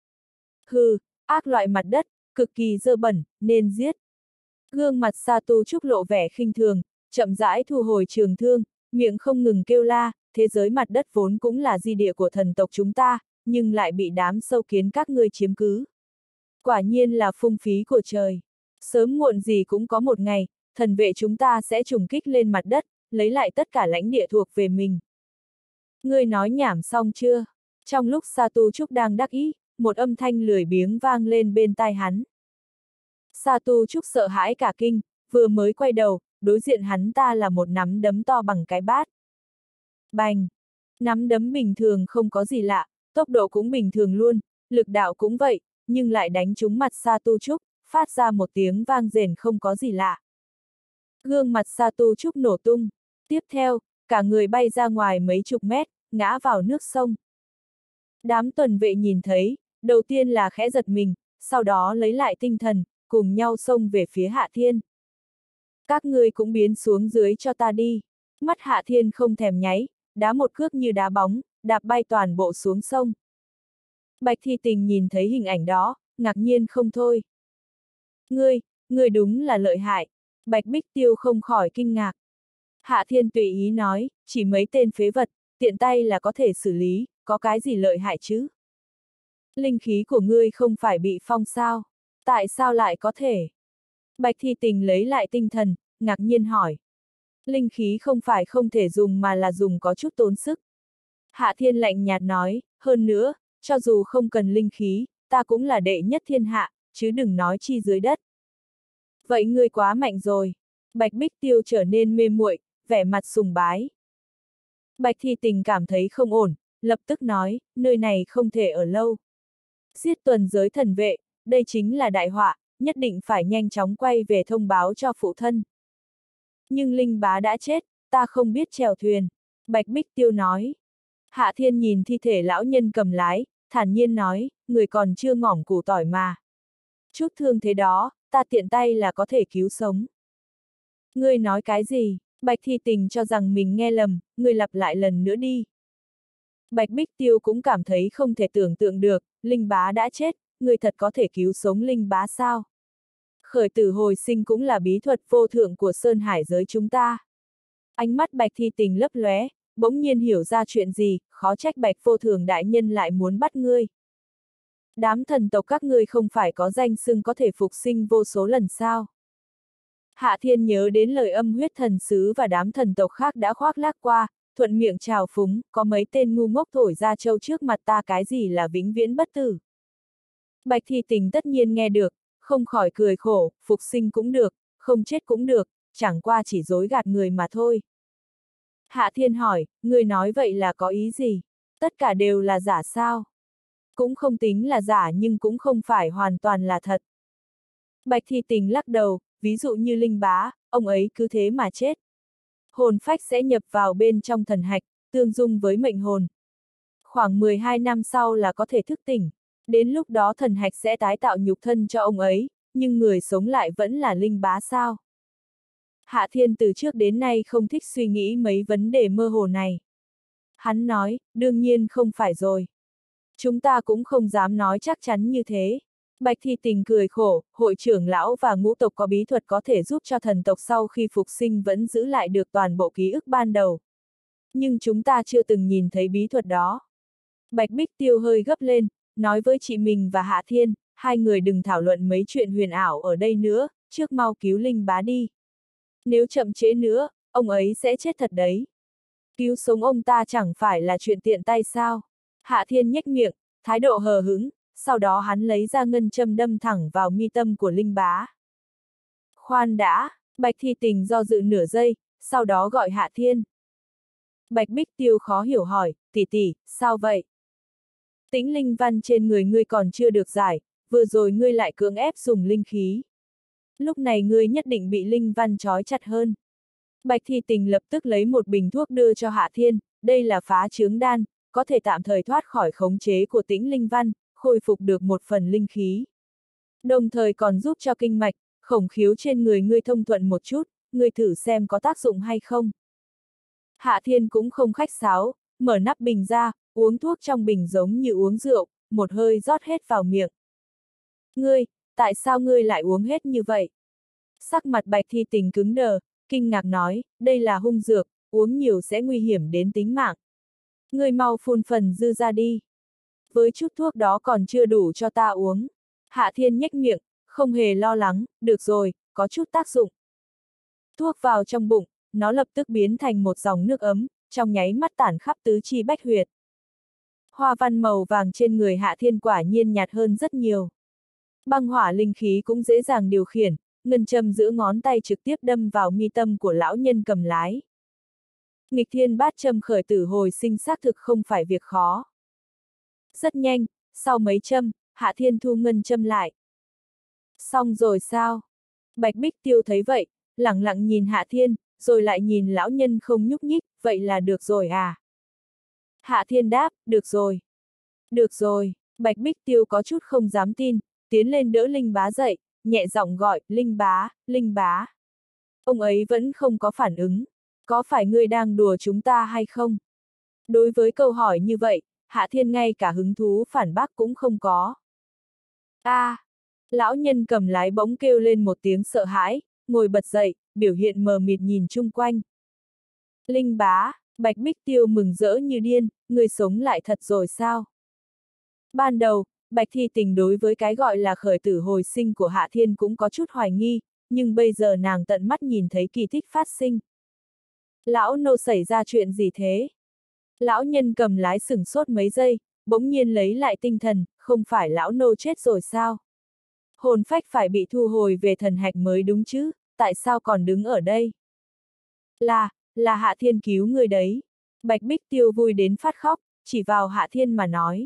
Hừ, ác loại mặt đất, cực kỳ dơ bẩn, nên giết. Gương mặt Sa Tu Trúc lộ vẻ khinh thường, chậm rãi thu hồi trường thương, miệng không ngừng kêu la, thế giới mặt đất vốn cũng là di địa của thần tộc chúng ta, nhưng lại bị đám sâu kiến các ngươi chiếm cứ. Quả nhiên là phung phí của trời. Sớm muộn gì cũng có một ngày, thần vệ chúng ta sẽ trùng kích lên mặt đất, lấy lại tất cả lãnh địa thuộc về mình. Ngươi nói nhảm xong chưa? Trong lúc Sa Tu Trúc đang đắc ý, một âm thanh lười biếng vang lên bên tai hắn. Sa Tu Trúc sợ hãi cả kinh, vừa mới quay đầu, đối diện hắn ta là một nắm đấm to bằng cái bát. Bành! Nắm đấm bình thường không có gì lạ, tốc độ cũng bình thường luôn, lực đạo cũng vậy, nhưng lại đánh trúng mặt Sa Tu Trúc, phát ra một tiếng vang rền không có gì lạ. Gương mặt Sa Tu Trúc nổ tung, tiếp theo, cả người bay ra ngoài mấy chục mét, ngã vào nước sông. Đám tuần vệ nhìn thấy, đầu tiên là khẽ giật mình, sau đó lấy lại tinh thần, cùng nhau xông về phía Hạ Thiên. Các ngươi cũng biến xuống dưới cho ta đi. Mắt Hạ Thiên không thèm nháy, đá một cước như đá bóng, đạp bay toàn bộ xuống sông. Bạch Thi Tình nhìn thấy hình ảnh đó, ngạc nhiên không thôi. Ngươi đúng là lợi hại. Bạch Bích Tiêu không khỏi kinh ngạc. Hạ Thiên tùy ý nói, chỉ mấy tên phế vật, tiện tay là có thể xử lý, có cái gì lợi hại chứ? Linh khí của ngươi không phải bị phong sao? Tại sao lại có thể? Bạch Thi Tình lấy lại tinh thần, ngạc nhiên hỏi. Linh khí không phải không thể dùng mà là dùng có chút tốn sức. Hạ Thiên lạnh nhạt nói, hơn nữa, cho dù không cần linh khí, ta cũng là đệ nhất thiên hạ, chứ đừng nói chi dưới đất. Vậy ngươi quá mạnh rồi. Bạch Bích Tiêu trở nên mê muội, vẻ mặt sùng bái. Bạch Thi Tình cảm thấy không ổn, lập tức nói, nơi này không thể ở lâu. Giết tuần giới thần vệ, đây chính là đại họa, nhất định phải nhanh chóng quay về thông báo cho phụ thân. Nhưng Linh Bá đã chết, ta không biết chèo thuyền. Bạch Bích Tiêu nói. Hạ Thiên nhìn thi thể lão nhân cầm lái, thản nhiên nói, người còn chưa ngỏm củ tỏi mà. Chút thương thế đó, ta tiện tay là có thể cứu sống. Ngươi nói cái gì? Bạch Thi Tình cho rằng mình nghe lầm, ngươi lặp lại lần nữa đi. Bạch Bích Tiêu cũng cảm thấy không thể tưởng tượng được, Linh Bá đã chết, ngươi thật có thể cứu sống Linh Bá sao? Khởi tử hồi sinh cũng là bí thuật vô thượng của Sơn Hải giới chúng ta. Ánh mắt Bạch Thi Tình lấp lóe, bỗng nhiên hiểu ra chuyện gì, khó trách Bạch Vô Thường đại nhân lại muốn bắt ngươi. Đám thần tộc các ngươi không phải có danh xưng có thể phục sinh vô số lần sao? Hạ Thiên nhớ đến lời âm huyết thần sứ và đám thần tộc khác đã khoác lác qua, thuận miệng trào phúng, có mấy tên ngu ngốc thổi ra châu trước mặt ta cái gì là vĩnh viễn bất tử. Bạch Thi Tình tất nhiên nghe được, không khỏi cười khổ, phục sinh cũng được, không chết cũng được, chẳng qua chỉ dối gạt người mà thôi. Hạ Thiên hỏi, người nói vậy là có ý gì? Tất cả đều là giả sao? Cũng không tính là giả nhưng cũng không phải hoàn toàn là thật. Bạch Thi Tình lắc đầu, ví dụ như Linh Bá, ông ấy cứ thế mà chết. Hồn phách sẽ nhập vào bên trong thần hạch, tương dung với mệnh hồn. Khoảng 12 năm sau là có thể thức tỉnh. Đến lúc đó thần hạch sẽ tái tạo nhục thân cho ông ấy, nhưng người sống lại vẫn là Linh Bá sao? Hạ Thiên từ trước đến nay không thích suy nghĩ mấy vấn đề mơ hồ này. Hắn nói, đương nhiên không phải rồi. Chúng ta cũng không dám nói chắc chắn như thế. Bạch Thi Tình cười khổ, hội trưởng lão và ngũ tộc có bí thuật có thể giúp cho thần tộc sau khi phục sinh vẫn giữ lại được toàn bộ ký ức ban đầu. Nhưng chúng ta chưa từng nhìn thấy bí thuật đó. Bạch Bích Tiêu hơi gấp lên, nói với chị mình và Hạ Thiên, hai người đừng thảo luận mấy chuyện huyền ảo ở đây nữa, trước mau cứu Linh Bá đi. Nếu chậm trễ nữa, ông ấy sẽ chết thật đấy. Cứu sống ông ta chẳng phải là chuyện tiện tay sao? Hạ Thiên nhếch miệng, thái độ hờ hững, sau đó hắn lấy ra ngân châm đâm thẳng vào mi tâm của Linh Bá. Khoan đã, Bạch Thi Tình do dự nửa giây, sau đó gọi Hạ Thiên. Bạch Bích Tiêu khó hiểu hỏi, tỷ tỷ, sao vậy? Tĩnh linh văn trên người ngươi còn chưa được giải, vừa rồi ngươi lại cưỡng ép dùng linh khí. Lúc này ngươi nhất định bị linh văn trói chặt hơn. Bạch Thi Tình lập tức lấy một bình thuốc đưa cho Hạ Thiên, đây là phá chướng đan, có thể tạm thời thoát khỏi khống chế của tĩnh linh văn, khôi phục được một phần linh khí. Đồng thời còn giúp cho kinh mạch, khổng khiếu trên người ngươi thông thuận một chút, ngươi thử xem có tác dụng hay không. Hạ Thiên cũng không khách sáo, mở nắp bình ra, uống thuốc trong bình giống như uống rượu, một hơi rót hết vào miệng. Ngươi, tại sao ngươi lại uống hết như vậy? Sắc mặt Bạch Thi Tình cứng đờ, kinh ngạc nói, đây là hung dược, uống nhiều sẽ nguy hiểm đến tính mạng. Ngươi mau phun phần dư ra đi. Với chút thuốc đó còn chưa đủ cho ta uống. Hạ Thiên nhếch miệng, không hề lo lắng, được rồi, có chút tác dụng. Thuốc vào trong bụng, nó lập tức biến thành một dòng nước ấm, trong nháy mắt tản khắp tứ chi bách huyệt. Hoa văn màu vàng trên người Hạ Thiên quả nhiên nhạt hơn rất nhiều. Băng hỏa linh khí cũng dễ dàng điều khiển, ngân châm giữa ngón tay trực tiếp đâm vào mi tâm của lão nhân cầm lái. Nghịch thiên bát châm khởi tử hồi sinh xác thực không phải việc khó. Rất nhanh, sau mấy châm, Hạ Thiên thu ngân châm lại. Xong rồi sao? Bạch Bích Tiêu thấy vậy, lẳng lặng nhìn Hạ Thiên, rồi lại nhìn lão nhân không nhúc nhích, vậy là được rồi à? Hạ Thiên đáp, được rồi. Được rồi, Bạch Bích Tiêu có chút không dám tin, tiến lên đỡ Linh Bá dậy, nhẹ giọng gọi, Linh Bá, Linh Bá. Ông ấy vẫn không có phản ứng. Có phải ngươi đang đùa chúng ta hay không? Đối với câu hỏi như vậy, Hạ Thiên ngay cả hứng thú phản bác cũng không có. Lão nhân cầm lái bỗng kêu lên một tiếng sợ hãi, ngồi bật dậy, biểu hiện mờ mịt nhìn chung quanh. Linh Bá, Bạch Bích Tiêu mừng rỡ như điên, người sống lại thật rồi sao? Ban đầu, Bạch Thi Tình đối với cái gọi là khởi tử hồi sinh của Hạ Thiên cũng có chút hoài nghi, nhưng bây giờ nàng tận mắt nhìn thấy kỳ tích phát sinh. Lão nô xảy ra chuyện gì thế? Lão nhân cầm lái sửng sốt mấy giây, bỗng nhiên lấy lại tinh thần, không phải lão nô chết rồi sao? Hồn phách phải bị thu hồi về thần hạch mới đúng chứ, tại sao còn đứng ở đây? Là Hạ Thiên cứu người đấy. Bạch Bích Tiêu vui đến phát khóc, chỉ vào Hạ Thiên mà nói.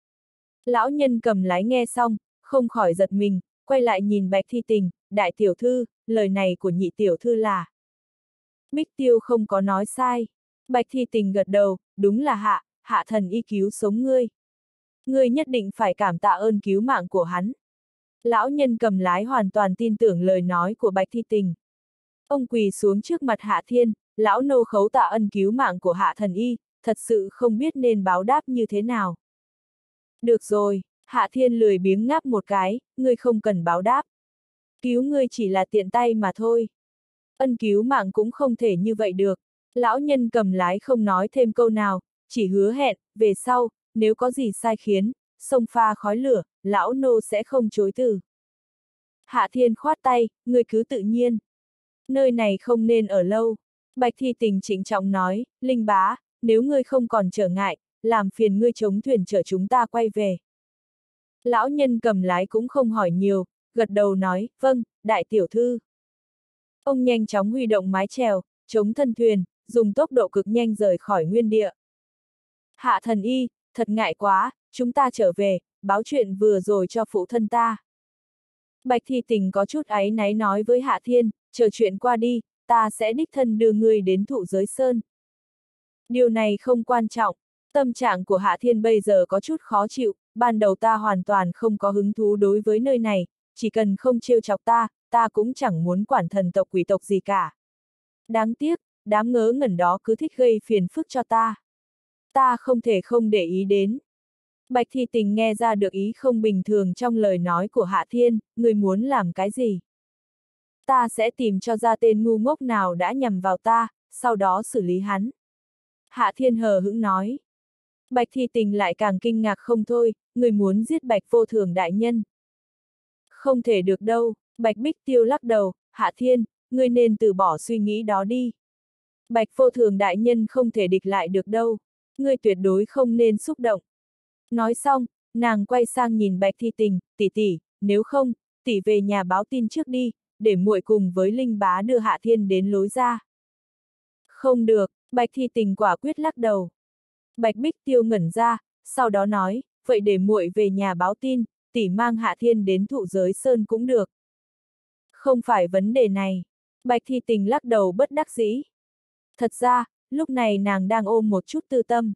Lão nhân cầm lái nghe xong, không khỏi giật mình, quay lại nhìn Bạch Thi Tình, đại tiểu thư, lời này của nhị tiểu thư là. Bích Tiêu không có nói sai. Bạch Thi Tình gật đầu, đúng là Hạ thần y cứu sống ngươi. Ngươi nhất định phải cảm tạ ơn cứu mạng của hắn. Lão nhân cầm lái hoàn toàn tin tưởng lời nói của Bạch Thi Tình. Ông quỳ xuống trước mặt Hạ Thiên, lão nô khấu tạ ân cứu mạng của Hạ thần y, thật sự không biết nên báo đáp như thế nào. Được rồi, Hạ Thiên lười biếng ngáp một cái, ngươi không cần báo đáp. Cứu ngươi chỉ là tiện tay mà thôi. Ân cứu mạng cũng không thể như vậy được. Lão nhân cầm lái không nói thêm câu nào, chỉ hứa hẹn, về sau, nếu có gì sai khiến, sông pha khói lửa, lão nô sẽ không chối từ. Hạ Thiên khoát tay, ngươi cứ tự nhiên. Nơi này không nên ở lâu. Bạch Thi Tình trịnh trọng nói, Linh bá, nếu ngươi không còn trở ngại, làm phiền ngươi chống thuyền chở chúng ta quay về. Lão nhân cầm lái cũng không hỏi nhiều, gật đầu nói, vâng, đại tiểu thư. Ông nhanh chóng huy động mái chèo, chống thân thuyền, dùng tốc độ cực nhanh rời khỏi nguyên địa. Hạ thần y, thật ngại quá, chúng ta trở về, báo chuyện vừa rồi cho phụ thân ta. Bạch Thi Tình có chút áy náy nói với Hạ Thiên, chờ chuyện qua đi, ta sẽ đích thân đưa ngươi đến Thụ Giới Sơn. Điều này không quan trọng, tâm trạng của Hạ Thiên bây giờ có chút khó chịu, ban đầu ta hoàn toàn không có hứng thú đối với nơi này, chỉ cần không trêu chọc ta cũng chẳng muốn quản thần tộc quỷ tộc gì cả. Đáng tiếc, đám ngớ ngẩn đó cứ thích gây phiền phức cho ta. Ta không thể không để ý đến. Bạch Thi Tình nghe ra được ý không bình thường trong lời nói của Hạ Thiên, người muốn làm cái gì? Ta sẽ tìm cho ra tên ngu ngốc nào đã nhằm vào ta, sau đó xử lý hắn. Hạ Thiên hờ hững nói. Bạch Thi Tình lại càng kinh ngạc không thôi, người muốn giết Bạch Vô Thường đại nhân. Không thể được đâu, Bạch Bích Tiêu lắc đầu, Hạ Thiên, ngươi nên từ bỏ suy nghĩ đó đi. Bạch Vô Thường đại nhân không thể địch lại được đâu, ngươi tuyệt đối không nên xúc động. Nói xong, nàng quay sang nhìn Bạch Thi Tình, tỷ tỷ, nếu không, tỷ về nhà báo tin trước đi, để muội cùng với Linh bá đưa Hạ Thiên đến lối ra. Không được, Bạch Thi Tình quả quyết lắc đầu. Bạch Bích Tiêu ngẩn ra, sau đó nói, vậy để muội về nhà báo tin, tỷ mang Hạ Thiên đến Thụ Giới Sơn cũng được. Không phải vấn đề này. Bạch Thi Tình lắc đầu bất đắc dĩ. Thật ra, lúc này nàng đang ôm một chút tư tâm.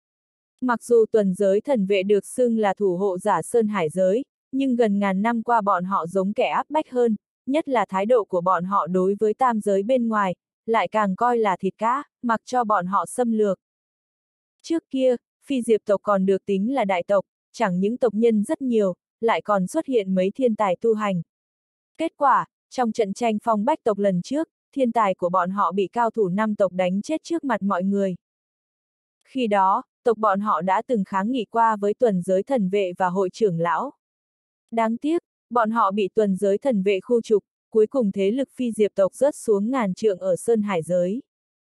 Mặc dù tuần giới thần vệ được xưng là thủ hộ giả Sơn Hải giới, nhưng gần ngàn năm qua bọn họ giống kẻ áp bách hơn, nhất là thái độ của bọn họ đối với tam giới bên ngoài, lại càng coi là thịt cá, mặc cho bọn họ xâm lược. Trước kia, Phi Diệp tộc còn được tính là đại tộc, chẳng những tộc nhân rất nhiều, lại còn xuất hiện mấy thiên tài tu hành. Kết quả, trong trận tranh phong bách tộc lần trước, thiên tài của bọn họ bị cao thủ 5 tộc đánh chết trước mặt mọi người. Khi đó, tộc bọn họ đã từng kháng nghị qua với tuần giới thần vệ và hội trưởng lão. Đáng tiếc, bọn họ bị tuần giới thần vệ khu trục, cuối cùng thế lực Phi Diệp tộc rớt xuống ngàn trượng ở Sơn Hải giới.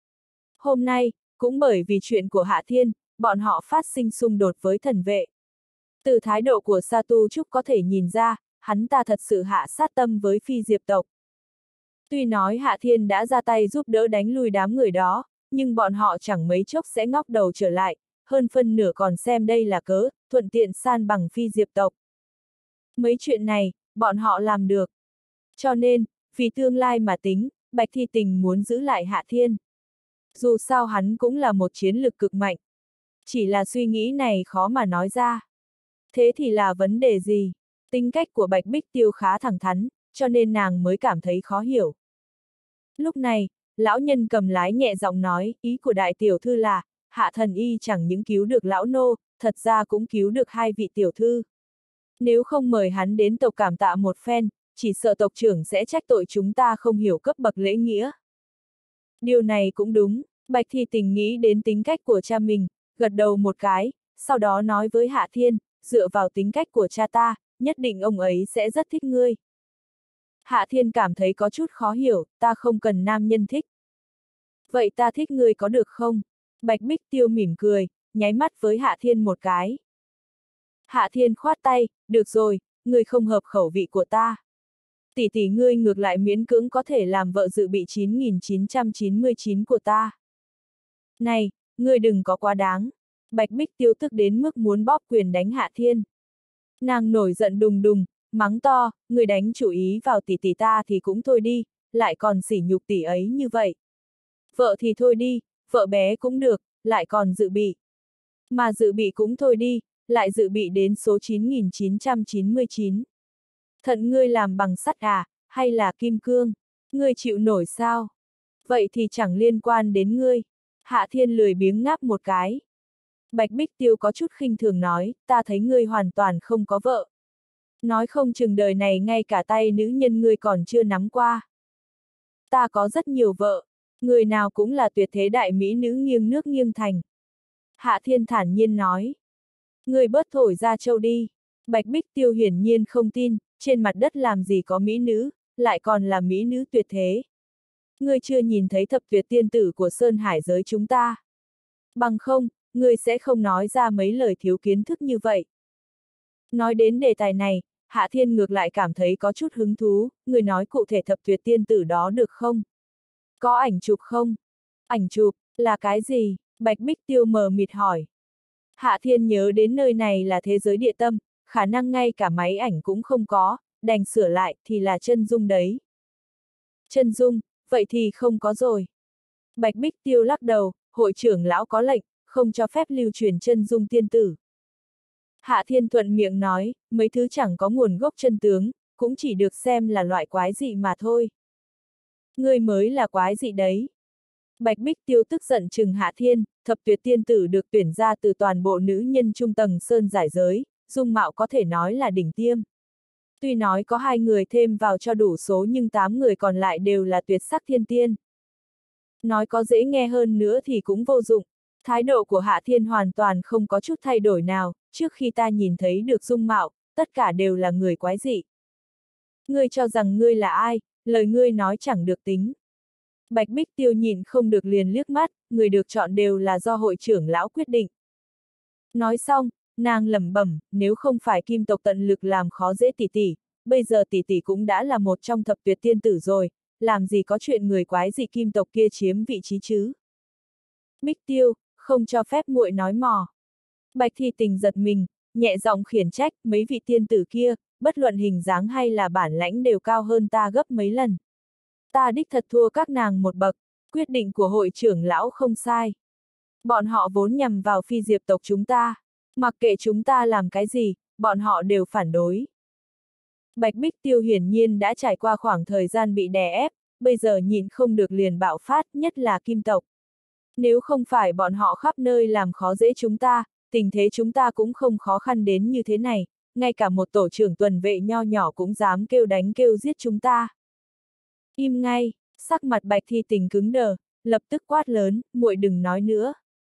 Hôm nay, cũng bởi vì chuyện của Hạ Thiên, bọn họ phát sinh xung đột với thần vệ. Từ thái độ của Sa Tu Trúc có thể nhìn ra, hắn ta thật sự hạ sát tâm với Phi Diệp tộc. Tuy nói Hạ Thiên đã ra tay giúp đỡ đánh lui đám người đó, nhưng bọn họ chẳng mấy chốc sẽ ngóc đầu trở lại, hơn phân nửa còn xem đây là cớ, thuận tiện san bằng Phi Diệp tộc. Mấy chuyện này, bọn họ làm được. Cho nên, vì tương lai mà tính, Bạch Thi Tình muốn giữ lại Hạ Thiên. Dù sao hắn cũng là một chiến lực cực mạnh. Chỉ là suy nghĩ này khó mà nói ra. Thế thì là vấn đề gì? Tính cách của Bạch Bích Tiêu khá thẳng thắn, cho nên nàng mới cảm thấy khó hiểu. Lúc này, lão nhân cầm lái nhẹ giọng nói, ý của đại tiểu thư là, Hạ thần y chẳng những cứu được lão nô, thật ra cũng cứu được hai vị tiểu thư. Nếu không mời hắn đến tộc cảm tạ một phen, chỉ sợ tộc trưởng sẽ trách tội chúng ta không hiểu cấp bậc lễ nghĩa. Điều này cũng đúng, Bạch Thi Tình nghĩ đến tính cách của cha mình, gật đầu một cái, sau đó nói với Hạ Thiên, dựa vào tính cách của cha ta, nhất định ông ấy sẽ rất thích ngươi. Hạ Thiên cảm thấy có chút khó hiểu, ta không cần nam nhân thích. Vậy ta thích ngươi có được không? Bạch Bích Tiêu mỉm cười, nháy mắt với Hạ Thiên một cái. Hạ Thiên khoát tay, được rồi, ngươi không hợp khẩu vị của ta. Tỷ tỷ ngươi ngược lại miễn cưỡng có thể làm vợ dự bị 9999 của ta. Này, ngươi đừng có quá đáng. Bạch Bích Tiêu tức đến mức muốn bóp quyền đánh Hạ Thiên. Nàng nổi giận đùng đùng, mắng to, ngươi đánh chủ ý vào tỷ tỷ ta thì cũng thôi đi, lại còn sỉ nhục tỷ ấy như vậy. Vợ thì thôi đi, vợ bé cũng được, lại còn dự bị. Mà dự bị cũng thôi đi, lại dự bị đến số 9999. Thận ngươi làm bằng sắt à, hay là kim cương? Ngươi chịu nổi sao? Vậy thì chẳng liên quan đến ngươi. Hạ Thiên lười biếng ngáp một cái. Bạch Bích Tiêu có chút khinh thường nói, ta thấy ngươi hoàn toàn không có vợ. Nói không chừng đời này ngay cả tay nữ nhân ngươi còn chưa nắm qua. Ta có rất nhiều vợ, người nào cũng là tuyệt thế đại mỹ nữ nghiêng nước nghiêng thành. Hạ Thiên thản nhiên nói. Ngươi bớt thổi ra châu đi. Bạch Bích Tiêu hiển nhiên không tin, trên mặt đất làm gì có mỹ nữ, lại còn là mỹ nữ tuyệt thế. Ngươi chưa nhìn thấy thập tuyệt tiên tử của Sơn Hải giới chúng ta. Bằng không, ngươi sẽ không nói ra mấy lời thiếu kiến thức như vậy. Nói đến đề tài này, Hạ Thiên ngược lại cảm thấy có chút hứng thú, ngươi nói cụ thể thập tuyệt tiên tử đó được không? Có ảnh chụp không? Ảnh chụp, là cái gì? Bạch Bích Tiêu mờ mịt hỏi. Hạ Thiên nhớ đến nơi này là thế giới địa tâm, khả năng ngay cả máy ảnh cũng không có, đành sửa lại thì là chân dung đấy. Chân dung, vậy thì không có rồi. Bạch Bích Tiêu lắc đầu, hội trưởng lão có lệnh, không cho phép lưu truyền chân dung tiên tử. Hạ Thiên thuận miệng nói, mấy thứ chẳng có nguồn gốc chân tướng, cũng chỉ được xem là loại quái dị mà thôi. Ngươi mới là quái dị đấy. Bạch Bích Tiêu tức giận trừng Hạ Thiên, thập tuyệt tiên tử được tuyển ra từ toàn bộ nữ nhân trung tầng sơn giải giới, dung mạo có thể nói là đỉnh tiêm. Tuy nói có 2 người thêm vào cho đủ số nhưng 8 người còn lại đều là tuyệt sắc thiên tiên. Nói có dễ nghe hơn nữa thì cũng vô dụng. Thái độ của Hạ Thiên hoàn toàn không có chút thay đổi nào, trước khi ta nhìn thấy được dung mạo, tất cả đều là người quái dị. Ngươi cho rằng ngươi là ai, lời ngươi nói chẳng được tính. Bạch Bích Tiêu nhìn không được liền liếc mắt, người được chọn đều là do hội trưởng lão quyết định. Nói xong, nàng lẩm bẩm, nếu không phải kim tộc tận lực làm khó dễ tỷ tỷ, bây giờ tỷ tỷ cũng đã là một trong thập tuyệt tiên tử rồi, làm gì có chuyện người quái dị kim tộc kia chiếm vị trí chứ. Bích Tiêu, không cho phép muội nói mò. Bạch Thi Tình giật mình, nhẹ giọng khiển trách, mấy vị tiên tử kia, bất luận hình dáng hay là bản lãnh đều cao hơn ta gấp mấy lần. Ta đích thật thua các nàng một bậc, quyết định của hội trưởng lão không sai. Bọn họ vốn nhằm vào phi diệp tộc chúng ta, mặc kệ chúng ta làm cái gì, bọn họ đều phản đối. Bạch Bích Tiêu hiển nhiên đã trải qua khoảng thời gian bị đè ép, bây giờ nhìn không được liền bạo phát, nhất là kim tộc. Nếu không phải bọn họ khắp nơi làm khó dễ chúng ta, tình thế chúng ta cũng không khó khăn đến như thế này, ngay cả một tổ trưởng tuần vệ nho nhỏ cũng dám kêu đánh kêu giết chúng ta. Im ngay, sắc mặt Bạch Thi Tình cứng đờ, lập tức quát lớn, muội đừng nói nữa.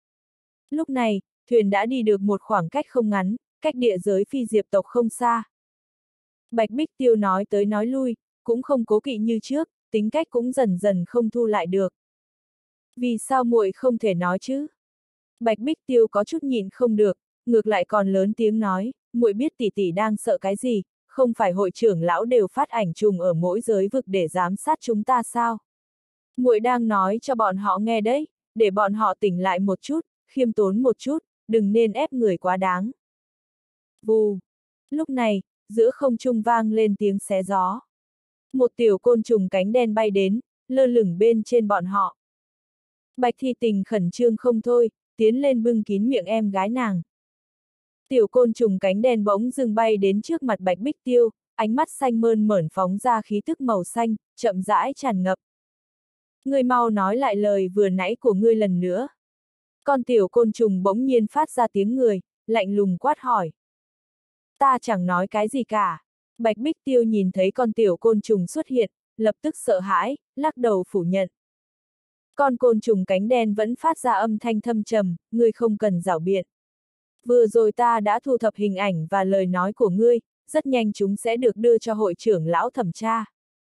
Lúc này, thuyền đã đi được một khoảng cách không ngắn, cách địa giới phi diệp tộc không xa. Bạch Bích Tiêu nói tới nói lui, cũng không cố kỵ như trước, tính cách cũng dần dần không thu lại được. Vì sao muội không thể nói chứ? Bạch Bích Tiêu có chút nhịn không được, ngược lại còn lớn tiếng nói, muội biết tỷ tỷ đang sợ cái gì, không phải hội trưởng lão đều phát ảnh trùng ở mỗi giới vực để giám sát chúng ta sao? Muội đang nói cho bọn họ nghe đấy, để bọn họ tỉnh lại một chút, khiêm tốn một chút, đừng nên ép người quá đáng. Vù. Lúc này, giữa không trung vang lên tiếng xé gió. Một tiểu côn trùng cánh đen bay đến, lơ lửng bên trên bọn họ. Bạch Thi Tình khẩn trương không thôi, tiến lên bưng kín miệng em gái nàng. Tiểu côn trùng cánh đen bỗng dưng bay đến trước mặt Bạch Bích Tiêu, ánh mắt xanh mơn mởn phóng ra khí tức màu xanh, chậm rãi tràn ngập. Ngươi mau nói lại lời vừa nãy của ngươi lần nữa. Con tiểu côn trùng bỗng nhiên phát ra tiếng người, lạnh lùng quát hỏi. Ta chẳng nói cái gì cả. Bạch Bích Tiêu nhìn thấy con tiểu côn trùng xuất hiện, lập tức sợ hãi, lắc đầu phủ nhận. Con côn trùng cánh đen vẫn phát ra âm thanh thâm trầm, ngươi không cần giảo biện. Vừa rồi ta đã thu thập hình ảnh và lời nói của ngươi, rất nhanh chúng sẽ được đưa cho hội trưởng lão thẩm tra.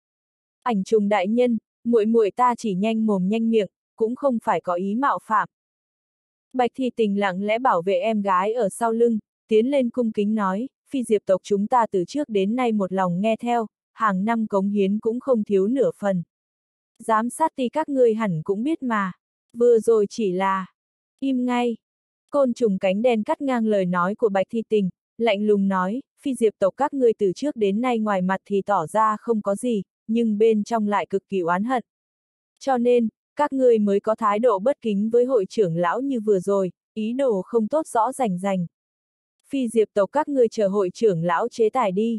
Ảnh trùng đại nhân, muội muội ta chỉ nhanh mồm nhanh miệng, cũng không phải có ý mạo phạm. Bạch Thi Tình lặng lẽ bảo vệ em gái ở sau lưng, tiến lên cung kính nói, phi diệp tộc chúng ta từ trước đến nay một lòng nghe theo, hàng năm cống hiến cũng không thiếu nửa phần. Giám sát ti các ngươi hẳn cũng biết mà, vừa rồi chỉ là... Im ngay. Côn trùng cánh đen cắt ngang lời nói của Bạch Thi Tình, lạnh lùng nói, phi diệp tộc các ngươi từ trước đến nay ngoài mặt thì tỏ ra không có gì, nhưng bên trong lại cực kỳ oán hận. Cho nên, các ngươi mới có thái độ bất kính với hội trưởng lão như vừa rồi, ý đồ không tốt rõ rành rành. Phi diệp tộc các ngươi chờ hội trưởng lão chế tài đi.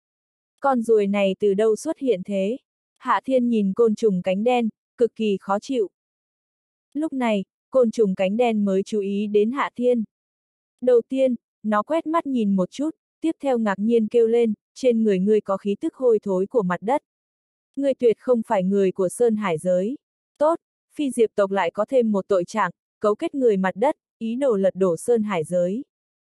Con ruồi này từ đâu xuất hiện thế? Hạ Thiên nhìn côn trùng cánh đen, cực kỳ khó chịu. Lúc này, côn trùng cánh đen mới chú ý đến Hạ Thiên. Đầu tiên, nó quét mắt nhìn một chút, tiếp theo ngạc nhiên kêu lên, trên người ngươi có khí tức hôi thối của mặt đất. Ngươi tuyệt không phải người của Sơn Hải giới. Tốt, phi diệp tộc lại có thêm một tội trạng, cấu kết người mặt đất, ý đồ lật đổ Sơn Hải giới.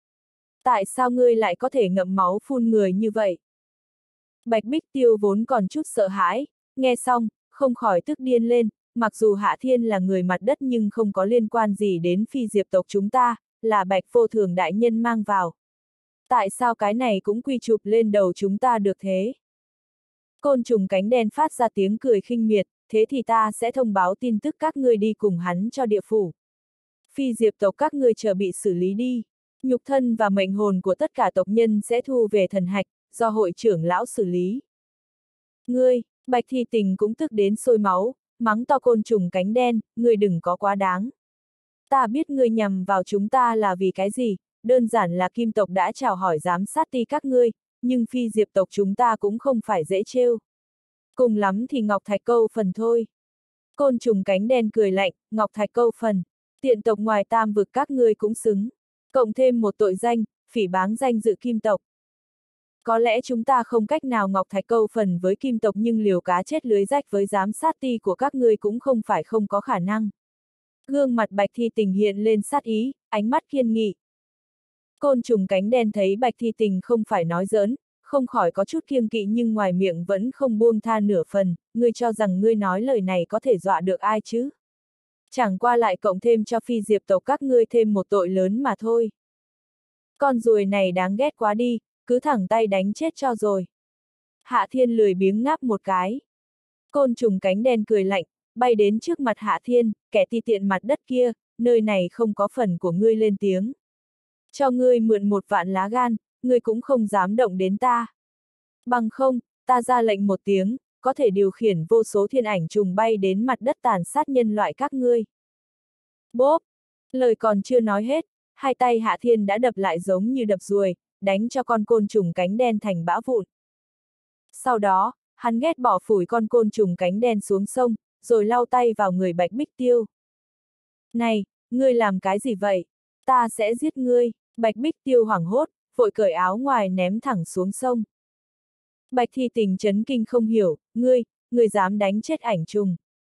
Tại sao ngươi lại có thể ngậm máu phun người như vậy? Bạch Bích Tiêu vốn còn chút sợ hãi, nghe xong, không khỏi tức điên lên, mặc dù Hạ Thiên là người mặt đất nhưng không có liên quan gì đến phi diệp tộc chúng ta, là Bạch Vô Thường đại nhân mang vào. Tại sao cái này cũng quy chụp lên đầu chúng ta được thế? Côn trùng cánh đen phát ra tiếng cười khinh miệt, thế thì ta sẽ thông báo tin tức các ngươi đi cùng hắn cho địa phủ. Phi diệp tộc các ngươi chờ bị xử lý đi. Nhục thân và mệnh hồn của tất cả tộc nhân sẽ thu về thần hạch, do hội trưởng lão xử lý. Ngươi, Bạch Thi Tình cũng tức đến sôi máu, mắng to côn trùng cánh đen, ngươi đừng có quá đáng. Ta biết ngươi nhằm vào chúng ta là vì cái gì, đơn giản là Kim tộc đã chào hỏi giám sát ti các ngươi, nhưng phi diệp tộc chúng ta cũng không phải dễ trêu. Cùng lắm thì Ngọc Thạch câu phần thôi. Côn trùng cánh đen cười lạnh, Ngọc Thạch câu phần, tiện tộc ngoài tam vực các ngươi cũng xứng. Cộng thêm một tội danh, phỉ báng danh dự Kim tộc. Có lẽ chúng ta không cách nào Ngọc Thạch câu phần với Kim tộc nhưng liều cá chết lưới rách với giám sát ti của các ngươi cũng không phải không có khả năng. Gương mặt Bạch Thi Tình hiện lên sát ý, ánh mắt kiên nghị. Côn trùng cánh đen thấy Bạch Thi Tình không phải nói giỡn, không khỏi có chút kiêng kỵ nhưng ngoài miệng vẫn không buông tha nửa phần, ngươi cho rằng ngươi nói lời này có thể dọa được ai chứ? Chẳng qua lại cộng thêm cho phi diệp tộc các ngươi thêm một tội lớn mà thôi. Con ruồi này đáng ghét quá đi, cứ thẳng tay đánh chết cho rồi. Hạ Thiên lười biếng ngáp một cái. Côn trùng cánh đen cười lạnh, bay đến trước mặt Hạ Thiên, kẻ ti tiện mặt đất kia, nơi này không có phần của ngươi lên tiếng. Cho ngươi mượn 1.000.000 lá gan, ngươi cũng không dám động đến ta. Bằng không, ta ra lệnh một tiếng, có thể điều khiển vô số thiên ảnh trùng bay đến mặt đất tàn sát nhân loại các ngươi. Bốp! Lời còn chưa nói hết, hai tay Hạ Thiên đã đập lại giống như đập ruồi, đánh cho con côn trùng cánh đen thành bã vụn. Sau đó, hắn ghét bỏ phủi con côn trùng cánh đen xuống sông, rồi lau tay vào người Bạch Bích Tiêu. Này, ngươi làm cái gì vậy? Ta sẽ giết ngươi. Bạch Bích Tiêu hoảng hốt, vội cởi áo ngoài ném thẳng xuống sông. Bạch Thi Tình chấn kinh không hiểu, ngươi dám đánh chết ảnh trùng.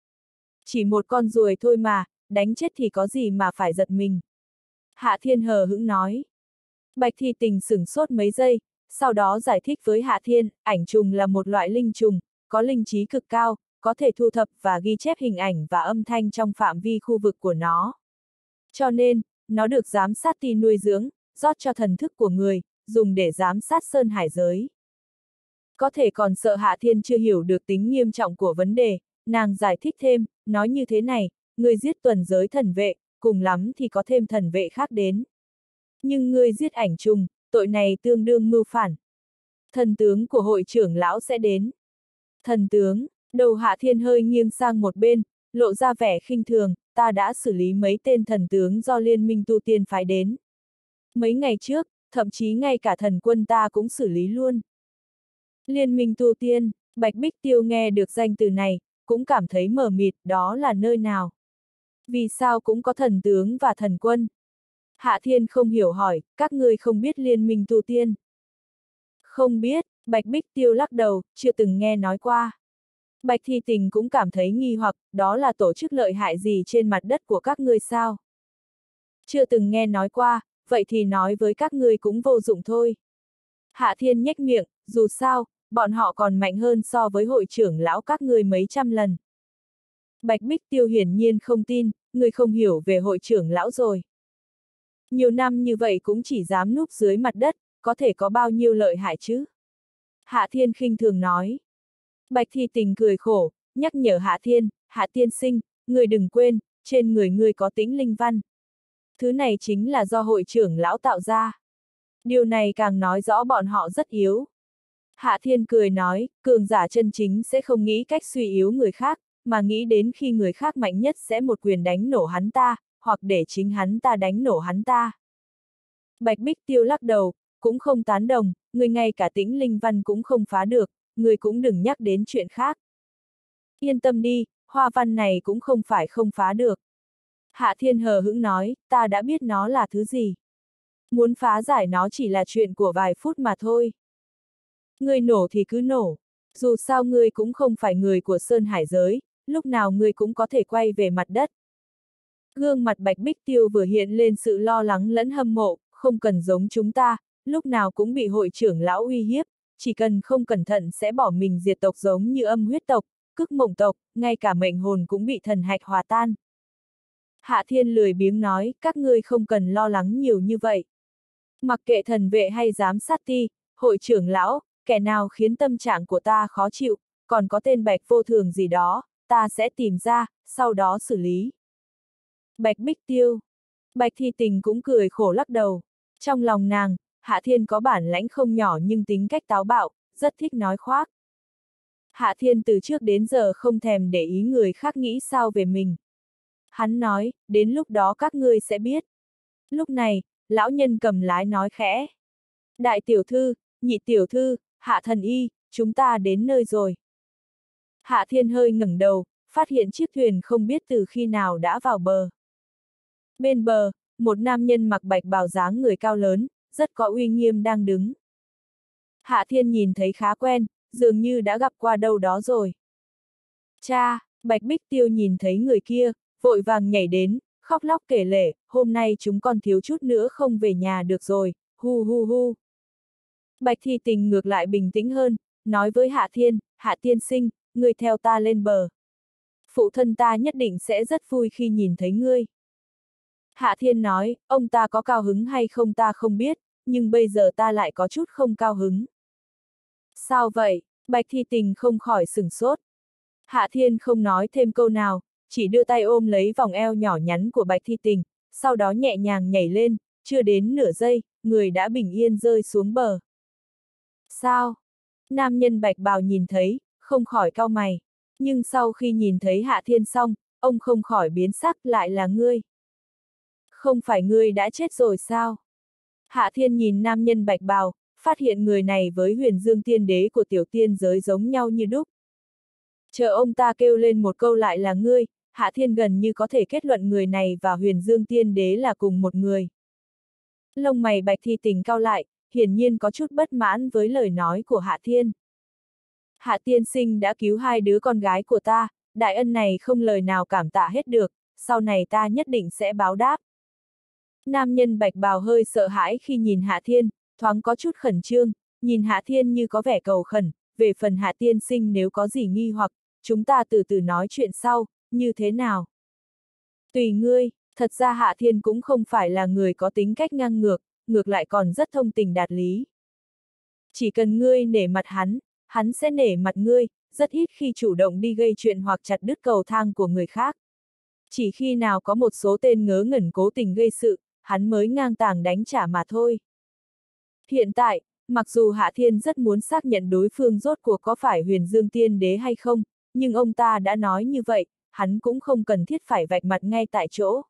Chỉ một con ruồi thôi mà, đánh chết thì có gì mà phải giật mình. Hạ Thiên hờ hững nói. Bạch Thi Tình sửng sốt mấy giây, sau đó giải thích với Hạ Thiên, ảnh trùng là một loại linh trùng, có linh trí cực cao, có thể thu thập và ghi chép hình ảnh và âm thanh trong phạm vi khu vực của nó. Cho nên, nó được giám sát ti nuôi dưỡng, rót cho thần thức của người, dùng để giám sát Sơn Hải giới. Có thể còn sợ Hạ Thiên chưa hiểu được tính nghiêm trọng của vấn đề, nàng giải thích thêm, nói như thế này, người giết tuần giới thần vệ, cùng lắm thì có thêm thần vệ khác đến. Nhưng ngươi giết ảnh trùng, tội này tương đương mưu phản. Thần tướng của hội trưởng lão sẽ đến. Thần tướng, đầu Hạ Thiên hơi nghiêng sang một bên, lộ ra vẻ khinh thường, ta đã xử lý mấy tên thần tướng do liên minh tu tiên phái đến. Mấy ngày trước, thậm chí ngay cả thần quân ta cũng xử lý luôn. Liên minh tu tiên, Bạch Bích Tiêu nghe được danh từ này, cũng cảm thấy mờ mịt, đó là nơi nào? Vì sao cũng có thần tướng và thần quân? Hạ Thiên không hiểu hỏi, các ngươi không biết liên minh tu tiên? Không biết, Bạch Bích Tiêu lắc đầu, chưa từng nghe nói qua. Bạch Thi Tình cũng cảm thấy nghi hoặc, đó là tổ chức lợi hại gì trên mặt đất của các ngươi sao? Chưa từng nghe nói qua, vậy thì nói với các ngươi cũng vô dụng thôi. Hạ Thiên nhếch miệng, dù sao, bọn họ còn mạnh hơn so với hội trưởng lão các ngươi mấy trăm lần. Bạch Bích Tiêu hiển nhiên không tin, ngươi không hiểu về hội trưởng lão rồi. Nhiều năm như vậy cũng chỉ dám núp dưới mặt đất, có thể có bao nhiêu lợi hại chứ? Hạ Thiên khinh thường nói. Bạch Thi Tình cười khổ, nhắc nhở Hạ Thiên, Hạ tiên sinh, người đừng quên, trên người ngươi có tĩnh linh văn. Thứ này chính là do hội trưởng lão tạo ra. Điều này càng nói rõ bọn họ rất yếu. Hạ Thiên cười nói, cường giả chân chính sẽ không nghĩ cách suy yếu người khác, mà nghĩ đến khi người khác mạnh nhất sẽ một quyền đánh nổ hắn ta, hoặc để chính hắn ta đánh nổ hắn ta. Bạch Bích Tiêu lắc đầu, cũng không tán đồng, người ngay cả tĩnh linh văn cũng không phá được, người cũng đừng nhắc đến chuyện khác. Yên tâm đi, hoa văn này cũng không phải không phá được. Hạ Thiên hờ hững nói, ta đã biết nó là thứ gì. Muốn phá giải nó chỉ là chuyện của vài phút mà thôi. Ngươi nổ thì cứ nổ. Dù sao ngươi cũng không phải người của Sơn Hải giới, lúc nào ngươi cũng có thể quay về mặt đất. Gương mặt Bạch Bích Tiêu vừa hiện lên sự lo lắng lẫn hâm mộ, không cần giống chúng ta, lúc nào cũng bị hội trưởng lão uy hiếp, chỉ cần không cẩn thận sẽ bỏ mình diệt tộc giống như âm huyết tộc, cức mộng tộc, ngay cả mệnh hồn cũng bị thần hạch hòa tan. Hạ Thiên lười biếng nói, các ngươi không cần lo lắng nhiều như vậy. Mặc kệ thần vệ hay giám sát ti, hội trưởng lão, kẻ nào khiến tâm trạng của ta khó chịu, còn có tên Bạch vô thường gì đó, ta sẽ tìm ra, sau đó xử lý. Bạch Bích Tiêu. Bạch Thi Tình cũng cười khổ lắc đầu. Trong lòng nàng, Hạ Thiên có bản lãnh không nhỏ nhưng tính cách táo bạo, rất thích nói khoác. Hạ Thiên từ trước đến giờ không thèm để ý người khác nghĩ sao về mình. Hắn nói, đến lúc đó các ngươi sẽ biết. Lúc này, lão nhân cầm lái nói khẽ. Đại tiểu thư, nhị tiểu thư, Hạ thần y, chúng ta đến nơi rồi. Hạ Thiên hơi ngẩng đầu, phát hiện chiếc thuyền không biết từ khi nào đã vào bờ. Bên bờ, một nam nhân mặc bạch bào dáng người cao lớn, rất có uy nghiêm đang đứng. Hạ Thiên nhìn thấy khá quen, dường như đã gặp qua đâu đó rồi. Cha, Bạch Bích Tiêu nhìn thấy người kia, vội vàng nhảy đến, khóc lóc kể lể, hôm nay chúng con thiếu chút nữa không về nhà được rồi, hu hu hu. Bạch Thi Tình ngược lại bình tĩnh hơn, nói với Hạ Thiên, Hạ tiên sinh, ngươi theo ta lên bờ. Phụ thân ta nhất định sẽ rất vui khi nhìn thấy ngươi. Hạ Thiên nói, ông ta có cao hứng hay không ta không biết, nhưng bây giờ ta lại có chút không cao hứng. Sao vậy? Bạch Thi Tình không khỏi sửng sốt. Hạ Thiên không nói thêm câu nào, chỉ đưa tay ôm lấy vòng eo nhỏ nhắn của Bạch Thi Tình, sau đó nhẹ nhàng nhảy lên, chưa đến nửa giây, người đã bình yên rơi xuống bờ. Sao? Nam nhân bạch bào nhìn thấy, không khỏi cau mày. Nhưng sau khi nhìn thấy Hạ Thiên xong, ông không khỏi biến sắc, lại là ngươi. Không phải ngươi đã chết rồi sao? Hạ Thiên nhìn nam nhân bạch bào, phát hiện người này với Huyền Dương Tiên Đế của tiểu tiên giới giống nhau như đúc. Chờ ông ta kêu lên một câu lại là ngươi, Hạ Thiên gần như có thể kết luận người này và Huyền Dương Tiên Đế là cùng một người. Lông mày Bạch Thi Tình cau lại, hiển nhiên có chút bất mãn với lời nói của Hạ Thiên. Hạ tiên sinh đã cứu hai đứa con gái của ta, đại ân này không lời nào cảm tạ hết được, sau này ta nhất định sẽ báo đáp. Nam nhân bạch bào hơi sợ hãi khi nhìn Hạ Thiên, thoáng có chút khẩn trương, nhìn Hạ Thiên như có vẻ cầu khẩn, về phần Hạ tiên sinh nếu có gì nghi hoặc, chúng ta từ từ nói chuyện sau, như thế nào? Tùy ngươi, thật ra Hạ Thiên cũng không phải là người có tính cách ngang ngược, ngược lại còn rất thông tình đạt lý. Chỉ cần ngươi nể mặt hắn sẽ nể mặt ngươi, rất ít khi chủ động đi gây chuyện hoặc chặt đứt cầu thang của người khác. Chỉ khi nào có một số tên ngớ ngẩn cố tình gây sự, hắn mới ngang tàng đánh trả mà thôi. Hiện tại, mặc dù Hạ Thiên rất muốn xác nhận đối phương rốt cuộc có phải Huyền Dương Tiên Đế hay không, nhưng ông ta đã nói như vậy, hắn cũng không cần thiết phải vạch mặt ngay tại chỗ.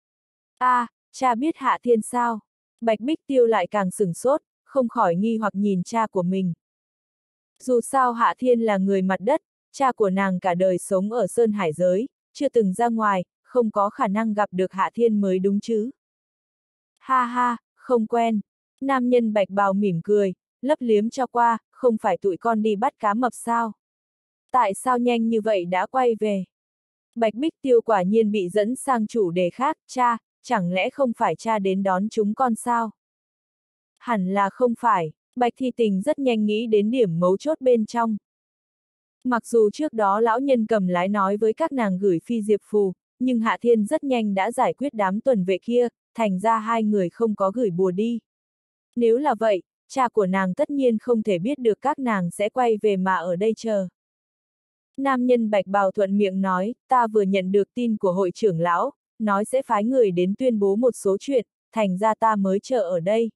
Cha biết Hạ Thiên sao? Bạch Bích Tiêu lại càng sửng sốt, không khỏi nghi hoặc nhìn cha của mình. Dù sao Hạ Thiên là người mặt đất, cha của nàng cả đời sống ở Sơn Hải giới, chưa từng ra ngoài, không có khả năng gặp được Hạ Thiên mới đúng chứ. Ha ha, không quen. Nam nhân bạch bào mỉm cười, lấp liếm cho qua, không phải tụi con đi bắt cá mập sao? Tại sao nhanh như vậy đã quay về? Bạch Bích Tiêu quả nhiên bị dẫn sang chủ đề khác, cha, chẳng lẽ không phải cha đến đón chúng con sao? Hẳn là không phải, Bạch Thi Tình rất nhanh nghĩ đến điểm mấu chốt bên trong. Mặc dù trước đó lão nhân cầm lái nói với các nàng gửi phi diệp phù, nhưng Hạ Thiên rất nhanh đã giải quyết đám tuần vệ kia, thành ra hai người không có gửi bùa đi. Nếu là vậy, cha của nàng tất nhiên không thể biết được các nàng sẽ quay về mà ở đây chờ. Nam nhân bạch bào thuận miệng nói, ta vừa nhận được tin của hội trưởng lão, nói sẽ phái người đến tuyên bố một số chuyện, thành ra ta mới chờ ở đây.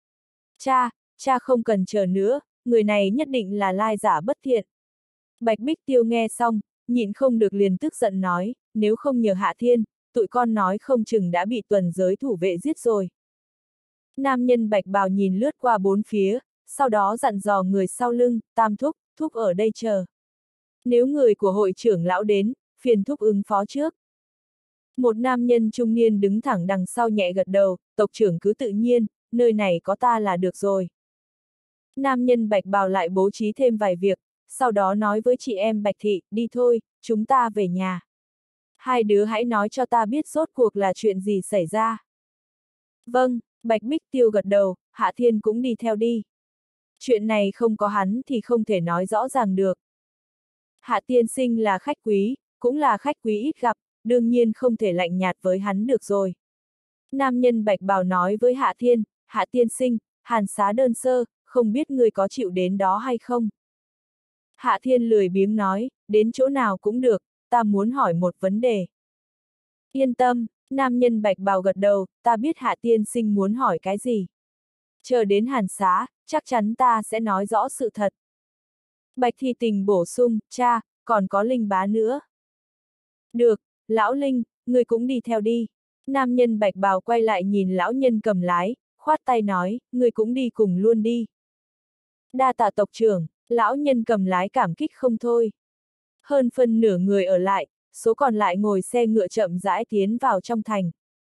Cha không cần chờ nữa, người này nhất định là lai giả bất thiện. Bạch Bích Tiêu nghe xong, nhịn không được liền tức giận nói, nếu không nhờ Hạ Thiên, tụi con nói không chừng đã bị tuần giới thủ vệ giết rồi. Nam nhân bạch bào nhìn lướt qua bốn phía, sau đó dặn dò người sau lưng, Tam thúc ở đây chờ. Nếu người của hội trưởng lão đến, phiền thúc ứng phó trước. Một nam nhân trung niên đứng thẳng đằng sau nhẹ gật đầu, tộc trưởng cứ tự nhiên, nơi này có ta là được rồi. Nam nhân bạch bào lại bố trí thêm vài việc, sau đó nói với chị em Bạch Thị, đi thôi, chúng ta về nhà. Hai đứa hãy nói cho ta biết rốt cuộc là chuyện gì xảy ra. Vâng, Bạch Bích Tiêu gật đầu, Hạ Thiên cũng đi theo đi. Chuyện này không có hắn thì không thể nói rõ ràng được. Hạ tiên sinh là khách quý, cũng là khách quý ít gặp, đương nhiên không thể lạnh nhạt với hắn được rồi. Nam nhân bạch bào nói với Hạ Thiên, Hạ tiên sinh, hàn xá đơn sơ, không biết người có chịu đến đó hay không? Hạ Thiên lười biếng nói, đến chỗ nào cũng được, ta muốn hỏi một vấn đề. Yên tâm, nam nhân bạch bào gật đầu, ta biết Hạ tiên sinh muốn hỏi cái gì. Chờ đến hàn xá, chắc chắn ta sẽ nói rõ sự thật. Bạch Thi Tình bổ sung, cha, còn có Linh bá nữa. Được, lão Linh, người cũng đi theo đi. Nam nhân bạch bào quay lại nhìn lão nhân cầm lái, khoát tay nói, người cũng đi cùng luôn đi. Đa tạ tộc trưởng, lão nhân cầm lái cảm kích không thôi. Hơn phân nửa người ở lại, số còn lại ngồi xe ngựa chậm rãi tiến vào trong thành.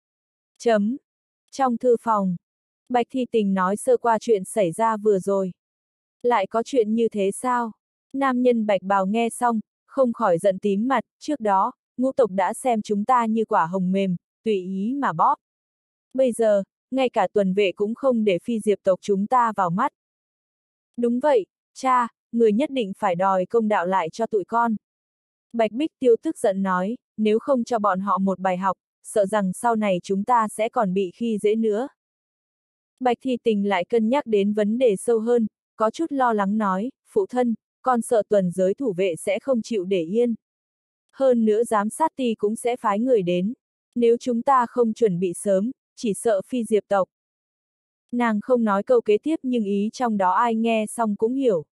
Trong thư phòng, Bạch Thi Tình nói sơ qua chuyện xảy ra vừa rồi. Lại có chuyện như thế sao? Nam nhân bạch bào nghe xong, không khỏi giận tím mặt, trước đó, ngũ tộc đã xem chúng ta như quả hồng mềm, tùy ý mà bóp. Bây giờ, ngay cả tuần vệ cũng không để phi diệp tộc chúng ta vào mắt. Đúng vậy, cha, người nhất định phải đòi công đạo lại cho tụi con. Bạch Bích Tiêu tức giận nói, nếu không cho bọn họ một bài học, sợ rằng sau này chúng ta sẽ còn bị khi dễ nữa. Bạch Thi Tình lại cân nhắc đến vấn đề sâu hơn, có chút lo lắng nói, phụ thân, con sợ tuần giới thủ vệ sẽ không chịu để yên. Hơn nữa giám sát ty cũng sẽ phái người đến. Nếu chúng ta không chuẩn bị sớm, chỉ sợ phi diệp tộc. Nàng không nói câu kế tiếp nhưng ý trong đó ai nghe xong cũng hiểu.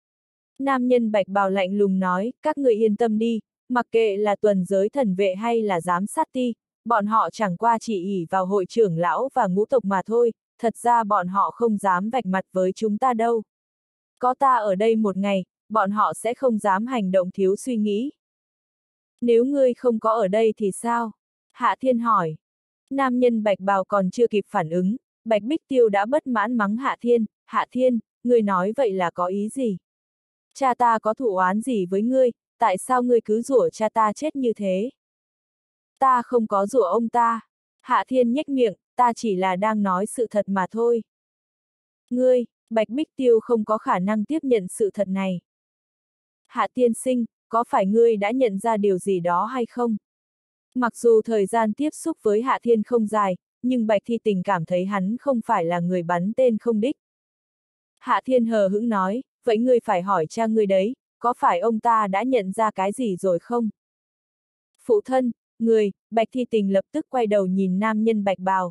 Nam nhân bạch bào lạnh lùng nói, các người yên tâm đi, mặc kệ là tuần giới thần vệ hay là giám sát ty, bọn họ chẳng qua chỉ ỷ vào hội trưởng lão và ngũ tộc mà thôi, thật ra bọn họ không dám vạch mặt với chúng ta đâu. Có ta ở đây một ngày, bọn họ sẽ không dám hành động thiếu suy nghĩ. Nếu ngươi không có ở đây thì sao? Hạ Thiên hỏi. Nam nhân bạch bào còn chưa kịp phản ứng, Bạch Bích Tiêu đã bất mãn mắng Hạ Thiên, ngươi nói vậy là có ý gì? Cha ta có thù oán gì với ngươi, tại sao ngươi cứ rủa cha ta chết như thế? Ta không có rủa ông ta. Hạ Thiên nhếch miệng, ta chỉ là đang nói sự thật mà thôi. Ngươi, Bạch Bích Tiêu không có khả năng tiếp nhận sự thật này. Hạ tiên sinh, có phải ngươi đã nhận ra điều gì đó hay không? Mặc dù thời gian tiếp xúc với Hạ Thiên không dài, nhưng Bạch Thi Tình cảm thấy hắn không phải là người bắn tên không đích. Hạ Thiên hờ hững nói, vậy ngươi phải hỏi cha ngươi đấy, có phải ông ta đã nhận ra cái gì rồi không? Phụ thân, Bạch Thi Tình lập tức quay đầu nhìn nam nhân bạch bào.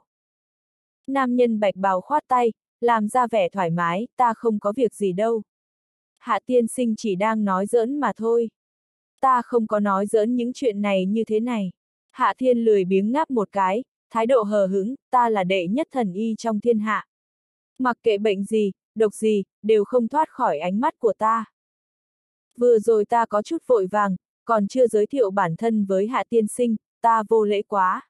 Nam nhân bạch bào khoát tay, làm ra vẻ thoải mái, ta không có việc gì đâu. Hạ tiên sinh chỉ đang nói giỡn mà thôi. Ta không có nói giỡn những chuyện này như thế này. Hạ Thiên lười biếng ngáp một cái, thái độ hờ hững, ta là đệ nhất thần y trong thiên hạ. Mặc kệ bệnh gì, độc gì, đều không thoát khỏi ánh mắt của ta. Vừa rồi ta có chút vội vàng, còn chưa giới thiệu bản thân với Hạ tiên sinh, ta vô lễ quá.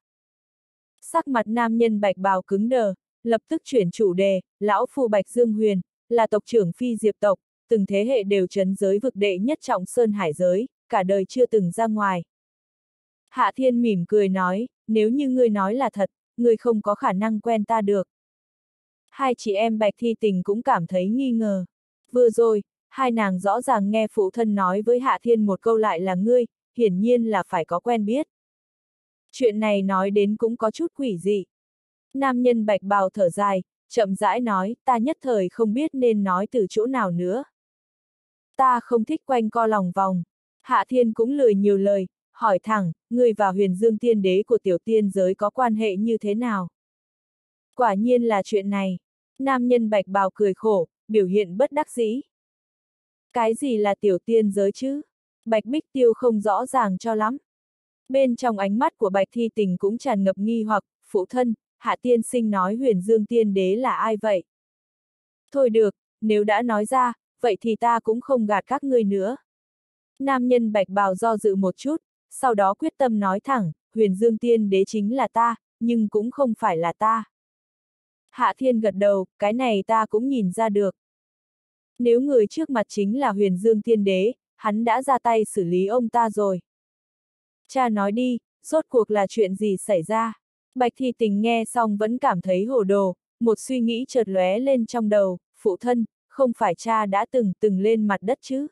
Sắc mặt nam nhân bạch bào cứng đờ, lập tức chuyển chủ đề, lão phu Bạch Dương Huyền, là tộc trưởng phi diệp tộc, từng thế hệ đều trấn giới vực đệ nhất trọng sơn hải giới, cả đời chưa từng ra ngoài. Hạ Thiên mỉm cười nói, nếu như ngươi nói là thật, người không có khả năng quen ta được. Hai chị em Bạch Thi Tình cũng cảm thấy nghi ngờ. Vừa rồi, hai nàng rõ ràng nghe phụ thân nói với Hạ Thiên một câu lại là ngươi, hiển nhiên là phải có quen biết. Chuyện này nói đến cũng có chút quỷ dị. Nam nhân bạch bào thở dài, chậm rãi nói, ta nhất thời không biết nên nói từ chỗ nào nữa. Ta không thích quanh co lòng vòng. Hạ Thiên cũng lười nhiều lời, hỏi thẳng, ngươi và Huyền Dương Tiên Đế của tiểu tiên giới có quan hệ như thế nào? Quả nhiên là chuyện này. Nam nhân bạch bào cười khổ, biểu hiện bất đắc dĩ. Cái gì là tiểu tiên giới chứ? Bạch Bích Tiêu không rõ ràng cho lắm. Bên trong ánh mắt của Bạch Thi Tình cũng tràn ngập nghi hoặc, phụ thân, Hạ tiên sinh nói Huyền Dương Tiên Đế là ai vậy? Thôi được, nếu đã nói ra, vậy thì ta cũng không gạt các ngươi nữa. Nam nhân bạch bào do dự một chút, sau đó quyết tâm nói thẳng, Huyền Dương Tiên Đế chính là ta, nhưng cũng không phải là ta. Hạ Thiên gật đầu, cái này ta cũng nhìn ra được. Nếu người trước mặt chính là Huyền Dương Tiên Đế, hắn đã ra tay xử lý ông ta rồi. Cha nói đi, rốt cuộc là chuyện gì xảy ra? Bạch Thi Tình nghe xong vẫn cảm thấy hồ đồ, một suy nghĩ chợt lóe lên trong đầu, phụ thân, không phải cha đã từng lên mặt đất chứ?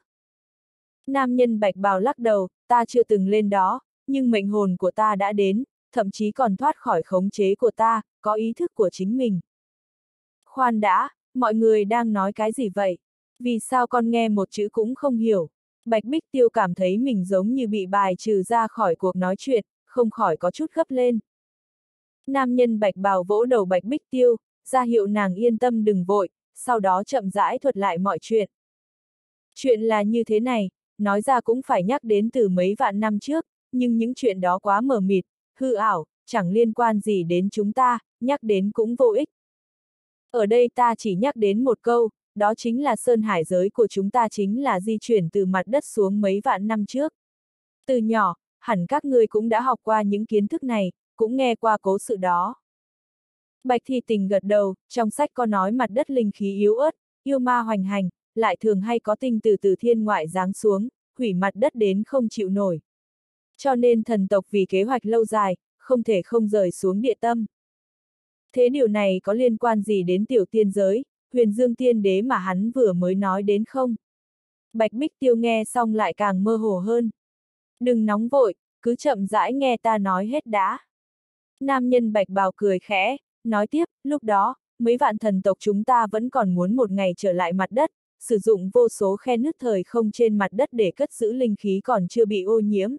Nam nhân bạch bào lắc đầu, ta chưa từng lên đó, nhưng mệnh hồn của ta đã đến, thậm chí còn thoát khỏi khống chế của ta, có ý thức của chính mình. Khoan đã, mọi người đang nói cái gì vậy? Vì sao con nghe một chữ cũng không hiểu? Bạch Bích Tiêu cảm thấy mình giống như bị bài trừ ra khỏi cuộc nói chuyện, không khỏi có chút gấp lên. Nam nhân bạch bào vỗ đầu Bạch Bích Tiêu, ra hiệu nàng yên tâm đừng vội, sau đó chậm rãi thuật lại mọi chuyện. Chuyện là như thế này, nói ra cũng phải nhắc đến từ mấy vạn năm trước, nhưng những chuyện đó quá mờ mịt, hư ảo, chẳng liên quan gì đến chúng ta, nhắc đến cũng vô ích. Ở đây ta chỉ nhắc đến một câu, đó chính là sơn hải giới của chúng ta chính là di chuyển từ mặt đất xuống mấy vạn năm trước. Từ nhỏ, hẳn các ngươi cũng đã học qua những kiến thức này, cũng nghe qua cố sự đó. Bạch Thi Tình gật đầu, trong sách có nói mặt đất linh khí yếu ớt, yêu ma hoành hành, lại thường hay có tinh từ thiên ngoại giáng xuống, hủy mặt đất đến không chịu nổi. Cho nên thần tộc vì kế hoạch lâu dài, không thể không rời xuống địa tâm. Thế điều này có liên quan gì đến tiểu tiên giới, Huyền Dương Tiên Đế mà hắn vừa mới nói đến không? Bạch Bích Tiêu nghe xong lại càng mơ hồ hơn. Đừng nóng vội, cứ chậm rãi nghe ta nói hết đã. Nam nhân bạch bào cười khẽ, nói tiếp, lúc đó, mấy vạn thần tộc chúng ta vẫn còn muốn một ngày trở lại mặt đất, sử dụng vô số khe nứt thời không trên mặt đất để cất giữ linh khí còn chưa bị ô nhiễm.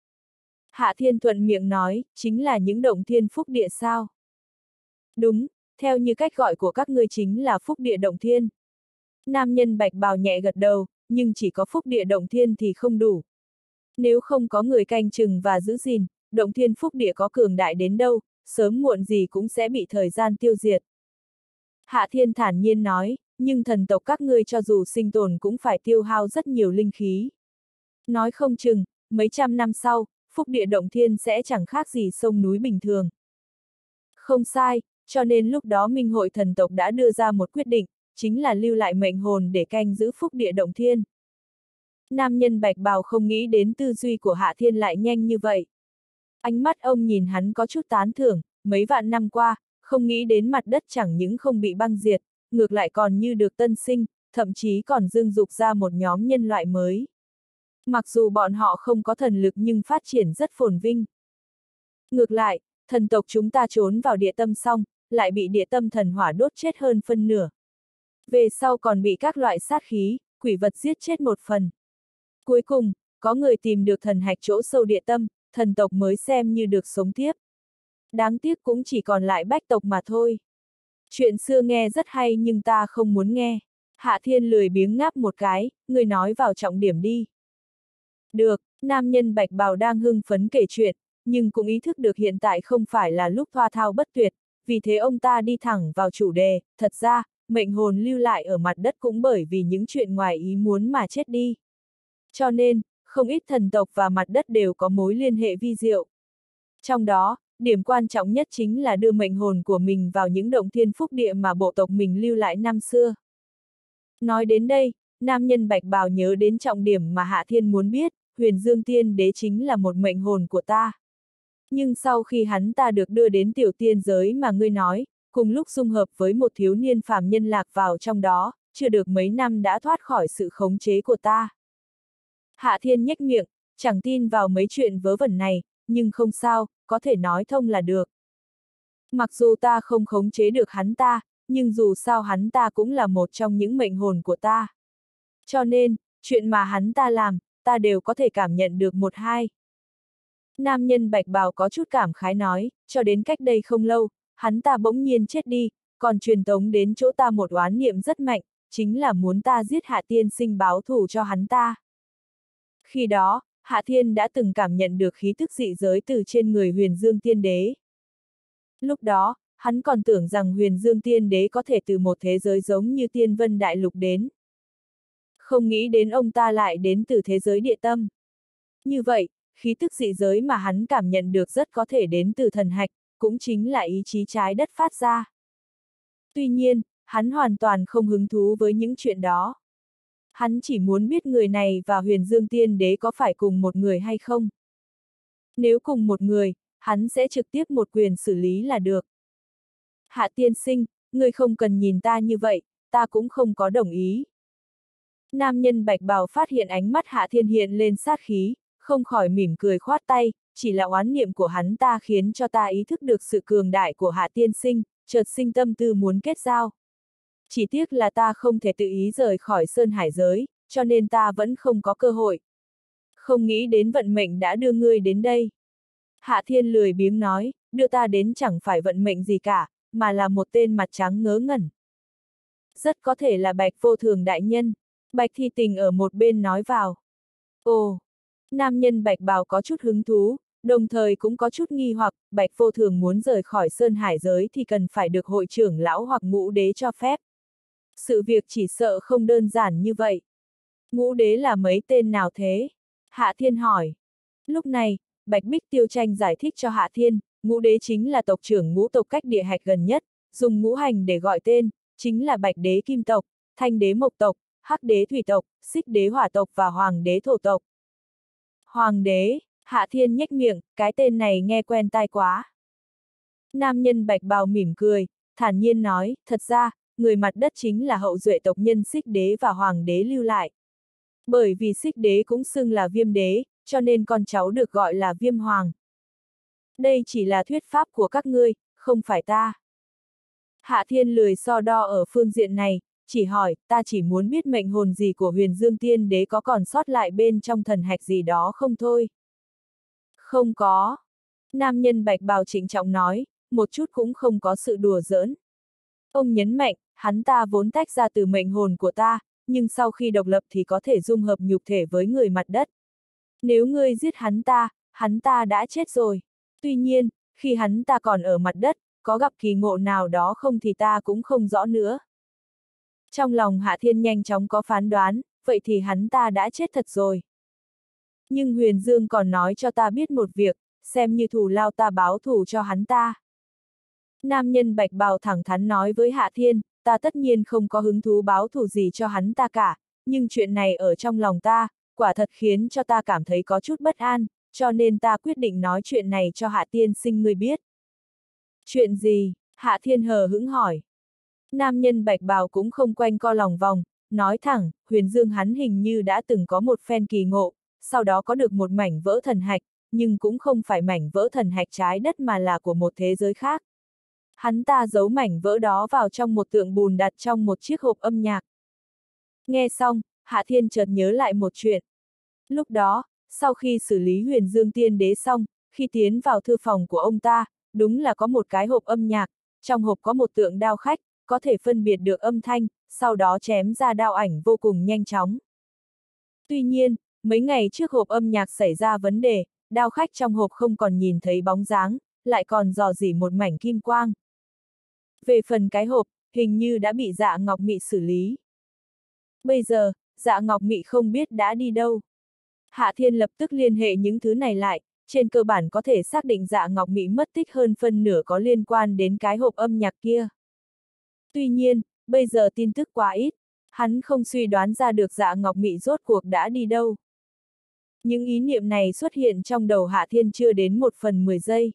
Hạ Thiên thuận miệng nói, chính là những động thiên phúc địa sao? Đúng, theo như cách gọi của các ngươi chính là phúc địa động thiên. Nam nhân bạch bào nhẹ gật đầu, nhưng chỉ có phúc địa động thiên thì không đủ. Nếu không có người canh chừng và giữ gìn, động thiên phúc địa có cường đại đến đâu, sớm muộn gì cũng sẽ bị thời gian tiêu diệt. Hạ Thiên thản nhiên nói, nhưng thần tộc các ngươi cho dù sinh tồn cũng phải tiêu hao rất nhiều linh khí. Nói không chừng, mấy trăm năm sau, phúc địa động thiên sẽ chẳng khác gì sông núi bình thường. Không sai, cho nên lúc đó Minh hội thần tộc đã đưa ra một quyết định, chính là lưu lại mệnh hồn để canh giữ phúc địa động thiên. Nam nhân bạch bào không nghĩ đến tư duy của Hạ Thiên lại nhanh như vậy. Ánh mắt ông nhìn hắn có chút tán thưởng, mấy vạn năm qua, không nghĩ đến mặt đất chẳng những không bị băng diệt, ngược lại còn như được tân sinh, thậm chí còn dương dục ra một nhóm nhân loại mới. Mặc dù bọn họ không có thần lực nhưng phát triển rất phồn vinh. Ngược lại, thần tộc chúng ta trốn vào địa tâm xong, lại bị địa tâm thần hỏa đốt chết hơn phân nửa. Về sau còn bị các loại sát khí, quỷ vật giết chết một phần. Cuối cùng, có người tìm được thần hạch chỗ sâu địa tâm, thần tộc mới xem như được sống tiếp. Đáng tiếc cũng chỉ còn lại bách tộc mà thôi. Chuyện xưa nghe rất hay nhưng ta không muốn nghe. Hạ Thiên lười biếng ngáp một cái, người nói vào trọng điểm đi. Được, nam nhân bạch bào đang hưng phấn kể chuyện, nhưng cũng ý thức được hiện tại không phải là lúc thoa thao bất tuyệt, vì thế ông ta đi thẳng vào chủ đề, thật ra, mệnh hồn lưu lại ở mặt đất cũng bởi vì những chuyện ngoài ý muốn mà chết đi. Cho nên, không ít thần tộc và mặt đất đều có mối liên hệ vi diệu. Trong đó, điểm quan trọng nhất chính là đưa mệnh hồn của mình vào những động thiên phúc địa mà bộ tộc mình lưu lại năm xưa. Nói đến đây, nam nhân bạch bào nhớ đến trọng điểm mà Hạ Thiên muốn biết, Huyền Dương Tiên Đế chính là một mệnh hồn của ta. Nhưng sau khi hắn ta được đưa đến tiểu tiên giới mà ngươi nói, cùng lúc dung hợp với một thiếu niên phàm nhân lạc vào trong đó, chưa được mấy năm đã thoát khỏi sự khống chế của ta. Hạ Thiên nhếch miệng, chẳng tin vào mấy chuyện vớ vẩn này, nhưng không sao, có thể nói thông là được. Mặc dù ta không khống chế được hắn ta, nhưng dù sao hắn ta cũng là một trong những mệnh hồn của ta. Cho nên, chuyện mà hắn ta làm, ta đều có thể cảm nhận được một hai. Nam nhân bạch bào có chút cảm khái nói, cho đến cách đây không lâu, hắn ta bỗng nhiên chết đi, còn truyền tống đến chỗ ta một oán niệm rất mạnh, chính là muốn ta giết Hạ Tiên Sinh báo thù cho hắn ta. Khi đó, Hạ Thiên đã từng cảm nhận được khí tức dị giới từ trên người Huyền Dương Tiên Đế. Lúc đó, hắn còn tưởng rằng Huyền Dương Tiên Đế có thể từ một thế giới giống như Tiên Vân Đại Lục đến. Không nghĩ đến ông ta lại đến từ thế giới địa tâm. Như vậy, khí tức dị giới mà hắn cảm nhận được rất có thể đến từ thần hạch, cũng chính là ý chí trái đất phát ra. Tuy nhiên, hắn hoàn toàn không hứng thú với những chuyện đó. Hắn chỉ muốn biết người này và Huyền Dương Tiên Đế có phải cùng một người hay không. Nếu cùng một người, hắn sẽ trực tiếp một quyền xử lý là được. Hạ tiên sinh, người không cần nhìn ta như vậy, ta cũng không có đồng ý. Nam nhân bạch bào phát hiện ánh mắt Hạ Thiên hiện lên sát khí, không khỏi mỉm cười khoát tay, chỉ là oán niệm của hắn ta khiến cho ta ý thức được sự cường đại của Hạ tiên sinh, chợt sinh tâm tư muốn kết giao. Chỉ tiếc là ta không thể tự ý rời khỏi Sơn Hải giới, cho nên ta vẫn không có cơ hội. Không nghĩ đến vận mệnh đã đưa ngươi đến đây. Hạ Thiên lười biếng nói, đưa ta đến chẳng phải vận mệnh gì cả, mà là một tên mặt trắng ngớ ngẩn. Rất có thể là Bạch Vô Thường đại nhân. Bạch Thi Tình ở một bên nói vào. Ồ, nam nhân Bạch Bào có chút hứng thú, đồng thời cũng có chút nghi hoặc, Bạch Vô Thường muốn rời khỏi Sơn Hải giới thì cần phải được hội trưởng lão hoặc ngũ đế cho phép. Sự việc chỉ sợ không đơn giản như vậy. Ngũ đế là mấy tên nào thế? Hạ Thiên hỏi. Lúc này, Bạch Bích Tiêu Tranh giải thích cho Hạ Thiên, ngũ đế chính là tộc trưởng ngũ tộc cách địa hạch gần nhất, dùng ngũ hành để gọi tên, chính là Bạch đế Kim tộc, Thanh đế Mộc tộc, Hắc đế Thủy tộc, Xích đế Hỏa tộc và Hoàng đế Thổ tộc. Hoàng đế, Hạ Thiên nhếch miệng, cái tên này nghe quen tai quá. Nam nhân Bạch Bào mỉm cười, thản nhiên nói, thật ra, người mặt đất chính là hậu duệ tộc nhân Xích đế và Hoàng đế lưu lại. Bởi vì Xích đế cũng xưng là Viêm đế, cho nên con cháu được gọi là Viêm Hoàng. Đây chỉ là thuyết pháp của các ngươi, không phải ta. Hạ Thiên lười so đo ở phương diện này, chỉ hỏi, ta chỉ muốn biết mệnh hồn gì của Huyền Dương Tiên Đế có còn sót lại bên trong thần hạch gì đó không thôi. Không có. Nam nhân Bạch Bào trịnh trọng nói, một chút cũng không có sự đùa giỡn. Ông nhấn mạnh, hắn ta vốn tách ra từ mệnh hồn của ta, nhưng sau khi độc lập thì có thể dung hợp nhục thể với người mặt đất. Nếu ngươi giết hắn ta đã chết rồi. Tuy nhiên, khi hắn ta còn ở mặt đất, có gặp kỳ ngộ nào đó không thì ta cũng không rõ nữa. Trong lòng Hạ Thiên nhanh chóng có phán đoán, vậy thì hắn ta đã chết thật rồi. Nhưng Huyền Dương còn nói cho ta biết một việc, xem như thù lao ta báo thù cho hắn ta. Nam nhân Bạch Bào thẳng thắn nói với Hạ Thiên, ta tất nhiên không có hứng thú báo thù gì cho hắn ta cả, nhưng chuyện này ở trong lòng ta, quả thật khiến cho ta cảm thấy có chút bất an, cho nên ta quyết định nói chuyện này cho Hạ tiên sinh ngươi biết. Chuyện gì? Hạ Thiên hờ hững hỏi. Nam nhân Bạch Bào cũng không quanh co lòng vòng, nói thẳng, Huyền Dương hắn hình như đã từng có một phen kỳ ngộ, sau đó có được một mảnh vỡ thần hạch, nhưng cũng không phải mảnh vỡ thần hạch trái đất mà là của một thế giới khác. Hắn ta giấu mảnh vỡ đó vào trong một tượng bùn đặt trong một chiếc hộp âm nhạc. Nghe xong, Hạ Thiên chợt nhớ lại một chuyện. Lúc đó, sau khi xử lý Huyền Dương Tiên Đế xong, khi tiến vào thư phòng của ông ta, đúng là có một cái hộp âm nhạc, trong hộp có một tượng đao khách, có thể phân biệt được âm thanh, sau đó chém ra đao ảnh vô cùng nhanh chóng. Tuy nhiên, mấy ngày trước hộp âm nhạc xảy ra vấn đề, đao khách trong hộp không còn nhìn thấy bóng dáng, lại còn rò rỉ một mảnh kim quang. Về phần cái hộp, hình như đã bị Dạ Ngọc Mị xử lý. Bây giờ, Dạ Ngọc Mị không biết đã đi đâu. Hạ Thiên lập tức liên hệ những thứ này lại, trên cơ bản có thể xác định Dạ Ngọc Mị mất tích hơn phân nửa có liên quan đến cái hộp âm nhạc kia. Tuy nhiên, bây giờ tin tức quá ít, hắn không suy đoán ra được Dạ Ngọc Mị rốt cuộc đã đi đâu. Những ý niệm này xuất hiện trong đầu Hạ Thiên chưa đến 1/10 giây.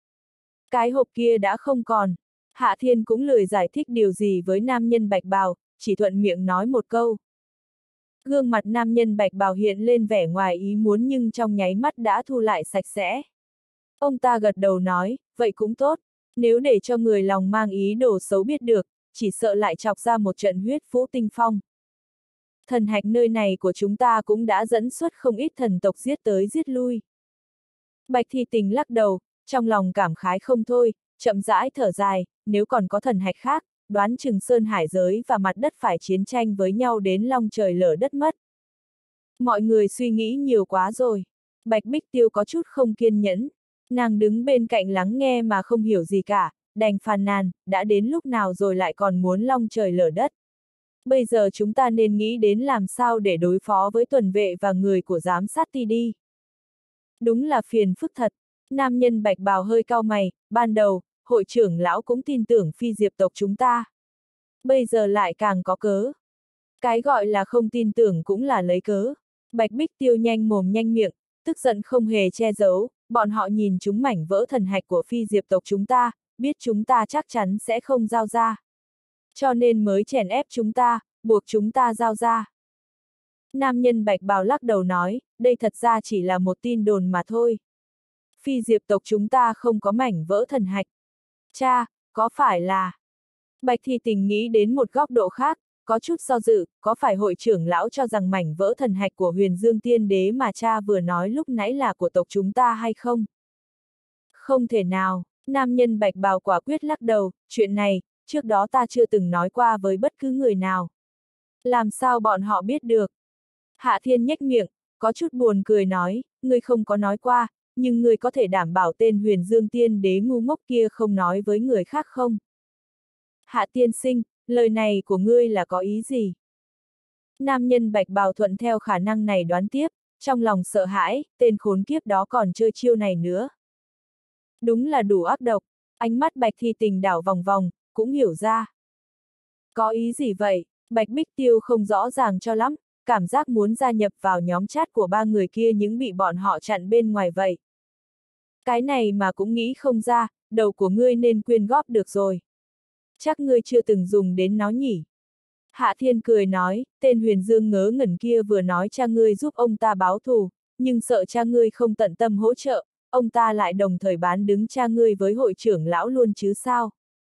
Cái hộp kia đã không còn. Hạ Thiên cũng lười giải thích điều gì với nam nhân bạch bào, chỉ thuận miệng nói một câu. Gương mặt nam nhân bạch bào hiện lên vẻ ngoài ý muốn nhưng trong nháy mắt đã thu lại sạch sẽ. Ông ta gật đầu nói, vậy cũng tốt, nếu để cho người lòng mang ý đồ xấu biết được, chỉ sợ lại chọc ra một trận huyết vũ tinh phong. Thần hạch nơi này của chúng ta cũng đã dẫn xuất không ít thần tộc giết tới giết lui. Bạch Thi Tình lắc đầu, trong lòng cảm khái không thôi, chậm rãi thở dài, nếu còn có thần hạch khác, đoán chừng sơn hải giới và mặt đất phải chiến tranh với nhau đến long trời lở đất mất. Mọi người suy nghĩ nhiều quá rồi. Bạch Bích Tiêu có chút không kiên nhẫn. Nàng đứng bên cạnh lắng nghe mà không hiểu gì cả, đành phàn nàn, đã đến lúc nào rồi lại còn muốn long trời lở đất. Bây giờ chúng ta nên nghĩ đến làm sao để đối phó với tuần vệ và người của giám sát ti đi. Đúng là phiền phức thật. Nam nhân bạch bào hơi cau mày, ban đầu, hội trưởng lão cũng tin tưởng phi diệp tộc chúng ta. Bây giờ lại càng có cớ. Cái gọi là không tin tưởng cũng là lấy cớ. Bạch Bích Tiêu nhanh mồm nhanh miệng, tức giận không hề che giấu, bọn họ nhìn chúng mảnh vỡ thần hạch của phi diệp tộc chúng ta, biết chúng ta chắc chắn sẽ không giao ra. Cho nên mới chèn ép chúng ta, buộc chúng ta giao ra. Nam nhân bạch bào lắc đầu nói, đây thật ra chỉ là một tin đồn mà thôi. Phi diệp tộc chúng ta không có mảnh vỡ thần hạch. Cha, có phải là... Bạch Thi Tình nghĩ đến một góc độ khác, có chút do dự, có phải hội trưởng lão cho rằng mảnh vỡ thần hạch của Huyền Dương Tiên Đế mà cha vừa nói lúc nãy là của tộc chúng ta hay không? Không thể nào, nam nhân bạch bào quả quyết lắc đầu, chuyện này, trước đó ta chưa từng nói qua với bất cứ người nào. Làm sao bọn họ biết được? Hạ Thiên nhếch miệng, có chút buồn cười nói, ngươi không có nói qua, nhưng ngươi có thể đảm bảo tên Huyền Dương Tiên Đế ngu ngốc kia không nói với người khác không? Hạ tiên sinh, lời này của ngươi là có ý gì? Nam nhân bạch bào thuận theo khả năng này đoán tiếp, trong lòng sợ hãi, tên khốn kiếp đó còn chơi chiêu này nữa. Đúng là đủ ác độc, ánh mắt Bạch Thi Tình đảo vòng vòng, cũng hiểu ra. Có ý gì vậy? Bạch Bích Tiêu không rõ ràng cho lắm, cảm giác muốn gia nhập vào nhóm chat của ba người kia nhưng bị bọn họ chặn bên ngoài vậy. Cái này mà cũng nghĩ không ra, đầu của ngươi nên quyên góp được rồi. Chắc ngươi chưa từng dùng đến nó nhỉ? Hạ Thiên cười nói, tên Huyền Dương ngớ ngẩn kia vừa nói cha ngươi giúp ông ta báo thù, nhưng sợ cha ngươi không tận tâm hỗ trợ, ông ta lại đồng thời bán đứng cha ngươi với hội trưởng lão luôn chứ sao?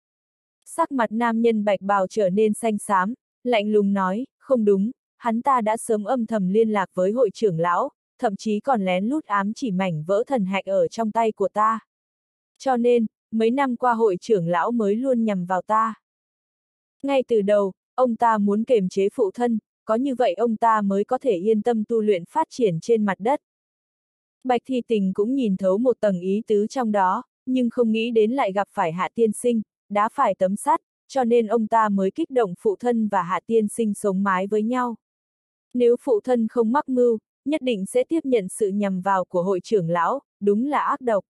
Sắc mặt nam nhân bạch bào trở nên xanh xám, lạnh lùng nói, không đúng, hắn ta đã sớm âm thầm liên lạc với hội trưởng lão, thậm chí còn lén lút ám chỉ mảnh vỡ thần hạch ở trong tay của ta. Cho nên, mấy năm qua hội trưởng lão mới luôn nhằm vào ta. Ngay từ đầu, ông ta muốn kiềm chế phụ thân, có như vậy ông ta mới có thể yên tâm tu luyện phát triển trên mặt đất. Bạch Thi Tình cũng nhìn thấu một tầng ý tứ trong đó, nhưng không nghĩ đến lại gặp phải Hạ tiên sinh, đá phải tấm sắt, cho nên ông ta mới kích động phụ thân và Hạ tiên sinh sống mái với nhau. Nếu phụ thân không mắc mưu, nhất định sẽ tiếp nhận sự nhằm vào của hội trưởng lão, đúng là ác độc.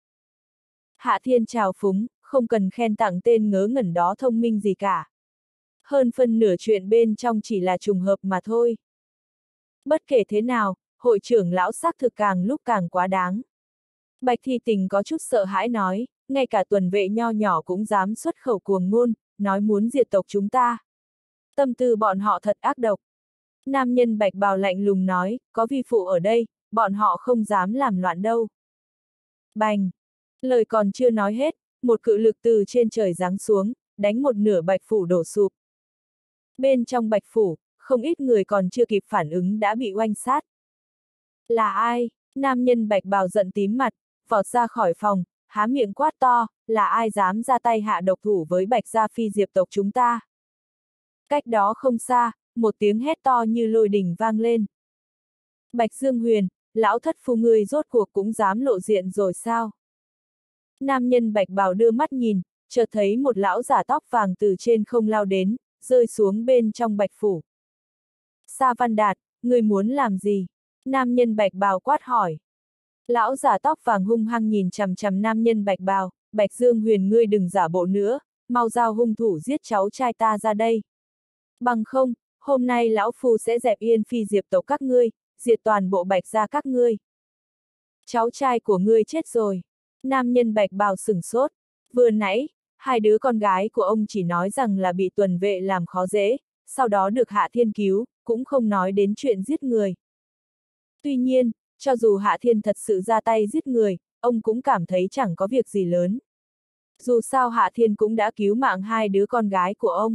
Hạ Thiên trào phúng, không cần khen tặng tên ngớ ngẩn đó thông minh gì cả. Hơn phân nửa chuyện bên trong chỉ là trùng hợp mà thôi. Bất kể thế nào, hội trưởng lão xác thực càng lúc càng quá đáng. Bạch Thi Tình có chút sợ hãi nói, ngay cả tuần vệ nho nhỏ cũng dám xuất khẩu cuồng ngôn, nói muốn diệt tộc chúng ta. Tâm tư bọn họ thật ác độc. Nam nhân bạch bào lạnh lùng nói, có vi phụ ở đây, bọn họ không dám làm loạn đâu. Bành! Lời còn chưa nói hết, một cự lực từ trên trời giáng xuống, đánh một nửa bạch phủ đổ sụp. Bên trong bạch phủ, không ít người còn chưa kịp phản ứng đã bị oanh sát. Là ai? Nam nhân bạch bào giận tím mặt, vọt ra khỏi phòng, há miệng quát to, là ai dám ra tay hạ độc thủ với Bạch gia phi diệp tộc chúng ta? Cách đó không xa, một tiếng hét to như lôi đình vang lên. Bạch Dương Huyền, lão thất phu ngươi rốt cuộc cũng dám lộ diện rồi sao? Nam nhân bạch bào đưa mắt nhìn, chợt thấy một lão giả tóc vàng từ trên không lao đến, rơi xuống bên trong bạch phủ. Sa Văn Đạt, ngươi muốn làm gì? Nam nhân bạch bào quát hỏi. Lão giả tóc vàng hung hăng nhìn chằm chằm nam nhân bạch bào, Bạch Dương Huyền ngươi đừng giả bộ nữa, mau giao hung thủ giết cháu trai ta ra đây. Bằng không, hôm nay lão phu sẽ dẹp yên phi diệp tộc các ngươi, diệt toàn bộ Bạch gia các ngươi. Cháu trai của ngươi chết rồi. Nam nhân bạch bào sửng sốt. Vừa nãy, hai đứa con gái của ông chỉ nói rằng là bị tuần vệ làm khó dễ, sau đó được Hạ Thiên cứu, cũng không nói đến chuyện giết người. Tuy nhiên, cho dù Hạ Thiên thật sự ra tay giết người, ông cũng cảm thấy chẳng có việc gì lớn. Dù sao Hạ Thiên cũng đã cứu mạng hai đứa con gái của ông.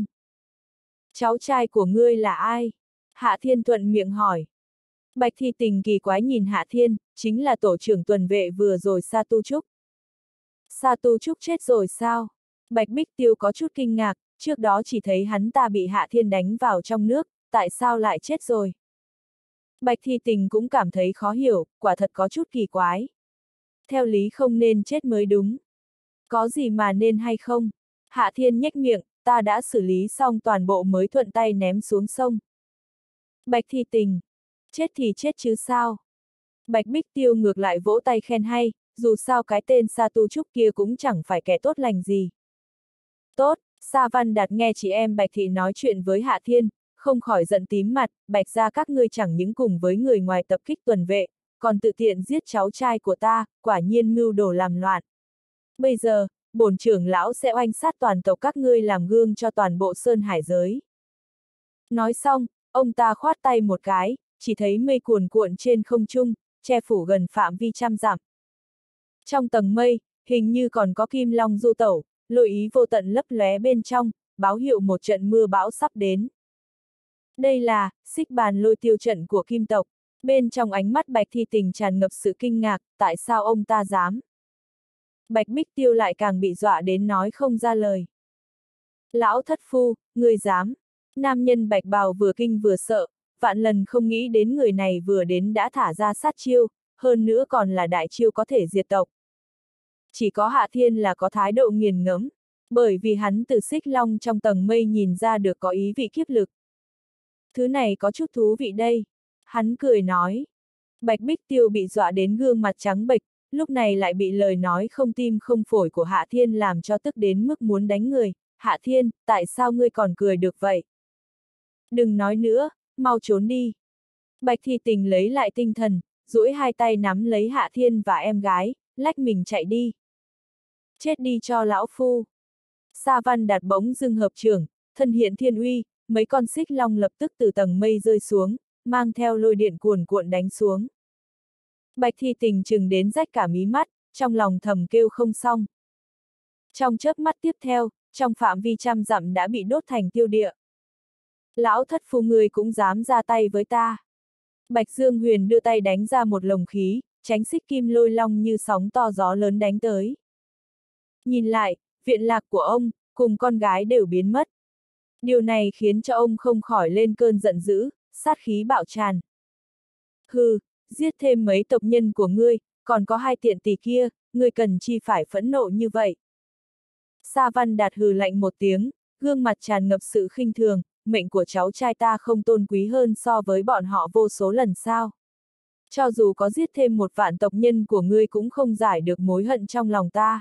Cháu trai của ngươi là ai? Hạ Thiên thuận miệng hỏi. Bạch Thi Tình kỳ quái nhìn Hạ Thiên, chính là tổ trưởng tuần vệ vừa rồi Sa Tu Trúc. Sa Tu Trúc chết rồi sao? Bạch Bích Tiêu có chút kinh ngạc, trước đó chỉ thấy hắn ta bị Hạ Thiên đánh vào trong nước, tại sao lại chết rồi? Bạch Thi Tình cũng cảm thấy khó hiểu, quả thật có chút kỳ quái. Theo lý không nên chết mới đúng. Có gì mà nên hay không? Hạ Thiên nhếch miệng, ta đã xử lý xong toàn bộ mới thuận tay ném xuống sông. Bạch Thi Tình, chết thì chết chứ sao? Bạch Bích Tiêu ngược lại vỗ tay khen hay, dù sao cái tên Sa Tu Trúc kia cũng chẳng phải kẻ tốt lành gì. Tốt, Sa Văn Đạt nghe chị em Bạch Thị nói chuyện với Hạ Thiên, không khỏi giận tím mặt, Bạch gia các ngươi chẳng những cùng với người ngoài tập kích tuần vệ, còn tự tiện giết cháu trai của ta, quả nhiên mưu đồ làm loạn. Bây giờ, bổn trưởng lão sẽ oanh sát toàn tộc các ngươi làm gương cho toàn bộ Sơn Hải giới. Nói xong, ông ta khoát tay một cái, chỉ thấy mây cuồn cuộn trên không trung, che phủ gần phạm vi trăm dặm. Trong tầng mây, hình như còn có kim long du tẩu, lôi ý vô tận lấp lóe bên trong, báo hiệu một trận mưa bão sắp đến. Đây là xích bàn lôi tiêu trận của kim tộc. Bên trong ánh mắt Bạch Thi Tình tràn ngập sự kinh ngạc, tại sao ông ta dám? Bạch Bích Tiêu lại càng bị dọa đến nói không ra lời. Lão thất phu, ngươi dám. Nam nhân bạch bào vừa kinh vừa sợ, vạn lần không nghĩ đến người này vừa đến đã thả ra sát chiêu, hơn nữa còn là đại chiêu có thể diệt tộc. Chỉ có Hạ Thiên là có thái độ nghiền ngẫm, bởi vì hắn từ xích long trong tầng mây nhìn ra được có ý vị kiếp lực. Thứ này có chút thú vị đây. Hắn cười nói. Bạch Bích Tiêu bị dọa đến gương mặt trắng bệch, lúc này lại bị lời nói không tim không phổi của Hạ Thiên làm cho tức đến mức muốn đánh người. Hạ Thiên, tại sao ngươi còn cười được vậy? Đừng nói nữa, mau trốn đi. Bạch Thi Tình lấy lại tinh thần, duỗi hai tay nắm lấy Hạ Thiên và em gái, lách mình chạy đi. Chết đi cho lão phu. Sa Văn Đạt bỗng dưng hợp trưởng, thân hiện thiên uy, mấy con xích long lập tức từ tầng mây rơi xuống, mang theo lôi điện cuồn cuộn đánh xuống. Bạch Thi Tình chừng đến rách cả mí mắt, trong lòng thầm kêu không xong. Trong chớp mắt tiếp theo, trong phạm vi trăm dặm đã bị đốt thành tiêu địa. Lão thất phu ngươi cũng dám ra tay với ta. Bạch Dương Huyền đưa tay đánh ra một lồng khí, tránh xích kim lôi long như sóng to gió lớn đánh tới. Nhìn lại, viện lạc của ông, cùng con gái đều biến mất. Điều này khiến cho ông không khỏi lên cơn giận dữ, sát khí bạo tràn. Hừ, giết thêm mấy tộc nhân của ngươi, còn có hai tiện tỷ kia, ngươi cần chi phải phẫn nộ như vậy. Sa Văn Đạt hừ lạnh một tiếng, gương mặt tràn ngập sự khinh thường, mệnh của cháu trai ta không tôn quý hơn so với bọn họ vô số lần sao. Cho dù có giết thêm một vạn tộc nhân của ngươi cũng không giải được mối hận trong lòng ta.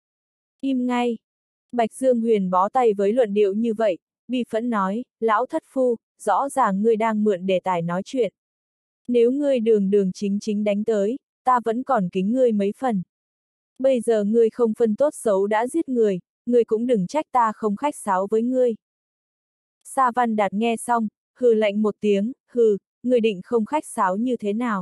Im ngay. Bạch Dương Huyền bó tay với luận điệu như vậy, bi phẫn nói, lão thất phu, rõ ràng ngươi đang mượn đề tài nói chuyện. Nếu ngươi đường đường chính chính đánh tới, ta vẫn còn kính ngươi mấy phần. Bây giờ ngươi không phân tốt xấu đã giết người, ngươi cũng đừng trách ta không khách sáo với ngươi. Sa Văn Đạt nghe xong, hừ lạnh một tiếng, hừ, ngươi định không khách sáo như thế nào?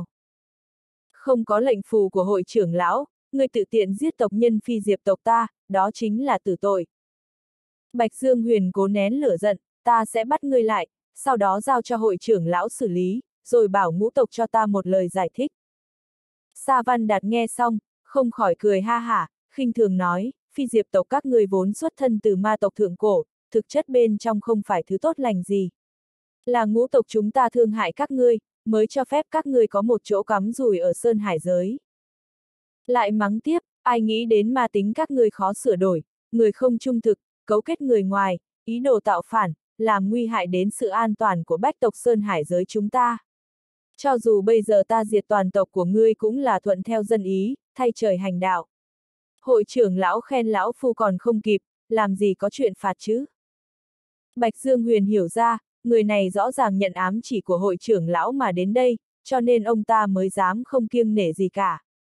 Không có lệnh phù của hội trưởng lão, ngươi tự tiện giết tộc nhân phi diệp tộc ta, đó chính là tử tội. Bạch Dương Huyền cố nén lửa giận, ta sẽ bắt ngươi lại, sau đó giao cho hội trưởng lão xử lý, rồi bảo ngũ tộc cho ta một lời giải thích. Sa Văn Đạt nghe xong, không khỏi cười ha hả, khinh thường nói, phi diệp tộc các ngươi vốn xuất thân từ ma tộc thượng cổ, thực chất bên trong không phải thứ tốt lành gì. Là ngũ tộc chúng ta thương hại các ngươi, mới cho phép các ngươi có một chỗ cắm rủi ở Sơn Hải giới. Lại mắng tiếp, ai nghĩ đến ma tính các ngươi khó sửa đổi, người không trung thực, cấu kết người ngoài, ý đồ tạo phản, làm nguy hại đến sự an toàn của bách tộc Sơn Hải giới chúng ta. Cho dù bây giờ ta diệt toàn tộc của ngươi cũng là thuận theo dân ý, thay trời hành đạo. Hội trưởng lão khen lão phu còn không kịp, làm gì có chuyện phạt chứ? Bạch Dương Huyền hiểu ra, người này rõ ràng nhận ám chỉ của hội trưởng lão mà đến đây, cho nên ông ta mới dám không kiêng nể gì cả.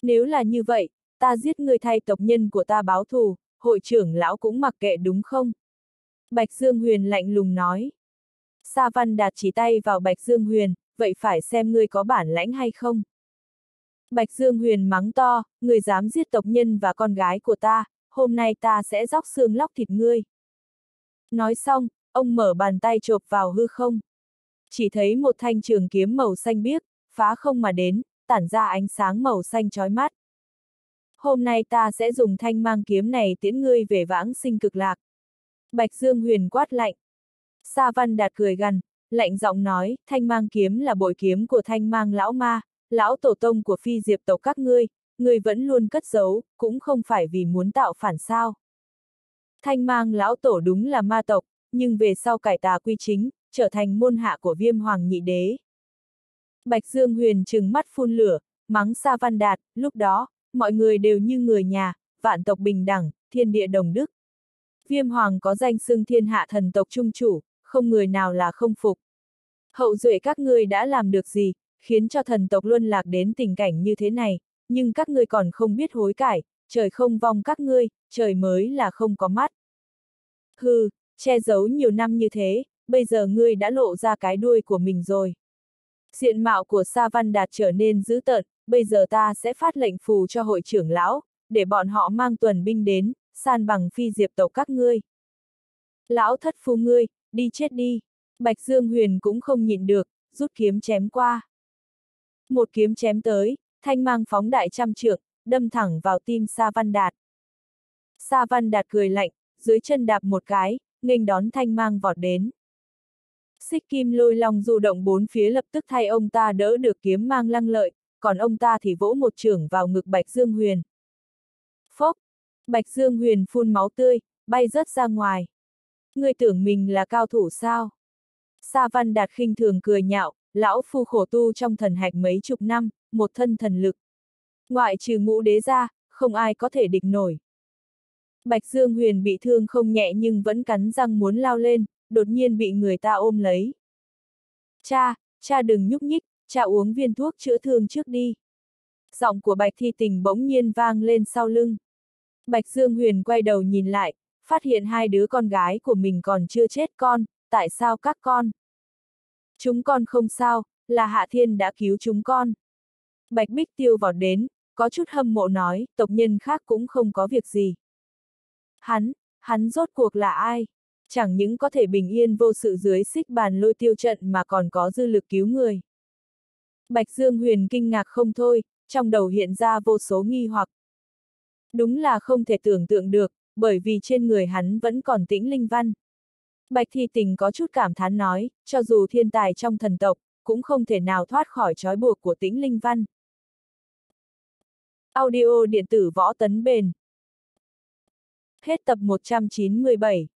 Nếu là như vậy, ta giết ngươi thay tộc nhân của ta báo thù, hội trưởng lão cũng mặc kệ đúng không? Bạch Dương Huyền lạnh lùng nói. Sa Văn Đạt chỉ tay vào Bạch Dương Huyền, vậy phải xem ngươi có bản lãnh hay không? Bạch Dương Huyền mắng to, ngươi dám giết tộc nhân và con gái của ta, hôm nay ta sẽ róc xương lóc thịt ngươi. Nói xong, ông mở bàn tay chộp vào hư không. Chỉ thấy một thanh trường kiếm màu xanh biếc, phá không mà đến, tản ra ánh sáng màu xanh chói mắt. Hôm nay ta sẽ dùng thanh mang kiếm này tiễn ngươi về vãng sinh cực lạc. Bạch Dương Huyền quát lạnh. Sa Văn Đạt cười gằn, lạnh giọng nói, thanh mang kiếm là bội kiếm của thanh mang lão ma, lão tổ tông của phi diệp tộc các ngươi vẫn luôn cất giấu, cũng không phải vì muốn tạo phản sao. Thanh mang lão tổ đúng là ma tộc, nhưng về sau cải tà quy chính, trở thành môn hạ của Viêm Hoàng Nhị Đế. Bạch Dương Huyền trừng mắt phun lửa, mắng Sa Văn Đạt, lúc đó, mọi người đều như người nhà, vạn tộc bình đẳng, thiên địa đồng đức. Viêm Hoàng có danh xưng thiên hạ thần tộc trung chủ, không người nào là không phục. Hậu duệ các ngươi đã làm được gì, khiến cho thần tộc luân lạc đến tình cảnh như thế này, nhưng các ngươi còn không biết hối cải, trời không vong các ngươi, trời mới là không có mắt. Hừ, che giấu nhiều năm như thế, bây giờ ngươi đã lộ ra cái đuôi của mình rồi. Diện mạo của Sa Văn Đạt trở nên dữ tợn, bây giờ ta sẽ phát lệnh phù cho hội trưởng lão, để bọn họ mang tuần binh đến, san bằng phi diệp tộc các ngươi. Lão thất phu ngươi, đi chết đi. Bạch Dương Huyền cũng không nhịn được, rút kiếm chém qua. Một kiếm chém tới, thanh mang phóng đại trăm trượng, đâm thẳng vào tim Sa Văn Đạt. Sa Văn Đạt cười lạnh, dưới chân đạp một cái, nghênh đón thanh mang vọt đến. Xích kim lôi long du động bốn phía lập tức thay ông ta đỡ được kiếm mang lăng lợi, còn ông ta thì vỗ một chưởng vào ngực Bạch Dương Huyền. Phốc! Bạch Dương Huyền phun máu tươi, bay rớt ra ngoài. Ngươi tưởng mình là cao thủ sao? Sa Văn Đạt khinh thường cười nhạo, lão phu khổ tu trong thần hạch mấy chục năm, một thân thần lực. Ngoại trừ Ngũ Đế ra, không ai có thể địch nổi. Bạch Dương Huyền bị thương không nhẹ nhưng vẫn cắn răng muốn lao lên, đột nhiên bị người ta ôm lấy. Cha đừng nhúc nhích, cha uống viên thuốc chữa thương trước đi. Giọng của Bạch Thi Tình bỗng nhiên vang lên sau lưng. Bạch Dương Huyền quay đầu nhìn lại, phát hiện hai đứa con gái của mình còn chưa chết con, tại sao các con? Chúng con không sao, là Hạ Thiên đã cứu chúng con. Bạch Bích Tiêu vọt đến, có chút hâm mộ nói, tộc nhân khác cũng không có việc gì. Hắn rốt cuộc là ai? Chẳng những có thể bình yên vô sự dưới xích bàn lôi tiêu trận mà còn có dư lực cứu người. Bạch Dương Huyền kinh ngạc không thôi, trong đầu hiện ra vô số nghi hoặc. Đúng là không thể tưởng tượng được, bởi vì trên người hắn vẫn còn tĩnh linh văn. Bạch Thi Tình có chút cảm thán nói, cho dù thiên tài trong thần tộc, cũng không thể nào thoát khỏi trói buộc của tĩnh linh văn. Audio điện tử Võ Tấn Bền. Hết tập 197.